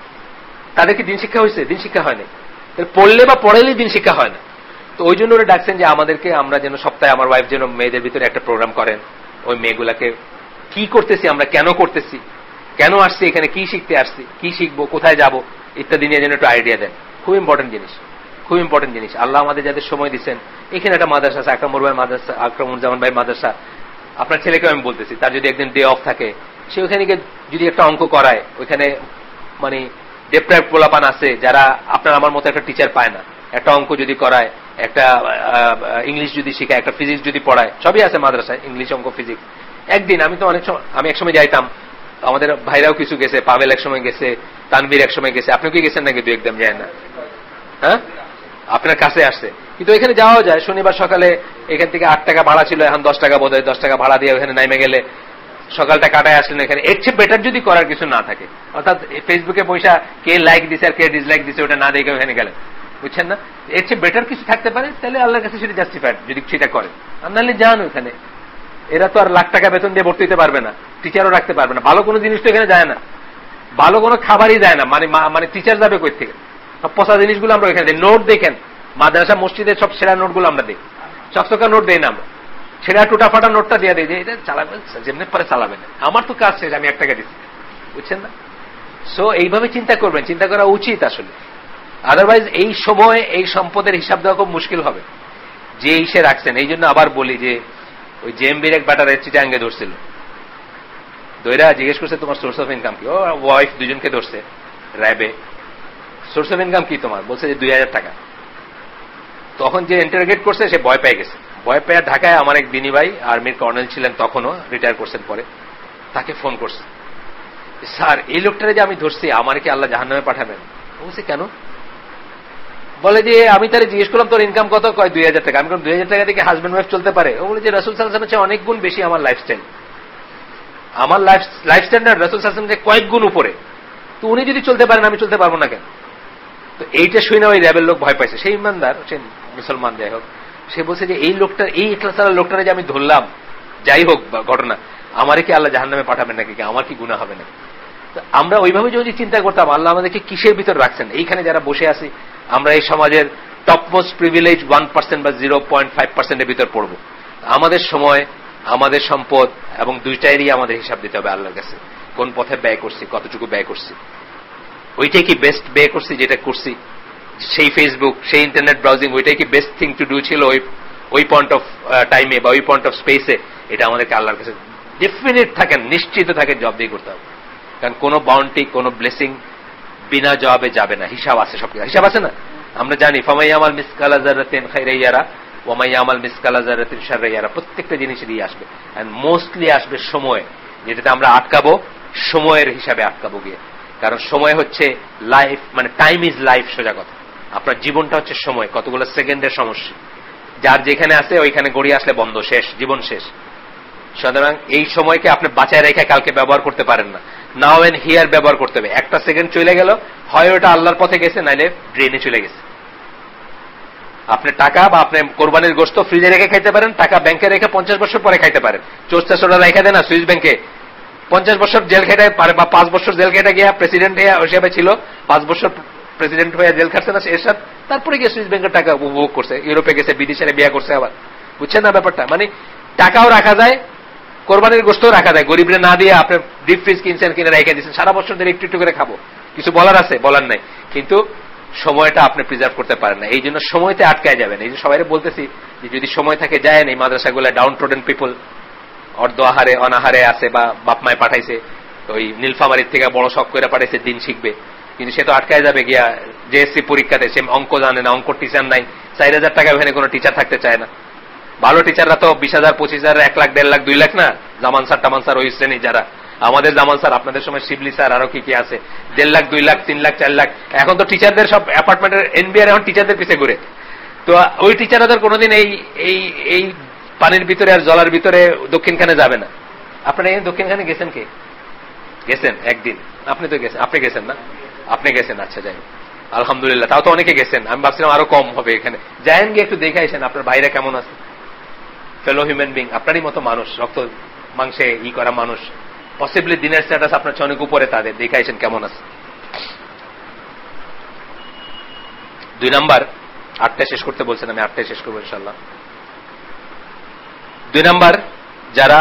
তাদের কি দিন শিক্ষা হয়েছে? দিন শিক্ষা হয় না। পড়লে বা পড়াইলেই দিন শিক্ষা হয় না। তো ওই জন্য ওরা ডাকছেন যে আমাদেরকে, আমরা যেন সপ্তাহে, আমার ওয়াইফ যেন মেয়েদের ভিতরে একটা প্রোগ্রাম করেন, ওই মেয়েগুলাকে কি করতেছি আমরা, কেন করতেছি, কেন আসছি এখানে, কি শিখতে আসছি, কি শিখবো, কোথায় যাব ইত্যাদি নিয়ে যেন একটু আইডিয়া দেন। খুব ইম্পর্টেন্ট জিনিস, খুব ইম্পর্টেন্ট জিনিস। আল্লাহ আমাদের যাদের সময় দিচ্ছেন, এখানে একটা মাদ্রাসা আছে, আকরামুজ্জামান ভাই মাদ্রাসা, আপনার ছেলেকে আমি বলতেছি, তার যদি একদিন ডে অফ থাকে, সে ওখানে যদি একটা অঙ্ক করায়, ওইখানে মানে ডেপ্রাইভ পোলাপান আছে যারা আপনার আমার মতো একটা টিচার পায় না, একটা অঙ্ক যদি করায়, একটা ইংলিশ যদি শিখায়, একটা ফিজিক্স যদি পড়ায়, সবই আছে মাদ্রাসায়, ইংলিশ, অঙ্ক, ফিজিক্স। একদিন আমি তো আমি একসময় যাইতাম, আমাদের ভাইরাও কিছু গেছে, পাবেল একসময় গেছে, তানভীর একসময় গেছে, আপনি কি গেছেন নাকি? একদম যায় না, হ্যাঁ, আপনার কাছে আসছে, কিন্তু এখানে যাওয়া যায়। শনিবার সকালে এখান থেকে 8 টাকা ভাড়া ছিল, এখন 10 টাকা বোধ হয়, 10 টাকা ভাড়া দিয়ে ওখানে নামে গেলে সকালটা কাটায় আসলেন এখানে। এর চেয়ে বেটার যদি করার কিছু না থাকে, অর্থাৎ ফেসবুকে পয়সা কে লাইক দিছে আর কে ডিসলাইক দিছে ওটা না দেখে ওখানে গেলেন, বুঝছেন না? এর চেয়ে বেটার কিছু থাকতে পারে, তাহলে আল্লাহর কাছে সেটা জাস্টিফাইড যদি সেটা করেন। আর নাহলে যান ওখানে, এরা তো আর লাখ টাকা বেতন দিয়ে ভর্তি হতে পারবে না, টিচারও রাখতে পারবে না, ভালো কোনো জিনিস তো এখানে যায় না, ভালো কোনো খাবারই যায় না, মানে টিচার যাবে কই থেকে? সব পচা জিনিসগুলো আমরা এখানে দিই। নোট দেখেন, মাদ্রাসা মসজিদের সব সেরা নোটগুলো আমরা দিই, চকচকা নোট দেই না আমরা, ছেড়া টুটা ফাটা নোটটা দিয়ে দিই যে এটা চালাবেন, যেমনি পরে চালাবেন, আমার তো কাজ শেষ, আমি 1 টাকা দিচ্ছি, বুঝছেন না? সো এইভাবে চিন্তা করবেন, চিন্তা করা উচিত আসলে। আদারওয়াইজ এই সময় এই সম্পদের হিসাব দেওয়া খুব মুশকিল হবে যে ইসে রাখছেন। এই জন্য আবার বলি যে ওই জেএমবির এক ব্যাটার চিটাঙ্গে ধরছিল, দইরা জিজ্ঞেস করছে তোমার সোর্স অফ ইনকাম কি? ও ওয়াইফ দুজনকে ধরছে র্যাবে, সোর্স অফ ইনকাম কি তোমার? বলছে যে 2000 টাকা। তখন যে ইন্টারোগেট করছে সে ভয় পেয়ে গেছে, ভয় পেয়ে ঢাকায় আমার এক বিনি ভাই আর্মির কর্নেল ছিলেন, তখনও রিটায়ার করছেন পরে, তাকে ফোন করছে, স্যার এই লোকটারে যে আমি ধরছি আমার কি আল্লাহ জাহান্নামে পাঠাবেন? বলছে কেন? বলে যে আমি তাহলে জিজ্ঞেস করলাম তোর ইনকাম কত? কয় 2000 টাকা। আমি 2000 টাকা থেকে হাজব্যান্ড ওয়াইফ চলতে পারে? ও বলে যে রাসূল সাল্লাল্লাহু আলাইহি ওয়াসাল্লামের চেয়ে অনেক গুণ বেশি আমার লাইফস্টাইল, আমার লাইফ স্ট্যান্ডার্ড রাসূল সাল্লাল্লাহু আলাইহি ওয়াসাল্লামের কয়েক গুণ উপরে, তো উনি যদি চলতে পারেন আমি চলতে পারবো না কেন? তো এইটা শুনে ওই র্যাবের লোক ভয় পাইছে, সেই ইমানদার, সে মুসলমান যাই হোক, সে বলছে যে এই লোকটা, এই ইখলাসালা লোকটারে যে আমি ধরলাম, যাই হোক ঘটনা, আমারে কি আল্লাহ জাহান্নামে পাঠাবেন নাকি? আমার কি গুনাহ হবে না? আমরা ওইভাবে যদি চিন্তা করতাম, আল্লাহ আমাদেরকে কিসের ভিতর রাখছেন? এইখানে যারা বসে আছি আমরা এই সমাজের টপমোস্ট প্রিভিলেজ 1% বা 0.5% এর ভিতর পড়বো। আমাদের সময়, আমাদের সম্পদ এবং দুইটারই আমাদের হিসাব দিতে হবে আল্লাহর কাছে। কোন পথে ব্যয় করছি, কতটুকু ব্যয় করছি, ওইটাই কি বেস্ট ব্যয় করছি যেটা করছি? সেই ফেসবুক, সেই ইন্টারনেট ব্রাউজিং, ওইটাই কি বেস্ট থিং টু ডু ছিল ওই পয়েন্ট অফ টাইমে বা ওই পয়েন্ট অফ স্পেসে? এটা আমাদেরকে আল্লাহর কাছে ডেফিনেট থাকেন, নিশ্চিত থাকেন জবাবদিহি করতে হবে। কারণ কোনো বাউন্টি, কোনো ব্লেসিং বিনা জবাবে যাবে না, হিসাব আছে, সব হিসাব আছে না? আমরা জানি ফামাইয়ামাল মিসকালা যারাতিন খাইরান ইয়ারা ওয়া মাইয়ামাল মিসকালা যারাতিন শাররান ইয়ারা, প্রত্যেকটা জিনিসেরই আসবে, এন্ড মোস্টলি আসবে সময়, যেটাতে আমরা আটকাবো, সময়ের হিসাবে আটকাবো গিয়ে। কারণ সময় হচ্ছে লাইফ, মানে টাইম ইজ লাইফ, সোজা কথা। আপনার জীবনটা হচ্ছে সময়, কতগুলো সেকেন্ডের সমস্যা, যার যেখানে আছে ওইখানে গড়িয়ে আসলে বন্ধ, শেষ, জীবন শেষ। সুতরাং এই সময়কে আপনি বাঁচায় রেখে কালকে ব্যবহার করতে পারেন না, নাও এন্ড হিয়ার ব্যবহার করতে হবে। একটা সেকেন্ড চলে গেল, হয় ওটা আল্লাহর পথে গেছে, নাইলে ড্রেনে চলে গেছে। আপনি টাকা বা আপনি কোরবানির গোশত ফ্রিজে রেখে খাইতে পারেন, টাকা ব্যাংকে রেখে 50 বছর পরে খাইতে পারেন। চোরটা রেখে দেয় না সুইস ব্যাংকে, 50 বছর জেল খেটে পারে, বা 5 বছর জেল খেটে গিয়া প্রেসিডেন্ট হিসেবে ছিল, 5 বছর প্রেসিডেন্ট হয়ে জেল খাটছে না এরশাদ, তারপরে গিয়ে সুইস ব্যাংকের টাকা উপভোগ করছে, ইউরোপে গেছে, বিদেশে বিয়ে করছে আবার, বুঝছেন না ব্যাপারটা? মানে টাকাও রাখা যায়, কোরবানির গোশতও রাখা যায়, গরিবরে না দিয়ে আপনি ডিপ ফ্রিজ কিনছেন, কিনে রেখে দিচ্ছেন, সারা বছর ধরে একটু একটু করে খাবো, কিছু বলার আছে? বলার নাই। কিন্তু সময়টা আপনি প্রিজার্ভ করতে পারেন না, এই জন্য সময়তে আটকায় যাবেন। এই যে সবাই বলতেছি যে যদি সময় থাকে যায় না, এই মাদ্রাসাগুলো ডাউন ট্রোডেন পিপল, অর্ধ আহারে অনাহারে আছে, বা বাপ মায় পাঠাইছে ওই নীলফামারির থেকে বড় শখ করে পাঠাইছে দিন শিখবে, কিন্তু সে তো আটকায় যাবে গিয়া জেএসসি পরীক্ষাতে, সে অঙ্ক জানে না, অঙ্ক টিচার নাই, 4000 টাকা ওখানে কোনো টিচার থাকতে চায় না, ভালো টিচাররা তো 20,000, 25,000, 1 লাখ, 1.5 লাখ, 2 লাখ না। জামান স্যার টামান স্যার ওই শ্রেণী যারা, আমাদের জামান স্যার, আপনাদের সময় শিবলি স্যার, আরো কি কি আছে, 1.5 লাখ, 2 লাখ, 3 লাখ, 4 লাখ। এখন তো টিচারদের সব অ্যাপার্টমেন্টের এনবিআর এখন টিচারদের পিছিয়ে ঘুরে। তো ওই টিচাররা কোনোদিন এই এই এই পানির ভিতরে আর জলার ভিতরে দক্ষিণখানে যাবে না। আপনারা এই দক্ষিণখানে গেছেন? কে গেছেন একদিন? আপনি তো গেছেন, আপনি গেছেন না? আপনি গেছেন, আচ্ছা যাই, আলহামদুলিল্লাহ। তাও তো অনেকে গেছেন, আমি ভাবছিলাম আরো কম হবে এখানে। যায়েন গিয়ে একটু দেখে আসেন আপনার ভাইরা কেমন আছে, ফেলো হিউম্যান বিং, আপনারই মতো মানুষ, রক্ত মাংসে করা মানুষ, পসিবলি দিনের স্ট্যাটাস আপনার চেয়ে অনেক উপরে, তাদের দেখে আসেন কেমন আছে। 2 নাম্বার, 8টায় শেষ করতে বলছেন, আমি 8টায় শেষ করবো ইনশাআল্লাহ। 2 নাম্বার, যারা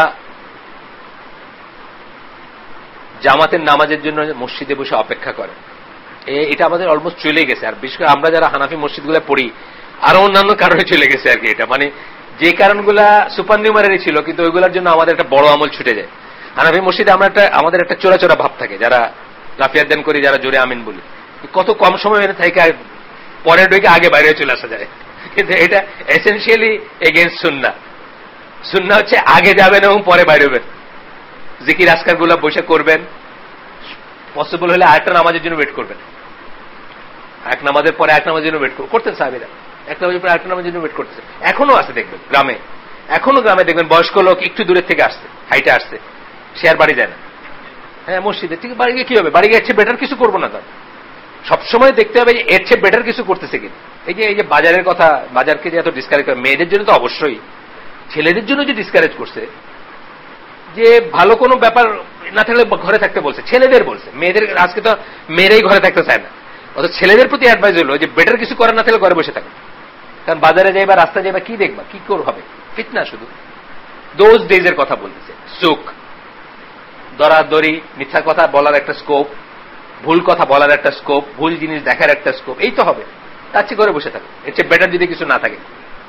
জামাতের নামাজের জন্য মসজিদে বসে অপেক্ষা করে, এটা আমাদের অলমোস্ট চলে গেছে। আর বিশেষ করে আমরা যারা হানাফি মসজিদগুলো পড়ি, আরো অন্যান্য কারণে চলে গেছে আর কি। এটা মানে যে কারণগুলা সুপার নিউমারেরই ছিল, কিন্তু ওইগুলোর জন্য আমাদের একটা বড় আমল ছুটে যায়। হানাফি মসজিদে আমাদের একটা চোরা চোরা ভাব থাকে, যারা রাফিয়াত দান করি, যারা জোরে আমিন বলি, কত কম সময় এনে থেকে পরের ডেকে আগে বাইরে চলে আসা যায়। কিন্তু এটা এসেনশিয়ালি এগেইনস্ট সুন্নাহ। সুন্নাহ হচ্ছে আগে যাবেন এবং পরে বাইরে হবেন, জিকির আজকার গুলা বসে করবেন, পসিবল হলে আরেকটা নামাজের জন্য ওয়েট করবেন, এক নামাজের পরে এক নামাজের জন্য ওয়েট করতেন সাহাবীরা, এক নামাজের পরে আরেকটা নামাজের জন্য ওয়েট করতেছে। এখনো আছে দেখবেন গ্রামে, এখনো গ্রামে দেখবেন বয়স্ক লোক একটু দূরের থেকে আসছে, হাইটে আসছে, সে আর বাড়ি যায় না। হ্যাঁ মসজিদে, ঠিক বাড়ি গিয়ে কি হবে, বাড়ি গিয়ে এর চেয়ে বেটার কিছু করবো না। তার সবসময় দেখতে হবে যে এর চেয়ে বেটার কিছু করতেছে কিনা। এই যে বাজারের কথা, বাজারকে যে এত ডিসকারেজ করে, মেয়েদের জন্য তো অবশ্যই, ছেলেদের জন্য যে ডিসকারেজ করছে, যে ভালো কোনো ব্যাপার না থাকলে ঘরে থাকতে বলছে, ছেলেদের বলছে, মেয়েদের আজকে তো মেয়েরাই ঘরে থাকতে চায় না। অথচ ছেলেদের প্রতি অ্যাডভাইস হলো যে বেটার কিছু করার না থাকলে ঘরে বসে থাকো, কারণ বাজারে যাইবা, রাস্তা যাইবা, কি দেখবা, কি হবে, ফিতনা শুধু। দোজ ডেজের কথা বলতেছে, সুখ, দরাদরি, মিথ্যা কথা বলার একটা স্কোপ, ভুল কথা বলার একটা স্কোপ, ভুল জিনিস দেখার একটা স্কোপ, এই তো হবে। তার চেয়ে ঘরে বসে থাকো, এর চেয়ে বেটার যদি কিছু না থাকে।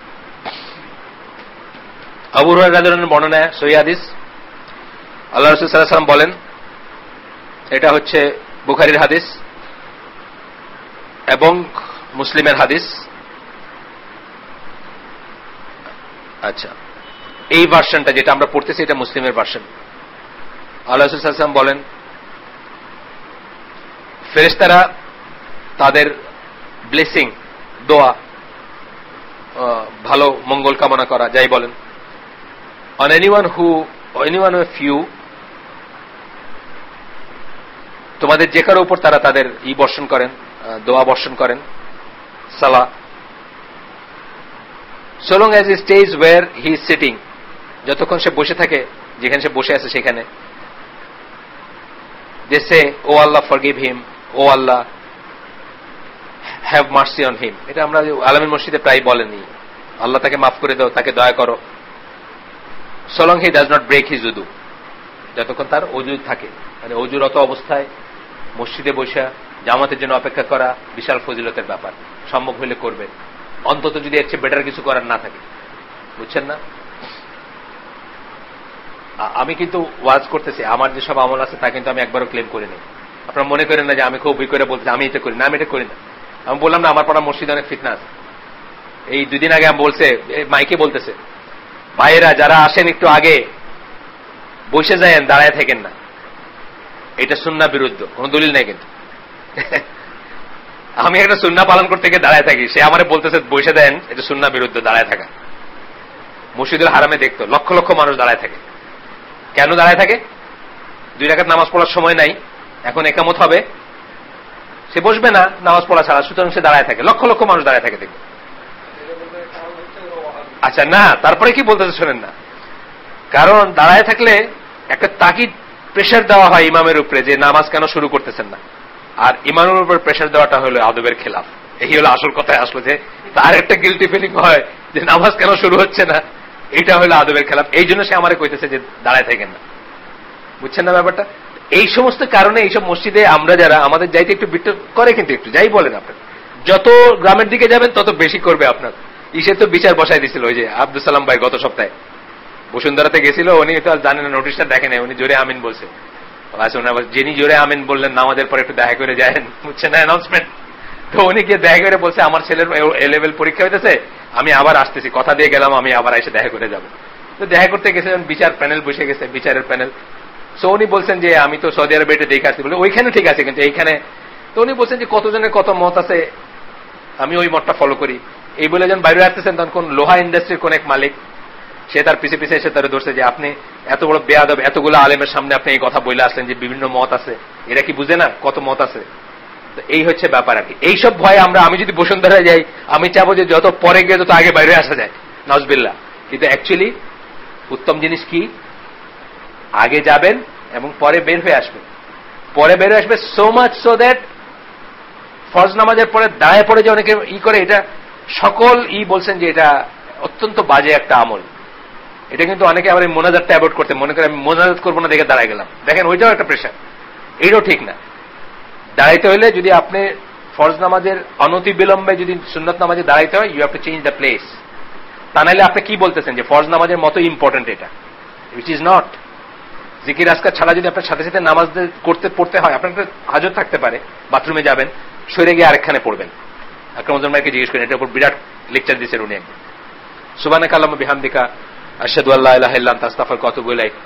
আবু হুরায়রা রাদিয়াল্লাহু আনহু বর্ণনা, সহিহ হাদিস, আল্লাহ রাসূল সাল্লাল্লাহু আলাইহি ওয়াসাল্লাম বলেন, এটা হচ্ছে বুখারীর হাদিস এবং মুসলিমের হাদিস। আচ্ছা, এই ভার্সনটা যেটা আমরা পড়তেছি এটা মুসলিমের ভার্সন। আল্লাহ রাসূল সাল্লাল্লাহু আলাইহি ওয়াসাল্লাম বলেন, ফেরেশতারা তাদের ব্লেসিং, দোয়া, ভালো মঙ্গল কামনা করা, যাই বলেন, on anyone of you, তোমাদের যে কারো উপর তারা তাদের বর্ষণ করেন, দোয়া বর্ষণ করেন, সালা, so long as he stays where he is sitting, যতক্ষণ সে বসে থাকে, যেখানে সে বসে আছে সেখানে, they say, oh Allah forgive him, oh Allah have mercy on him। এটা আমরা আলামিন মসজিদে প্রায় বলেনি, আল্লাহ তাকে মাফ করে দাও, তাকে দয়া করো। so long he does not break his wudu, যতক্ষণ তার ওযু থাকে, মানে ওযুরত অবস্থায় মসজিদে বসে জামাতের জন্য অপেক্ষা করা বিশাল ফজিলতের ব্যাপার, সম্ভব হলে করবে, অন্তত যদি এর চেয়ে বেটার কিছু করার না থাকে, বুঝছেন না? আমি কিন্তু ওয়াজ করতেছি, আমার যেসব আমল আছে তা কিন্তু আমি একবারও ক্লেম করি নাই। আপনারা মনে করেন না যে আমি খুব করে বলতেছি আমি এটা করি না, আমি এটা করি না। আমি বললাম না আমার পড়া মসজিদে অনেক ফিতনা আছে। এই 2 দিন আগে আমি বলছে, মাইকে বলতেছে, ভাইয়েরা যারা আসেন একটু আগে বসে যায়েন, দাঁড়ায় থাকেন না, এটা সুন্নাহ বিরুদ্ধ, কোন দলিল নাই কিন্তু। আমি একটা সুন্নাহ পালন করতে গিয়ে দাঁড়ায় থাকি, সে আমারে বলতেছে বসে দেন, এটা সুন্নাহ বিরুদ্ধ দাঁড়ায় থাকা। মসজিদুল হারামে দেখতো লক্ষ লক্ষ মানুষ দাঁড়ায় থাকে, কেন দাঁড়ায় থাকে? 2 রাকাত নামাজ পড়ার সময় নাই, এখন একামত হবে, সে বসবে না নামাজ পড়া ছাড়া, সুতরাং সে দাঁড়ায় থাকে, লক্ষ লক্ষ মানুষ দাঁড়ায় থাকে দেখবে। আচ্ছা না, তারপরে কি বলতেছে শোনেন না, কারণ দাঁড়ায় থাকলে একটা তাকিদ, প্রেশার দেওয়া হয় ইমামের উপরে যে নামাজ কেন শুরু করতেছেন না, আর ইমামের উপর প্রেশার দেওয়াটা হলো আদবের খেলাফ। এই হলো আসল কথায় আসলো, যে তার একটা গিলটি ফিলিং হয় যে নামাজ কেন শুরু হচ্ছে না, এটা হলো আদবের খেলাফ। এই জন্য সে আমারে কইতেছে যে দাঁড়ায় থাকেন না, বুঝছেন না ব্যাপারটা? এই সমস্ত কারণে এইসব মসজিদে আমরা যারা, আমাদের যাইতে একটু বিট করে, কিন্তু একটু যাই বলেন আপনার, যত গ্রামের দিকে যাবেন তত বেশি করবে আপনার। ইসে তো বিচার বসাই দিছিল, ওই যে আব্দুল সালাম ভাই গত সপ্তাহে বসুন্ধরাতে গেছিল, উনি তো আর জানেন না, নোটিশটা দেখেন, উনি জোরে আমিন বলছে। যিনি জোরে আমিন বললেন নামাজের পরে একটু দেখা করে যায়, বুঝছেন না, অ্যানাউন্সমেন্ট। তো উনি গিয়ে দেখা করে বলছে আমার ছেলের এ লেভেল পরীক্ষা হইতেছে, আমি আবার আসতেছি, কথা দিয়ে গেলাম আমি আবার এসে দেখা করে যাব। তো দেখা করতে গেছে, বিচার প্যানেল বসে গেছে, বিচারের প্যানেল। সো উনি বলছেন যে আমি তো সৌদি আরবে এটা দেখে আসছি, বলে ওইখানে ঠিক আছে, কিন্তু এইখানে তো উনি বলছেন যে কতজনের কত মত আছে, আমি ওই মতটা ফলো করি। এই বলে যখন বাইরে আসতেছেন তখন কোন লোহা ইন্ডাস্ট্রির কোন এক মালিক, সে তার পিছিয়ে পিছিয়ে এসে তারা ধরছে যে আপনি এত বড় বেয়াদব, এতগুলো আলেমের সামনে আপনি এই কথা বলে আসলেন যে বিভিন্ন মত আছে, এরা কি বুঝে না কত মত আছে? তো এই হচ্ছে ব্যাপার আর কি। এইসব ভয়ে আমি যদি বসুন্ধরা যাই, আমি চাবো যে যত পরে গিয়ে যত আগে বাইরে আসা যায়, নজবিল্লাহ। কিন্তু অ্যাকচুয়ালি উত্তম জিনিস কি, আগে যাবেন এবং পরে বের হয়ে আসবেন। পরে বের হয়ে আসবে সো মাচ সো দ্যাট ফরজ নামাজের পরে দাঁড়ায় পড়ে যে অনেকে করে, এটা সকল বলছেন যে এটা অত্যন্ত বাজে একটা আমল। এটা কিন্তু অনেকে আবার মোনাজাতটা অ্যাভয়েড করতে মনে করে, আমি মোনাজাত করবো না দেখে দাঁড়ায় গেলাম। দেখেন ওইটাও একটা প্রেশার, এইটাও ঠিক না। দাঁড়াইতে হলে যদি আপনি ফরজ নামাজের অনতি বিলম্বে যদি সুন্নত নামাজে দাঁড়াইতে হয়, you have to change the place. তা নাহলে আপনি কি বলতেছেন যে ফরজ নামাজের মতো ইম্পর্টেন্ট এটা, উইচ ইজ নট। জিকির আজকার ছাড়া যদি আপনার সাথে সাথে নামাজ পড়তে হয়, আপনার একটা হাজত থাকতে পারে, বাথরুমে যাবেন, সরে গিয়ে আরেকখানে পড়বেন। আকরাম উদ্দিন ভাইকে জিজ্ঞেস করেন, এটার উপর বিরাট লেকচার দিয়েছেন উনি একদিন। সুবহানাকা আল্লাহুম্মা বিহামদিকা আশহাদু আল্লা ইলাহা ইল্লা আনতা আস্তাগফিরুকা ওয়া আতুবু ইলাইক।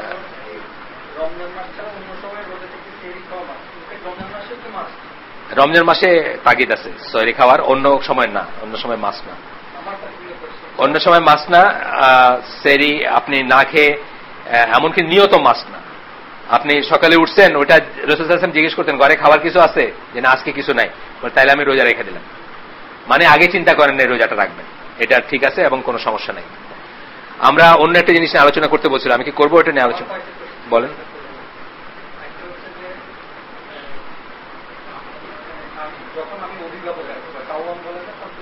রমজান মাসে তাগিদ আছে সহরি খাওয়ার, অন্য সময় না, অন্য সময় মাছ না, অন্য সময় মাছ না। সেরি আপনি না খেয়ে, এমনকি নিয়ত মাছ না, আপনি সকালে উঠছেন, ওইটা রাসূল সাল্লাল্লাহু আলাইহি ওয়াসাল্লাম জিজ্ঞেস করতেন ঘরে খাবার কিছু আছে, যে না আজকে কিছু নাই, তাইলে আমি রোজা রেখে দিলাম। মানে আগে চিন্তা করেন না রোজাটা রাখবেন, এটা ঠিক আছে এবং কোনো সমস্যা নাই। আমরা অন্য একটা জিনিস নিয়ে আলোচনা করতে বলছিলাম, আমি কি করবো এটা নিয়ে আলোচনা? বলেন। যখন আমি অভিভাবক কাওয়াম বলে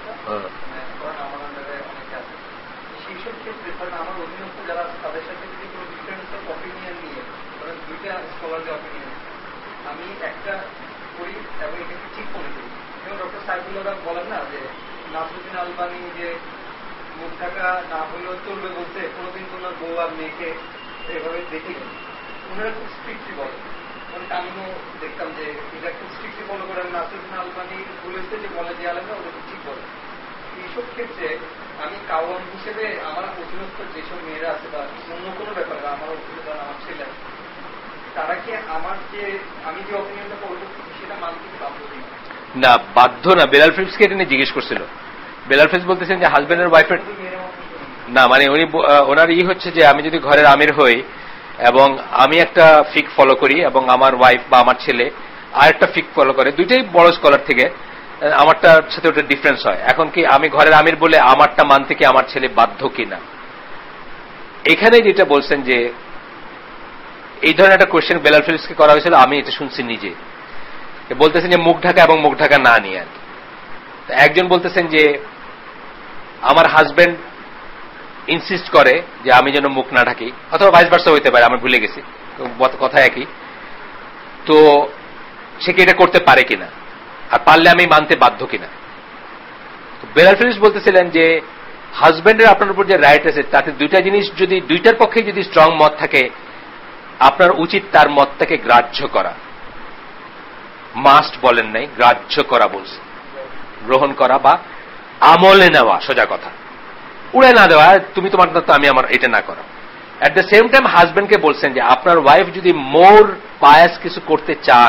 সেই সব ক্ষেত্রে আমার অধীনস্থ যারা আছে তাদের সাথে যদি কোনো ডিফারেন্স অফ অপিনিয়ন নিয়ে, দুইটা স্কলারদের অপিনিয়ন আমি একটা করি এবং এটাকে ঠিক মনে করি। যেমন ডক্টর সাইফুল্লাহ বলেন না যে নাসরুদ্দিন আলবানী যে মুখ ঢাকা না হলেও চলবে বলতে, কোনোদিন কোনো বউ আর মেয়েকে এভাবে দেখিনি। ওনারা খুব স্ট্রিক্টলি বলেন, আমিও দেখতাম যে এটা খুব স্ট্রিক্টলি ফলো করে। নাসরুদ্দিন আলবানী বলেছে যে বলে যে আলেমরা ওদের ঠিক বলে। এইসব ক্ষেত্রে আমি কাওয়াম হিসেবে আমার অধীনস্থ যেসব মেয়েরা আছে বা অন্য কোনো ব্যাপারে আমার অধীনস্থ আমার ছেলে, তারা কি আমার যে আমি যে অপিনিয়নটা করবো সেটা মানতে বাধ্য না? বাধ্য না। বেলাল ফিলিপসকে এটা নিয়ে জিজ্ঞেস করছিল। বেলাল ফিলিপস বলতেছেন যে হাজবেন্ডের ওয়াইফের না, মানে উনি ওনার হচ্ছে যে আমি যদি ঘরের আমির হই এবং আমি একটা ফিক ফলো করি এবং আমার ওয়াইফ বা আমার ছেলে আর একটা ফিক ফলো করে, দুইটাই বড় স্কলার থেকে, আমারটার সাথে ওটা ডিফারেন্স হয়। এখন কি আমি ঘরের আমির বলে আমারটা মানতে কি আমার ছেলে বাধ্য কিনা? এখানে যেটা বলছেন যে এই ধরনের একটা কোয়েশ্চেন বেলাল ফিলিপসকে করা হয়েছিল, আমি এটা শুনছি নিজে। বলতেছেন যে মুখ ঢাকা এবং মুখ ঢাকা না নিয়ে আর কি। একজন বলতেছেন যে আমার হাজবেন্ড ইনসিস্ট করে যে আমি যেন মুখ না ঢাকি, অথবা ভাইস ভার্সা হইতে পারে, আমি ভুলে গেছি, কথা একই। তো সে কি এটা করতে পারে কিনা, আর পারলে আমি মানতে বাধ্য কিনা? বেলাল ফিলিপস বলতেছিলেন যে হাজবেন্ডের আপনার উপর যে রাইট আছে, তাতে দুইটা জিনিস যদি দুইটার পক্ষে যদি স্ট্রং মত থাকে, আপনার উচিত তার মতটাকে গ্রাহ্য করা। মাস্ট বলেন নাই, গ্রাহ্য করা বলছে, গ্রহণ করা বা আমলে নেওয়া। সোজা কথা, উড়ে না দেওয়া, তুমি তোমার তো আমি আমার, এটা না করা। অ্যাট দ্য সেম টাইম হাজবেন্ডকে বলছেন যে আপনার ওয়াইফ যদি মোর পায়াস কিছু করতে চান,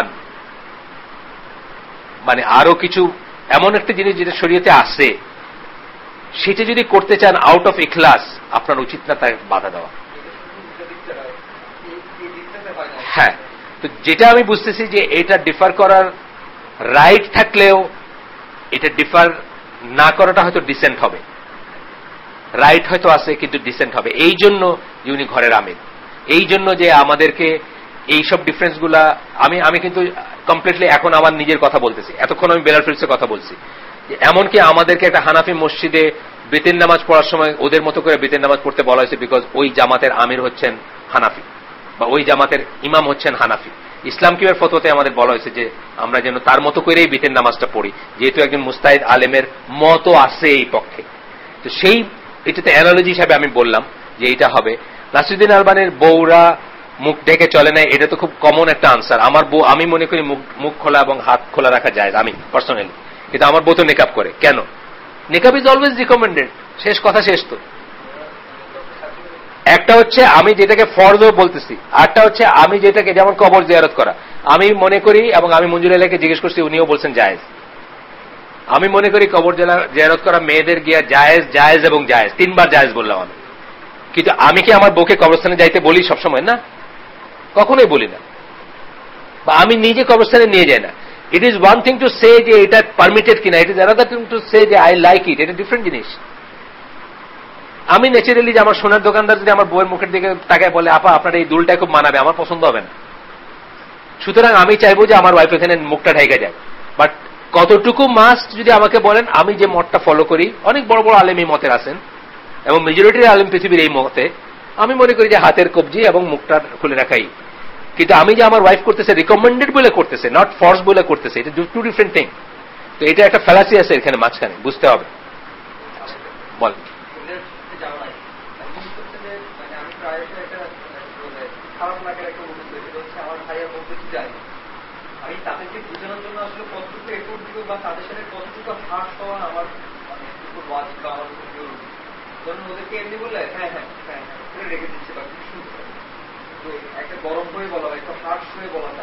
মানে আরো কিছু এমন একটা জিনিস যেটা শরীয়তে আছে, সেটা যদি করতে চান আউট অফ ইখলাস, আপনার উচিত না তাকে বাধা দেওয়া। হ্যাঁ, তো যেটা আমি বুঝতেছি যে এটা ডিফার করার রাইট থাকলেও এটা ডিফার না করাটা হয়তো ডিসেন্ট হবে। রাইট হয়তো আছে কিন্তু ডিসেন্ট হবে। এই জন্য উনি ঘরের আমির, এই জন্য যে আমাদেরকে এইসব ডিফারেন্স গুলা, আমি কিন্তু কমপ্লিটলি এখন আমার নিজের কথা বলতেছি, এতক্ষণ আমি বেলাল ফিলিপসের কথা বলছি। এমনকি আমাদেরকে একটা হানাফি মসজিদে বেতেন নামাজ পড়ার সময় ওদের মতো করে বেতেন নামাজ পড়তে বলা হয়েছে, বিকজ ওই জামাতের আমির হচ্ছেন হানাফি বা ওই জামাতের ইমাম হচ্ছেন হানাফি। ইসলাম কিবের ফতোয়াতে আমাদের বলা হয়েছে যে আমরা যেন তার মতো করেই বেতেন নামাজটা পড়ি, যেহেতু একজন মুস্তাহিদ আলেমের মতও আছে এই পক্ষে। তো সেই এটাতে অ্যানালজি হিসাবে আমি বললাম যে এটা হবে। নাসিরুদ্দিন আলবানীর বউরা মুখ ঢেকে চলে নাই, এটা তো খুব কমন একটা আনসার। আমার বউ, আমি মনে করি মুখ খোলা এবং হাত খোলা রাখা যায়, আমি পার্সোনালি, কিন্তু আমার বউ তো মেকআপ করে। কেন? নিকাব ইজ অলওয়েজ রিকমেন্ডেড, শেষ কথা, শেষ তো। একটা হচ্ছে আমি যেটাকে ফরজও বলতেছি, আরটা হচ্ছে আমি যেটাকে, যেমন কবর জিয়ারত করা, আমি মনে করি, এবং আমি মঞ্জুর এলাকে জিজ্ঞেস করছি, উনিও বলছেন জায়েজ। আমি মনে করি কবর জিয়ারত করা মেয়েদের গিয়া জায়েজ, জায়েজ এবং জায়েজ, 3 বার জায়েজ বললাম আমি। কিন্তু আমি কি আমার বউকে কবরস্থানে যাইতে বলি সবসময়? না, কখনোই বলি না, বা আমি নিজে কবরস্থানে নিয়ে যাই না। It is one thing to say যে এটা পারমিটেড কিনা, it is another thing to say যে আই লাইক ইট, এটা ডিফারেন্ট জিনিস। আমি ন্যাচারালি যে আমার সোনার দোকানদার যদি আমার বউয়ের মুখের দিকে তাকায় বলে, আপা আপনার এই দুলটা খুব মানাবে, আমার পছন্দ হবে না। সুতরাং আমি চাইবো যে আমার ওয়াইফ এখানে মুখটা ঢাইকা যায়। বাট কতটুকু মাস্ট যদি আমাকে বলেন, আমি যে মতটা ফলো করি, অনেক বড় বড় আলেম এই মতের আছেন, এবং মেজরিটির আলেম পৃথিবীর এই মতে, আমি মনে করি যে হাতের কবজি এবং মুখটা খুলে রাখাই। কিন্তু আমি যে আমার ওয়াইফ করতেছে রিকমেন্ডেড বলে করতেছে, নট ফোর্স বলে করতেছে, এটা 2 ডিফারেন্ট থিং। তো এটা একটা ফ্যালাসি আছে এখানে মাঝখানে, বুঝতে হবে। বল। খারাপ লাগার একটা অনুভূতি হচ্ছে আমার ভাইয়ের মধ্যে যাই, আমি তাদেরকে বোঝানোর জন্য আসলে কতটুকু এফোর্ট দিব বা তাদের সাথে কতটুকু হার্শ হওয়া আমার মানে উপর ওয়াজিব বা আমার উপর জরুরি। ধরুন ওদেরকে এমনি বললে হ্যাঁ হ্যাঁ হ্যাঁ হ্যাঁ রেখে দিচ্ছে বা কিছু শুনতে, তো একটা গরম হয়ে বলা বা একটু হার্শ হয়ে বলাটা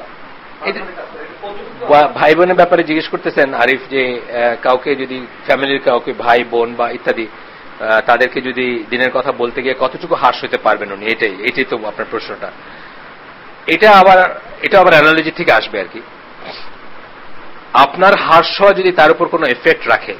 ভাই বোনের ব্যাপারে জিজ্ঞেস করতেছেন আরিফ, যে কাউকে যদি ফ্যামিলির কাউকে ভাই বোন বা ইত্যাদি তাদেরকে যদি দিনের কথা বলতে গিয়ে কতটুকু হার্শ হতে পারবেন উনি, এটাই তো আপনার প্রশ্নটা। এটা আবার অ্যানালজি থেকে আসবে আর কি। আপনার হার্শ হওয়া যদি তার উপর কোনো এফেক্ট রাখে,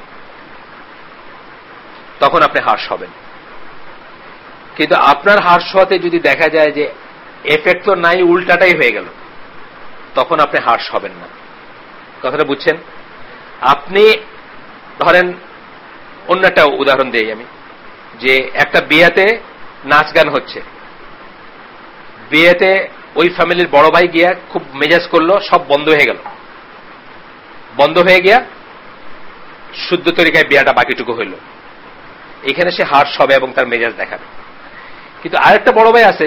তখন আপনি হার্শ হবেন। কিন্তু আপনার হার্শ হওয়াতে যদি দেখা যায় যে এফেক্ট তো নাই, উল্টাটাই হয়ে গেল, তখন আপনি হার্শ হবেন না। কথাটা বুঝছেন? আপনি ধরেন, অন্য একটা উদাহরণ দিই আমি, যে একটা বিয়েতে নাচ গান হচ্ছে, বিয়েতে ওই ফ্যামিলির বড় ভাই গিয়া খুব মেজাজ করলো, সব বন্ধ হয়ে গেল, বন্ধ হয়ে গিয়া শুদ্ধ তরিকায় বিয়াটা বাকিটুকু হইল। এখানে সে হার্শ হবে এবং তার মেজাজ দেখাবে। কিন্তু আরেকটা বড় ভাই আছে,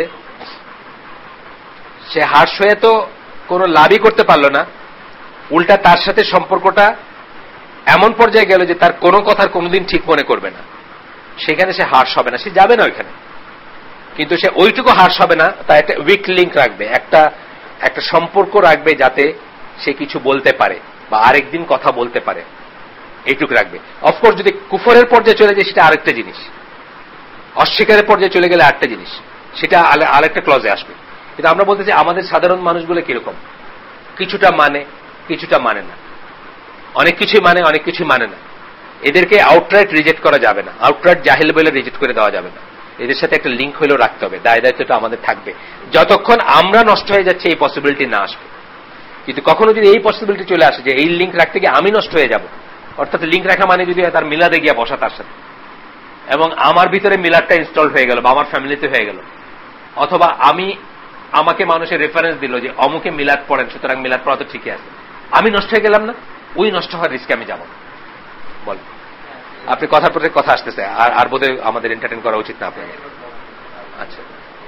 সে হার্শ হয়ে তো কোনো লাভই করতে পারলো না, উল্টা তার সাথে সম্পর্কটা এমন পর্যায়ে গেল যে তার কোনো কথার কোনোদিন ঠিক মনে করবে না। সেখানে সে হার্শ হবে না, সে যাবে না ওইখানে, কিন্তু সে ওইটুকু হার্শ হবে না, তার একটা উইক লিঙ্ক রাখবে, একটা সম্পর্ক রাখবে, যাতে সে কিছু বলতে পারে বা আরেকদিন কথা বলতে পারে, এইটুকু রাখবে। অফকোর্স যদি কুফরের পর্যায়ে চলে যায় সেটা আরেকটা জিনিস, অস্বীকারের পর্যায়ে চলে গেলে আরেকটা জিনিস, সেটা আরেকটা ক্লজে আসবে। কিন্তু আমরা বলতে চাই আমাদের সাধারণ মানুষগুলো কিরকম, কিছুটা মানে কিছুটা মানে না, অনেক কিছুই মানে অনেক কিছুই মানে না। এদেরকে আউটরাইট রিজেক্ট করা যাবে না, আউটরাইট জাহিল বলে রিজেক্ট করে দেওয়া যাবে না। এদের সাথে একটা লিঙ্ক হলেও রাখতে হবে, দায় দায়িত্বটা আমাদের থাকবে যতক্ষণ আমরা নষ্ট হয়ে যাচ্ছে এই পসিবিলিটি না আসবে। কিন্তু কখনো যদি এই পসিবিলিটি চলে আসে যে এই লিঙ্ক রাখতে গিয়ে আমি নষ্ট হয়ে যাব, অর্থাৎ লিঙ্ক রাখা মানে যদি তার মিলাদে গিয়া বসা তার সাথে, এবং আমার ভিতরে মিলাদটা ইনস্টল হয়ে গেল বা আমার ফ্যামিলিতে হয়ে গেল, অথবা আমাকে মানুষের রেফারেন্স দিল যে অমুকে মিলাদ পড়েন, সুতরাং মিলাদ পড়া তো ঠিকই আছে, আমি নষ্ট হয়ে গেলাম না, ওই নষ্ট হওয়ার রিস্কে আমি যাব। বল, আপনি কথার প্রতি কথা আসতেছে, আর বোধহয় আমাদের এন্টারটেইন করা উচিত না আপনাকে। আচ্ছা,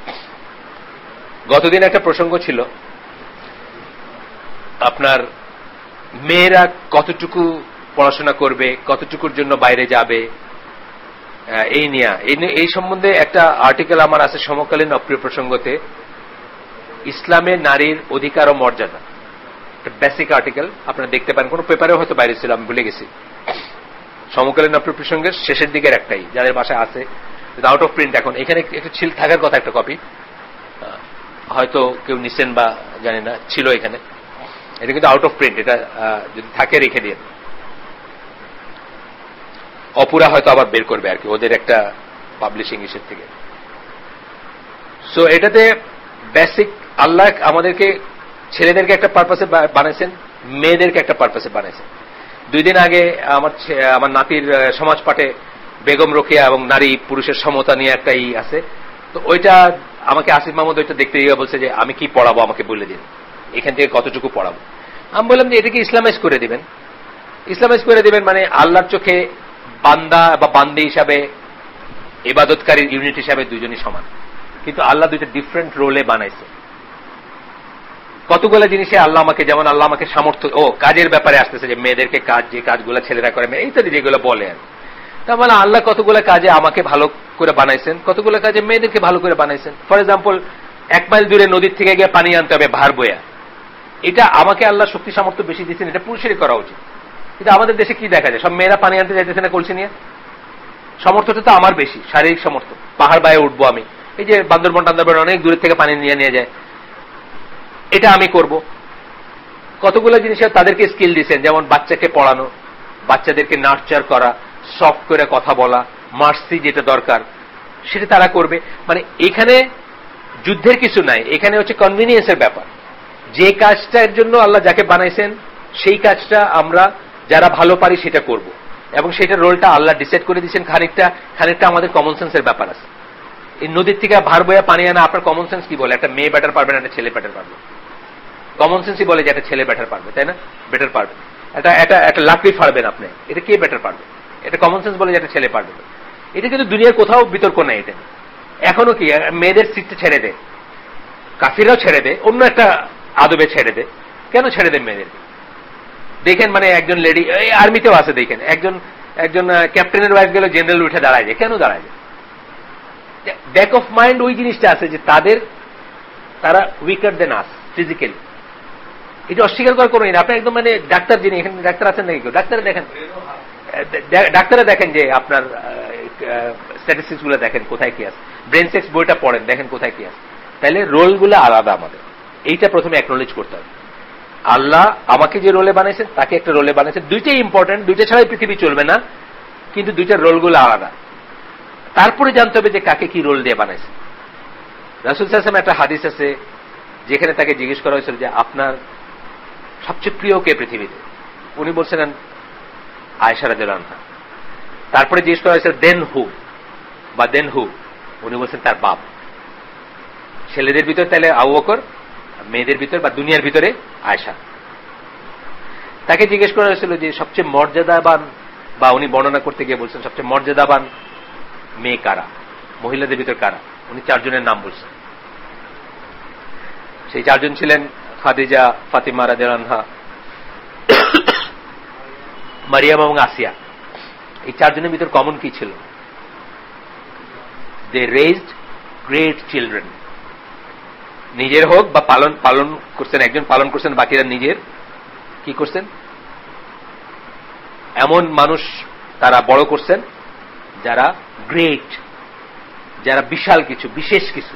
গতদিন একটা প্রসঙ্গ ছিল আপনার মেয়েরা কতটুকু পড়াশোনা করবে, কতটুকুর জন্য বাইরে যাবে, এই সম্বন্ধে একটা আর্টিকেল আমার আছে সমকালীন অপ্রিয় প্রসঙ্গতে, ইসলামে নারীর অধিকার ও মর্যাদা, একটা বেসিক আর্টিকেল, আপনারা দেখতে পারেন, কোন পেপারেও হয়তো বাইরে ছিল, আমি ভুলে গেছি। সমকালীন অপ্রিয় প্রসঙ্গের শেষের দিকের একটাই, যাদের বাসায় আছে, আউট অফ প্রিন্ট এখন, এখানে একটু ছিল থাকার কথা একটা কপি, হয়তো কেউ নিছেন বা জানি না, ছিল এখানে, এটা কিন্তু আউট অফ প্রিন্ট, এটা যদি থাকে রেখে দিয়ে, অপুরা হয়তো আবার বের করবে আর কি, ওদের একটা পাবলিশিং ইস্যুর থেকে। সো এটাতে বেসিক আল্লাহ আমাদেরকে, ছেলেদেরকে একটা পারপাসে বানাইছেন, মেয়েদেরকে একটা পারপাসে বানাইছেন। 2 দিন আগে আমার নাতির সমাজ পাঠে বেগম রোকেয়া এবং নারী পুরুষের সমতা নিয়ে একটা আছে, তো ওইটা আমাকে আসিফ মাহমুদ ওইটা দেখতে গিয়ে বলছে যে আমি কি পড়াবো, আমাকে বলে দিন, এখান থেকে কতটুকু পড়াবো। আমি বললাম যে এটাকে ইসলামাইজ করে দিবেন। ইসলামাইজ করে দিবেন মানে আল্লাহর চোখে বান্দা বা বান্দি হিসাবে, ইবাদতকারীর ইউনিট হিসাবে দুইজনই সমান, কিন্তু আল্লাহ দুইটা ডিফারেন্ট রোলে বানাইছে। কতগুলো জিনিসে আল্লাহ আমাকে, যেমন আল্লাহ আমাকে সামর্থ্য, কাজের ব্যাপারে আসতেছে যে মেয়েদেরকে কাজ, যে কাজগুলো ছেলেরা করে ইত্যাদি যেগুলো বলে, তার মানে আল্লাহ কতগুলো কাজে আমাকে ভালো করে বানাইছেন, কতগুলো কাজে মেয়েদেরকে ভালো করে বানাইছেন। ফর এক্সাম্পল, 1 মাইল দূরে নদীর থেকে গিয়ে পানি আনতে হবে ভার বয়া, এটা আমাকে আল্লাহ শক্তি সামর্থ্য বেশি দিচ্ছেন, এটা পুরুষেরই করা উচিত। কিন্তু আমাদের দেশে কি দেখা যায়, সব মেয়েরা পানি আনতে যাইতেছে না কলসি নিয়ে। সামর্থ্যটা তো আমার বেশি, শারীরিক সামর্থ্য, পাহাড় বায়ে উঠবো আমি, এই যে বান্দরবন টান্দরবন অনেক দূরের থেকে পানি নিয়ে যায়, এটা আমি করব। কতগুলো জিনিস তাদেরকে স্কিল দিচ্ছেন, যেমন বাচ্চাকে পড়ানো, বাচ্চাদেরকে নার্চার করা, সফট করে কথা বলা, মার্সি যেটা দরকার সেটা তারা করবে। মানে এখানে যুদ্ধের কিছু নাই, এখানে হচ্ছে কনভিনিয়েন্সের ব্যাপার। যে কাজটার জন্য আল্লাহ যাকে বানাইছেন সেই কাজটা আমরা যারা ভালো পারি সেটা করব, এবং সেটার রোলটা আল্লাহ ডিসাইড করে দিচ্ছেন। খানিকটা আমাদের কমন সেন্সের ব্যাপার আছে। এই নদীর থেকে ভার বয়া পানি আনা, আপনার কমন সেন্স কি বলে? একটা মেয়ে বেটার পারবে না, একটা ছেলে বেটার পারবে? কমন সেন্সই বলে যে একটা ছেলে বেটার পারবে, তাই না? বেটার পারবে। একটা লাকড়ি ফাড়বেন আপনি, এটা কে বেটার পারবে? এটা কমন সেন্স বলে যে একটা ছেলে পারবে। এটা কিন্তু দুনিয়ার কোথাও বিতর্ক নাই। এটা এখনো কি মেয়েদের সিটটা ছেড়ে দেয়, কাফিররাও ছেড়ে দেয়, অন্য একটা আদবে ছেড়ে দেয়। কেন ছেড়ে দেয় মেয়েদের? দেখেন, মানে একজন লেডি, এই আর্মিতেও আছে, দেখেন একজন ক্যাপ্টেনের ওয়াইফ গেল জেনারেল উঠে দাঁড়ায় যায়, কেন দাঁড়ায় যায়? ব্যাক অফ মাইন্ড ওই জিনিসটা আছে যে তারা উইকার দেন আস ফিজিক্যালি। এটা অস্বীকার করার কোনো না। আপনি একদম মানে ডাক্তার, যিনি এখানে ডাক্তার আছেন নাকি কেউ? ডাক্তারে দেখেন যে আপনার স্ট্যাটিস্টিক্স গুলো দেখেন কোথায় কি আছে, ব্রেন সেক্স বইটা পড়েন, দেখেন কোথায় কি আছে। তাহলে রোলগুলো আলাদা আমাদের, এইটা প্রথমে অ্যাকনোলেজ করতে হবে। আল্লাহ আমাকে যে রোলে বানাইছেন তাকে একটা রোলে বানাইছেন, দুইটাই ইম্পর্টেন্ট, দুইটা ছাড়াই পৃথিবী চলবে না, কিন্তু দুইটার রোলগুলো আলাদা। তারপরে জানতে হবে যে কাকে কি রোল দিয়ে বানাইছে। রাসূল সাল্লাল্লাহু আলাইহি ওয়াসাল্লাম একটা হাদিস আছে যেখানে তাকে জিজ্ঞেস করা হয়েছিল যে আপনার সবচেয়ে প্রিয় কে পৃথিবীতে? উনি বলছিলেন আয়েশা রাদিয়াল্লাহু আনহা। তারপরে জিজ্ঞেস করা হয়েছিল দেন হু, উনি বলছেন তার বাপ। ছেলেদের ভিতরে তাহলে আবু বকর, মেয়েদের ভিতরে বা দুনিয়ার ভিতরে আয়েশা। তাকে জিজ্ঞেস করা হয়েছিল যে সবচেয়ে মর্যাদাবান, বা উনি বর্ণনা করতে গিয়ে বলছেন সবচেয়ে মর্যাদাবান মেয়ে কারা, মহিলাদের ভিতর কারা? উনি 4 জনের নাম বলছেন। সেই 4 জন ছিলেন খাদিজা, ফাতিমা রাদিয়াল্লাহু আনহা, মারিয়াম এবং আসিয়া। এই 4 জনের ভিতর কমন কি ছিল? They raised great children. নিজের হোক বা পালন করছেন, একজন পালন করছেন, বাকিরা নিজের কি করছেন, এমন মানুষ তারা বড় করছেন যারা গ্রেট, যারা বিশাল কিছু, বিশেষ কিছু।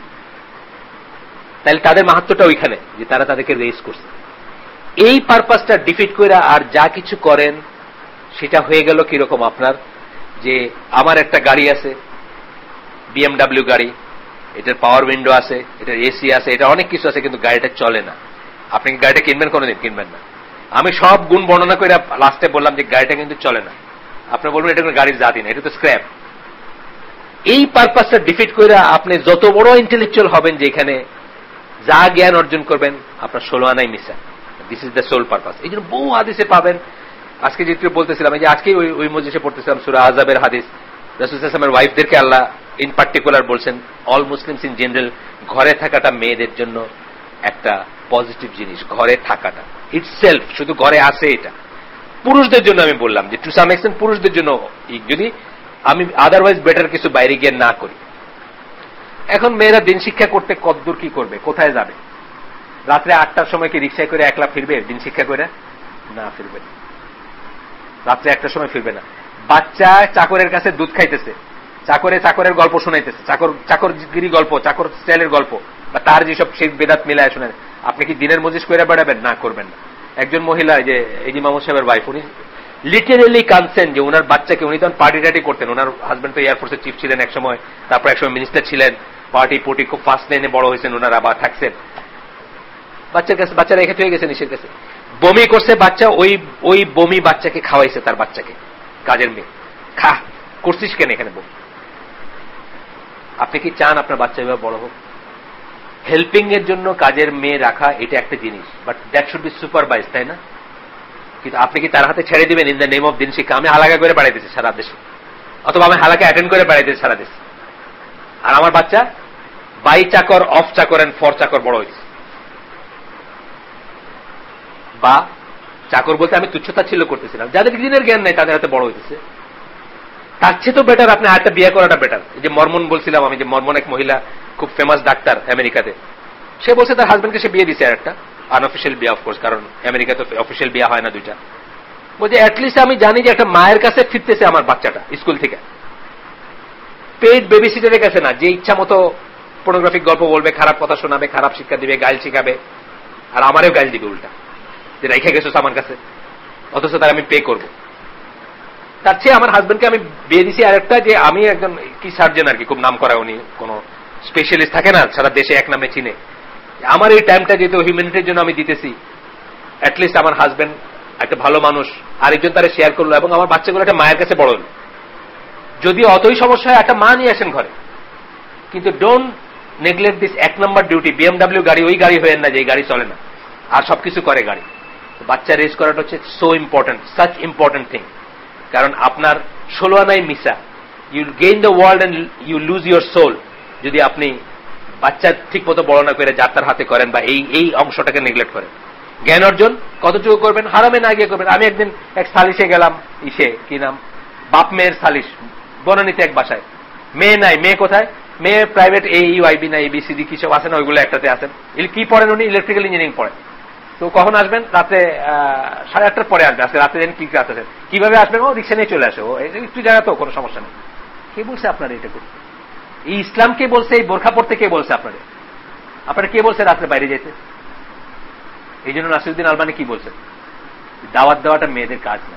তাহলে তাদের মাহাত্ম্যটা ওইখানে যে তারা তাদেরকে রেজ করছে। এই পারপাসটা ডিফিট করে আর যা কিছু করেন সেটা হয়ে গেল কিরকম আপনার, যে আমার একটা গাড়ি আছে, BMW গাড়ি, এটার পাওয়ার উইন্ডো আছে, এটার এসি আছে, এটা অনেক কিছু আছে, কিন্তু গাড়িটা চলে না। আপনি কি গাড়িটা কিনবেন? কোনোদিন কিনবেন না। আমি সব গুণ বর্ণনা করে লাস্টে বললাম যে গাড়িটা কিন্তু চলে না, আপনি বলবেন এটা কোনো গাড়ির জাতি না, এটা তো স্ক্র্যাপ। এই পারপাসটা ডিফিট করে আপনি যত বড় ইন্টেলেকচুয়াল হবেন, যেখানে যা জ্ঞান অর্জন করবেন আপনার 16 আনাই মিশা। This is the sole purpose. এই জন্য বহু হাদিসে পাবেন। আজকে যেটুকু বলতেছিলাম, এই যে আজকে ওই মজলিসে পড়তেছিলাম সূরা আহজাবের হাদিস, রাসূল সাল্লাল্লাহু আলাইহি ওয়াসাল্লামের ওয়াইফদেরকে আল্লাহ ইন পার্টিকুলার বলছেন, অল মুসলিমস ইন জেনারেল, ঘরে থাকাটা মেয়েদের জন্য একটা পজিটিভ জিনিস। ঘরে থাকাটা ইটসেলফ, শুধু ঘরে আসে এটা। পুরুষদের জন্য আমি বললাম যে টু সাম এক্সটেন্ট পুরুষদের জন্য, যদি আমি আদারওয়াইজ বেটার কিছু বাইরে গিয়ে না করি। এখন মেয়েরা দিন শিক্ষা করতে কতদূর কি করবে, কোথায় যাবে? রাত্রে 8টার সময় কি রিক্সায় করে একলা ফিরবে দিন শিক্ষা করে? না, ফিরবে না। রাত্রে 1টার সময় ফিরবে না। বাচ্চা চাকরের কাছে দুধ খাইতেছে, চাকরের গল্প শোনাইতেছে, চাকরগিরি গল্প, চাকর স্টাইলের গল্প, বা তার যেসব সেই বেদাত মিলায় শোনেন, আপনি কি দিনের মজলিস করে বেড়াবেন? না, করবেন না। একজন মহিলা, যে এই ইমাম সাহেবের ওয়াইফ, উনি লিটারেলি কানসেন যে ওনার বাচ্চাকে, উনি তখন পার্টি টাটি করতেন, ওনার হাজবেন্ড তো এয়ারফোর্সের চিফ ছিলেন এক সময়, তারপর একসময় মিনিস্টার ছিলেন, পার্টি পুটি খুব ফার্স্ট লাইনে বড় হয়েছেন ওনারা, বা থাকছেন। বাচ্চার কাছে, বাচ্চা রেখে হয়ে গেছে নিশের কাছে, বমি করছে বাচ্চা, ওই বমি বাচ্চাকে খাওয়াইছে, তার বাচ্চাকে, কাজের মেয়ে, খা করছিস কেন এখানে বমি? আপনি কি চান আপনার বাচ্চা এভাবে বড় হোক? হেল্পিং এর জন্য কাজের মেয়ে রাখা এটা একটা জিনিস, but that should be supervise, তাই না? কিন্তু আপনি কি তার হাতে ছেড়ে দিবেন ইন দ্য নেম অফ দিন শিক্ষা? আমি হালাকা করে বেড়াইতেছি সারা দেশে, অথবা আমি হালাকা অ্যাটেন্ড করে বেড়াইতেছি সারা দেশে, আর আমার বাচ্চা বাই চাকর, অফ চাকর এন্ড ফর চাকর বড় হয়েছে। বা চাকর বলতে আমি তুচ্ছতা ছিল করতেছিলাম, যাদের দিনের জ্ঞান নেই তাদের হাতে বড় হইতেছে। তার চেয়ে তো বেটার আপনি আরেকটা বিয়ে করাটা বেটার। যে মর্মন বলছিলাম আমি, যে মর্মন এক মহিলা খুব ফেমাস ডাক্তার আমেরিকাতে, সে বলছে তার হাজবেন্ডকে সে বিয়ে দিছে আরেকটা, আনঅফিসিয়াল বিয়ে অফকোর্স, কারণ আমেরিকাতে অফিসিয়াল বিয়ে হয় না দুইটা। বলছে অ্যাটলিস্ট আমি জানি যে একটা মায়ের কাছে ফিরতেছে আমার বাচ্চাটা স্কুল থেকে, পেইড বেবি সিটারের কাছে না, যে ইচ্ছা মতো পর্নোগ্রাফিক গল্প বলবে, খারাপ কথা শোনাবে, খারাপ শিক্ষা দিবে, গাইল শিখাবে, আর আমারও গাইল দিবে উল্টা, যে রেখে গেছো আমার কাছে, অথচ তার আমি পে করবো। তার চেয়ে আমার হাজবেন্ডকে আমি বিয়ে দিছি আরেকটা, যে আমি একজন কি সার্জন আর কি, খুব নাম করা, উনি কোন স্পেশালিস্ট থাকে না সারা দেশে এক নামে চিনে, আমার এই টাইমটা যেহেতু হিউম্যানিটির জন্য আমি দিতেছি, অ্যাটলিস্ট আমার হাজবেন্ড একটা ভালো মানুষ, আরেকজন তারা শেয়ার করলো, এবং আমার বাচ্চাগুলো একটা মায়ের কাছে বড় হলো। যদি অতই সমস্যা হয় একটা মা নিয়ে আসেন ঘরে, কিন্তু don't neglect this 1 number duty. BMW গাড়ি ওই গাড়ি হয়ে না যে এই গাড়ি চলে না, আর সবকিছু করে গাড়ি। বাচ্চা রেজ করাটা হচ্ছে so important, such important thing. কারণ আপনার 16 আনায় মিসা, you gain the world and you lose your soul, যদি আপনি বাচ্চা ঠিক মতো বড় না করে যাত্রার হাতে করেন বা এই অংশটাকে নেগলেক্ট করেন। জ্ঞান অর্জন কতটুকু করবেন, হারামে না গিয়ে করবেন। আমি একদিন এক সালিশে গেলাম, কি নাম, বাপ মেয়ের সালিশ, বনানীতে এক বাসায়, মেয়ে নাই, মেয়ে কোথায়, মেয়ে প্রাইভেট AUIB না ABCD কি সব আছে না, ওইগুলো একটাতে আছেন। কি পড়েন উনি? ইলেকট্রিক্যাল ইঞ্জিনিয়ারিং পড়েন। তো কখন আসবেন? রাতে 8:30টার পরে আসবে। আজকে রাতে জানেন কি ক্লাস আছে, কিভাবে আসবেন? ও রিক্সা নিয়ে চলে আসে, ও একটু জায়গা তো, কোনো সমস্যা নেই। কে বলছে আপনার এটা করতে? এই ইসলাম কে বলছে? এই বোরখা পড়তে কে বলছে আপনাদের? আপনারা কে বলছে রাত্রে বাইরে যেতে? এই জন্য নাসিরউদ্দিন আলবানী কি বলছেন, দাওয়াত দেওয়াটা মেয়েদের কাজ না।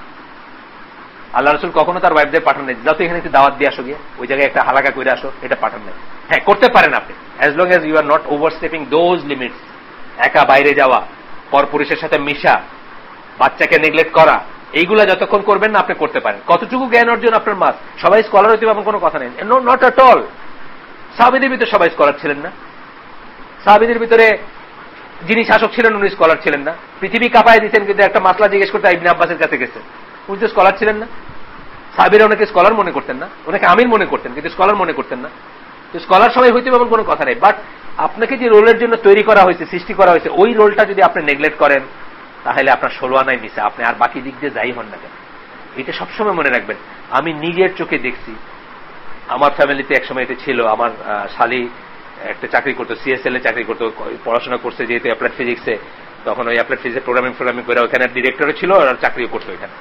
আল্লাহ রসুল কখনো তার ওয়াইফদের পাঠান নাই, যাও তো এখানে একটু দাওয়াত দিয়ে আসো, গিয়ে ওই জায়গায় একটা হালাকা করে আসো, এটা পাঠান নাই। হ্যাঁ, করতে পারেন আপনি, as long as you are not overstepping those limits. একা বাইরে যাওয়া, পরপুরুষের সাথে মিশা, বাচ্চাকে নেগলেক্ট করা, এইগুলা যতক্ষণ করবেন না আপনি করতে পারেন। কতটুকু জ্ঞান অর্জন আপনার মাস, সবাই স্কলার হইতে পারবেন কোনো কথা নেই, নট এট অল। সাহাবীদের ভিতরে সবাই স্কলার ছিলেন না। সাহাবীদের ভিতরে যিনি শাসক ছিলেন উনি স্কলার ছিলেন না। পৃথিবী কাঁপায় দিচ্ছেন, কিন্তু একটা মাসলা জিজ্ঞেস করতে ইবনে আব্বাসের কাছে গেছেন, উনি তো স্কলার ছিলেন না। সাহাবীরা ওনাকে স্কলার মনে করতেন না, ওনাকে আমির মনে করতেন, কিন্তু স্কলার মনে করতেন না। তো স্কলার সবাই হইতে পারবেন কোনো কথা নেই, বাট আপনাকে যে রোলের জন্য তৈরি করা হয়েছে, সৃষ্টি করা হয়েছে, ওই রোলটা যদি আপনি নেগলেক্ট করেন, তাহলে আপনার 16 আনায় মিশে, আপনি আর বাকি দিক দিয়ে যাই হন না কেন। এটা সবসময় মনে রাখবেন। আমি নিজের চোখে দেখছি, আমার ফ্যামিলিতে একসময় এটা ছিল। আমার শালি একটা চাকরি করতো, CSL এ চাকরি করতো, পড়াশোনা করছে যেহেতু অ্যাপ্লাইড ফিজিক্সে, তখন ওই অ্যাপ্লাইড ফিজিক্সে প্রোগ্রামিং করে ওখানে ডিরেক্টরও ছিল আর চাকরিও করতো এখানে।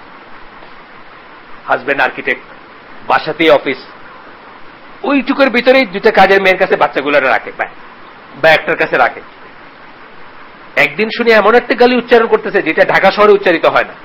হাজব্যান্ড আর্কিটেক্ট, বাসাতেই অফিস, ওইটুকুর ভিতরেই দুটা কাজের মেয়ের কাছে বাচ্চাগুলোরা রাখে, বা একটার কাছে রাখে। একদিন শুনে এমন একটা গালি উচ্চারণ করতেছে যেটা ঢাকা শহরে উচ্চারিত হয় না,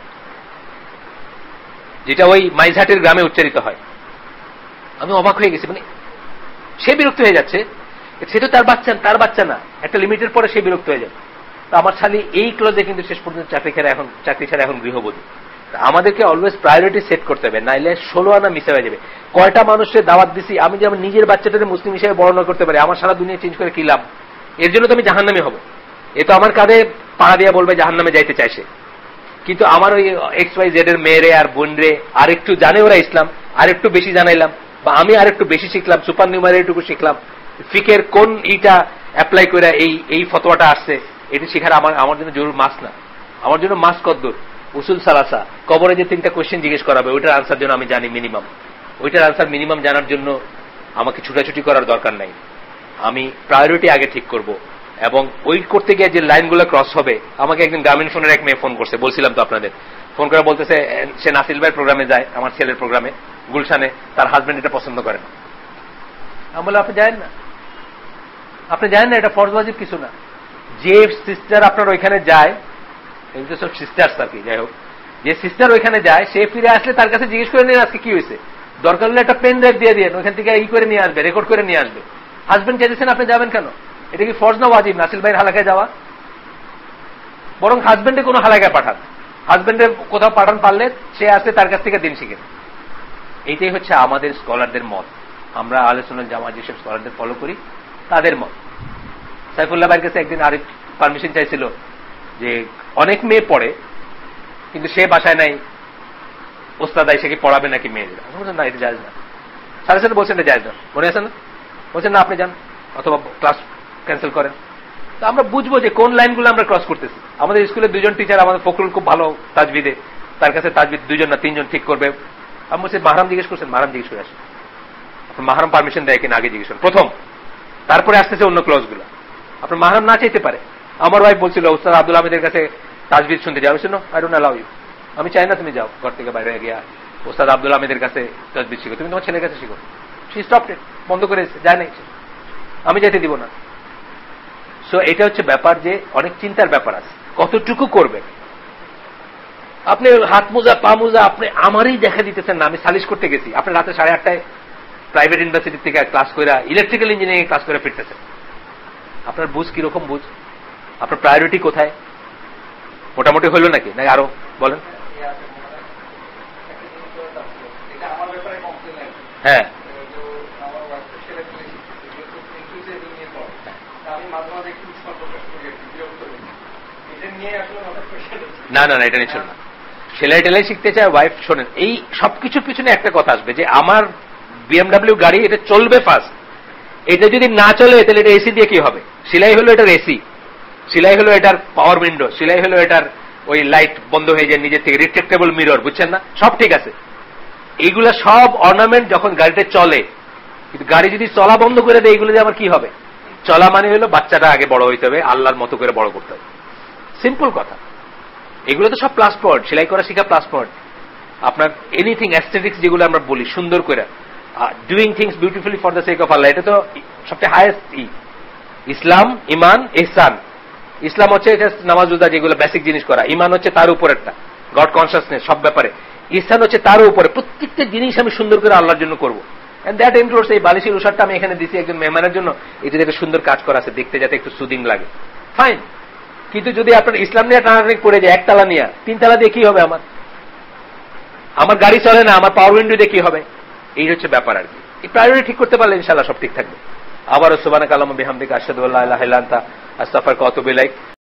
যেটা ওই মাইজহাটের গ্রামে উচ্চারিত হয়। আমি অবাক হয়ে গেছি, মানে সে বিরক্ত হয়ে যাচ্ছে, সে তো তার বাচ্চা না, একটা লিমিটের পরে সে বিরক্ত হয়ে যাবে। তো আমার শালি এই ক্লোজে কিন্তু শেষ পর্যন্ত চাকরি ছাড়া এখন গৃহবধূ। আমাদেরকে অলওয়েজ প্রায়োরিটি সেট করতে হবে, নাইলে 16 আনা মিশে হয়ে যাবে। কয়টা মানুষের দাওয়াত দিছি, আমি যেমন নিজের বাচ্চাটাকে মুসলিম হিসেবে বর্ণনা করতে পারি, আমার সারা দুনিয়া চেঞ্জ করে কি লাভ? এর জন্য তো আমি জাহান্নামী হব। এ তো আমার কাঁধে পাড়া দিয়ে বলবে জাহান্নামে যাইতে চাইছে। কিন্তু আমার ওই XYZ এর মেয়েরে আর বোনরে আর একটু জানে ওরা ইসলাম, আর একটু বেশি জানাইলাম, বা আমি আর একটু বেশি শিখলাম, সুপার নিউমারিটুকু শিখলাম, ফিকের কোন এইটা অ্যাপ্লাই করে এই ফতোয়াটা আসছে, এটি শেখার আমার জন্য জরুর মাস না। আমার জন্য মাস কদ্দুর, উসুল সালাসা, কবরে যে 3টা কোয়েশ্চেন জিজ্ঞেস করাবে ওইটার আনসার জন্য আমি জানি মিনিমাম, ওইটার আনসার মিনিমাম জানার জন্য আমাকে ছুটাছুটি করার দরকার নাই। আমি প্রায়োরিটি আগে ঠিক করব, এবং ওই করতে গিয়ে যে লাইনগুলো ক্রস হবে। আমাকে একদিন গ্রামীণ ফোনের এক মেয়ে ফোন করছে, বলছিলাম তো আপনাদের, ফোন করে বলতেছে সে নাসিল ভাইয়ের প্রোগ্রামে যায়, আমার ছেলের প্রোগ্রামে গুলশানে, তার হাজবেন্ড এটা পছন্দ করে না। আমি বললাম আপনি জানেন না, এটা ফরজ ওয়াজিব কিছু না। যে সিস্টার আপনার ওইখানে যায়, এগুলো সব সিস্টার্স আর কি, যাই হোক, যে সিস্টার ওইখানে যায় সে ফিরে আসলে তার কাছে জিজ্ঞেস করে নিন আজকে কি হয়েছে, দরকার হলে একটা পেন ড্রাইভ দিয়ে দিন, ওইখান থেকে করে নিয়ে আসবে, রেকর্ড করে নিয়ে আসবে। হাজবেন্ড চাইছেন আপনি যাবেন কেন? এটা কি ফরজ না ওয়াজিব নাসিল ভাইয়ের হালাকায় যাওয়া? বরং হাজবেন্ডে কোনো হালাকায় পাঠান, হাজবেন্ডের কোথাও পাঠান, পারলে সে আসলে তার কাছ থেকে দিন শিখেন। এইটাই হচ্ছে আমাদের স্কলারদের মত। আমরা আহলে সুন্নাত জামাত যেসব স্কলারদের ফলো করি তাদের মত। সাইফুল্লাহ ভাইয়ের কাছে একদিন আরেক পারমিশন চাইছিল যে অনেক মেয়ে পড়ে কিন্তু সে বাসায় নাই, ওস্তাদ এসে কি পড়াবে নাকি মেয়েদের? বলছেন না, এটা জায়েজ না। সাথে সাথে বলছেন এটা জায়েজ না, মনে আছে না? বলছেন না আপনি যান, অথবা ক্লাস ক্যান্সেল করেন। তো আমরা বুঝবো যে কোন লাইনগুলো আমরা ক্রস করতেছি। আমাদের স্কুলে 2জন টিচার, আমাদের ফখরুল খুব ভালো তাজবিদে, তার কাছে তাজবিদ 2জন না 3জন ঠিক করবে, আমি বলছি মাহরাম জিজ্ঞেস করছেন, মাহরাম জিজ্ঞেস করে আসেন, আপনার মাহরাম পারমিশন দেয় কিনা আগে জিজ্ঞেস করেন প্রথম, তারপরে আসতেছে অন্য ক্লজ গুলো। আপনার মাহরাম না চাইতে পারে। আমার ওয়াইফ বলছিল উস্তাদ আব্দুল হামিদের কাছে তাজবিদ শুনতে যাও, শুনো আই ডোন্ট অ্যালাউ ইউ, আমি চাই না তুমি যাও ঘর থেকে বাইরে গিয়া উস্তাদ আব্দুল হামিদের কাছে তাজবিদ শিখো, তুমি তোমার ছেলের কাছে শিখো। শি স্টপড ইট, বন্ধ করে এসেছে, যায় নাই, আমি যেতে দিব না। সো এটা হচ্ছে ব্যাপার যে অনেক চিন্তার ব্যাপার আছে, কতটুকু করবেন আপনি। হাত মোজা পা মোজা আপনি আমারই দেখা দিতেছেন না। আমি সালিশ করতে গেছি, আপনি রাতে 8:30টায় প্রাইভেট ইউনিভার্সিটি থেকে ক্লাস করে ইলেকট্রিক্যাল ইঞ্জিনিয়ারিং ক্লাস করে ফিরতেছেন। আপনার বুঝ কিরকম বুঝ, আপনার প্রায়োরিটি কোথায়, মোটামুটি হইল নাকি না আরো বলেন? হ্যাঁ না না না, এটা নিয়ে চল না। সেলাই টেলাই শিখতে চায় ওয়াইফ, শোনেন এই সবকিছুর পিছনে একটা কথা আসবে যে আমার বিএমডাব্লিউ গাড়ি এটা চলবে ফার্স্ট, এটা যদি না চলে তাহলে এটা এসি দিয়ে কি হবে? সেলাই হলো এটার এসি, সেলাই হলো এটার পাওয়ার উইন্ডো, সেলাই হলো এটার ওই লাইট বন্ধ হয়ে যায় নিজের থেকে, রিট্রেক্টেবল মিরর, বুঝছেন না? সব ঠিক আছে, এইগুলা সব অর্নামেন্ট যখন গাড়িতে চলে। কিন্তু গাড়ি যদি চলা বন্ধ করে দেয় এগুলো দিয়ে আমার কি হবে? চলা মানে হলো বাচ্চাটা আগে বড় হইতে হবে, আল্লাহর মতো করে বড় করতে হবে, সিম্পল কথা। এগুলো তো সব প্লাস পয়েন্ট, সেলাই করা শিখা প্লাস পয়েন্ট। আপনার এনিথিং অ্যাস্থেটিক্স যেগুলো আমরা বলি সুন্দর করে, doing things beautifully for the sake of Allah, এটা তো সবচেয়ে হাইয়েস্ট ইসলাম, ইমান, ইহসান। ইসলাম হচ্ছে এটা নামাজ রোজা যেগুলো বেসিক জিনিস করা, ইমান হচ্ছে তার উপরেরটা, গড কনসিয়াসনেস সব ব্যাপারে, ইহসান হচ্ছে তার উপরে। প্রত্যেকটা জিনিস আমি সুন্দর করে আল্লাহর জন্য করবো। এন্ড দ্যাট ইনক্লুডস এই বালিশের উষারটা আমি এখানে দিছি একজন মেহমানের জন্য, এটা যাতে সুন্দর কাজ করা আছে, দেখতে যাতে একটু সুদিং লাগে, ফাইন। কিন্তু যদি আপনার ইসলাম নিয়ে টানাটানি পড়ে যায়, একতলা নিয়ে 3 তালা দিয়ে কি হবে? আমার গাড়ি চলে না, আমার পাওয়ার উইন্ডো দিয়ে কি হবে? এই হচ্ছে ব্যাপার আর কি। এই প্রায়োরিটি ঠিক করতে পারলে ইনশাআল্লাহ সব ঠিক থাকবে। আবারও সুবহানাকা আল্লাহুম্মা বিহামদিকা আশহাদু আল্লা ইলাহা ইল্লা আনতা আস্তাগফিরুকা ওয়া আতুবু ইলাইক।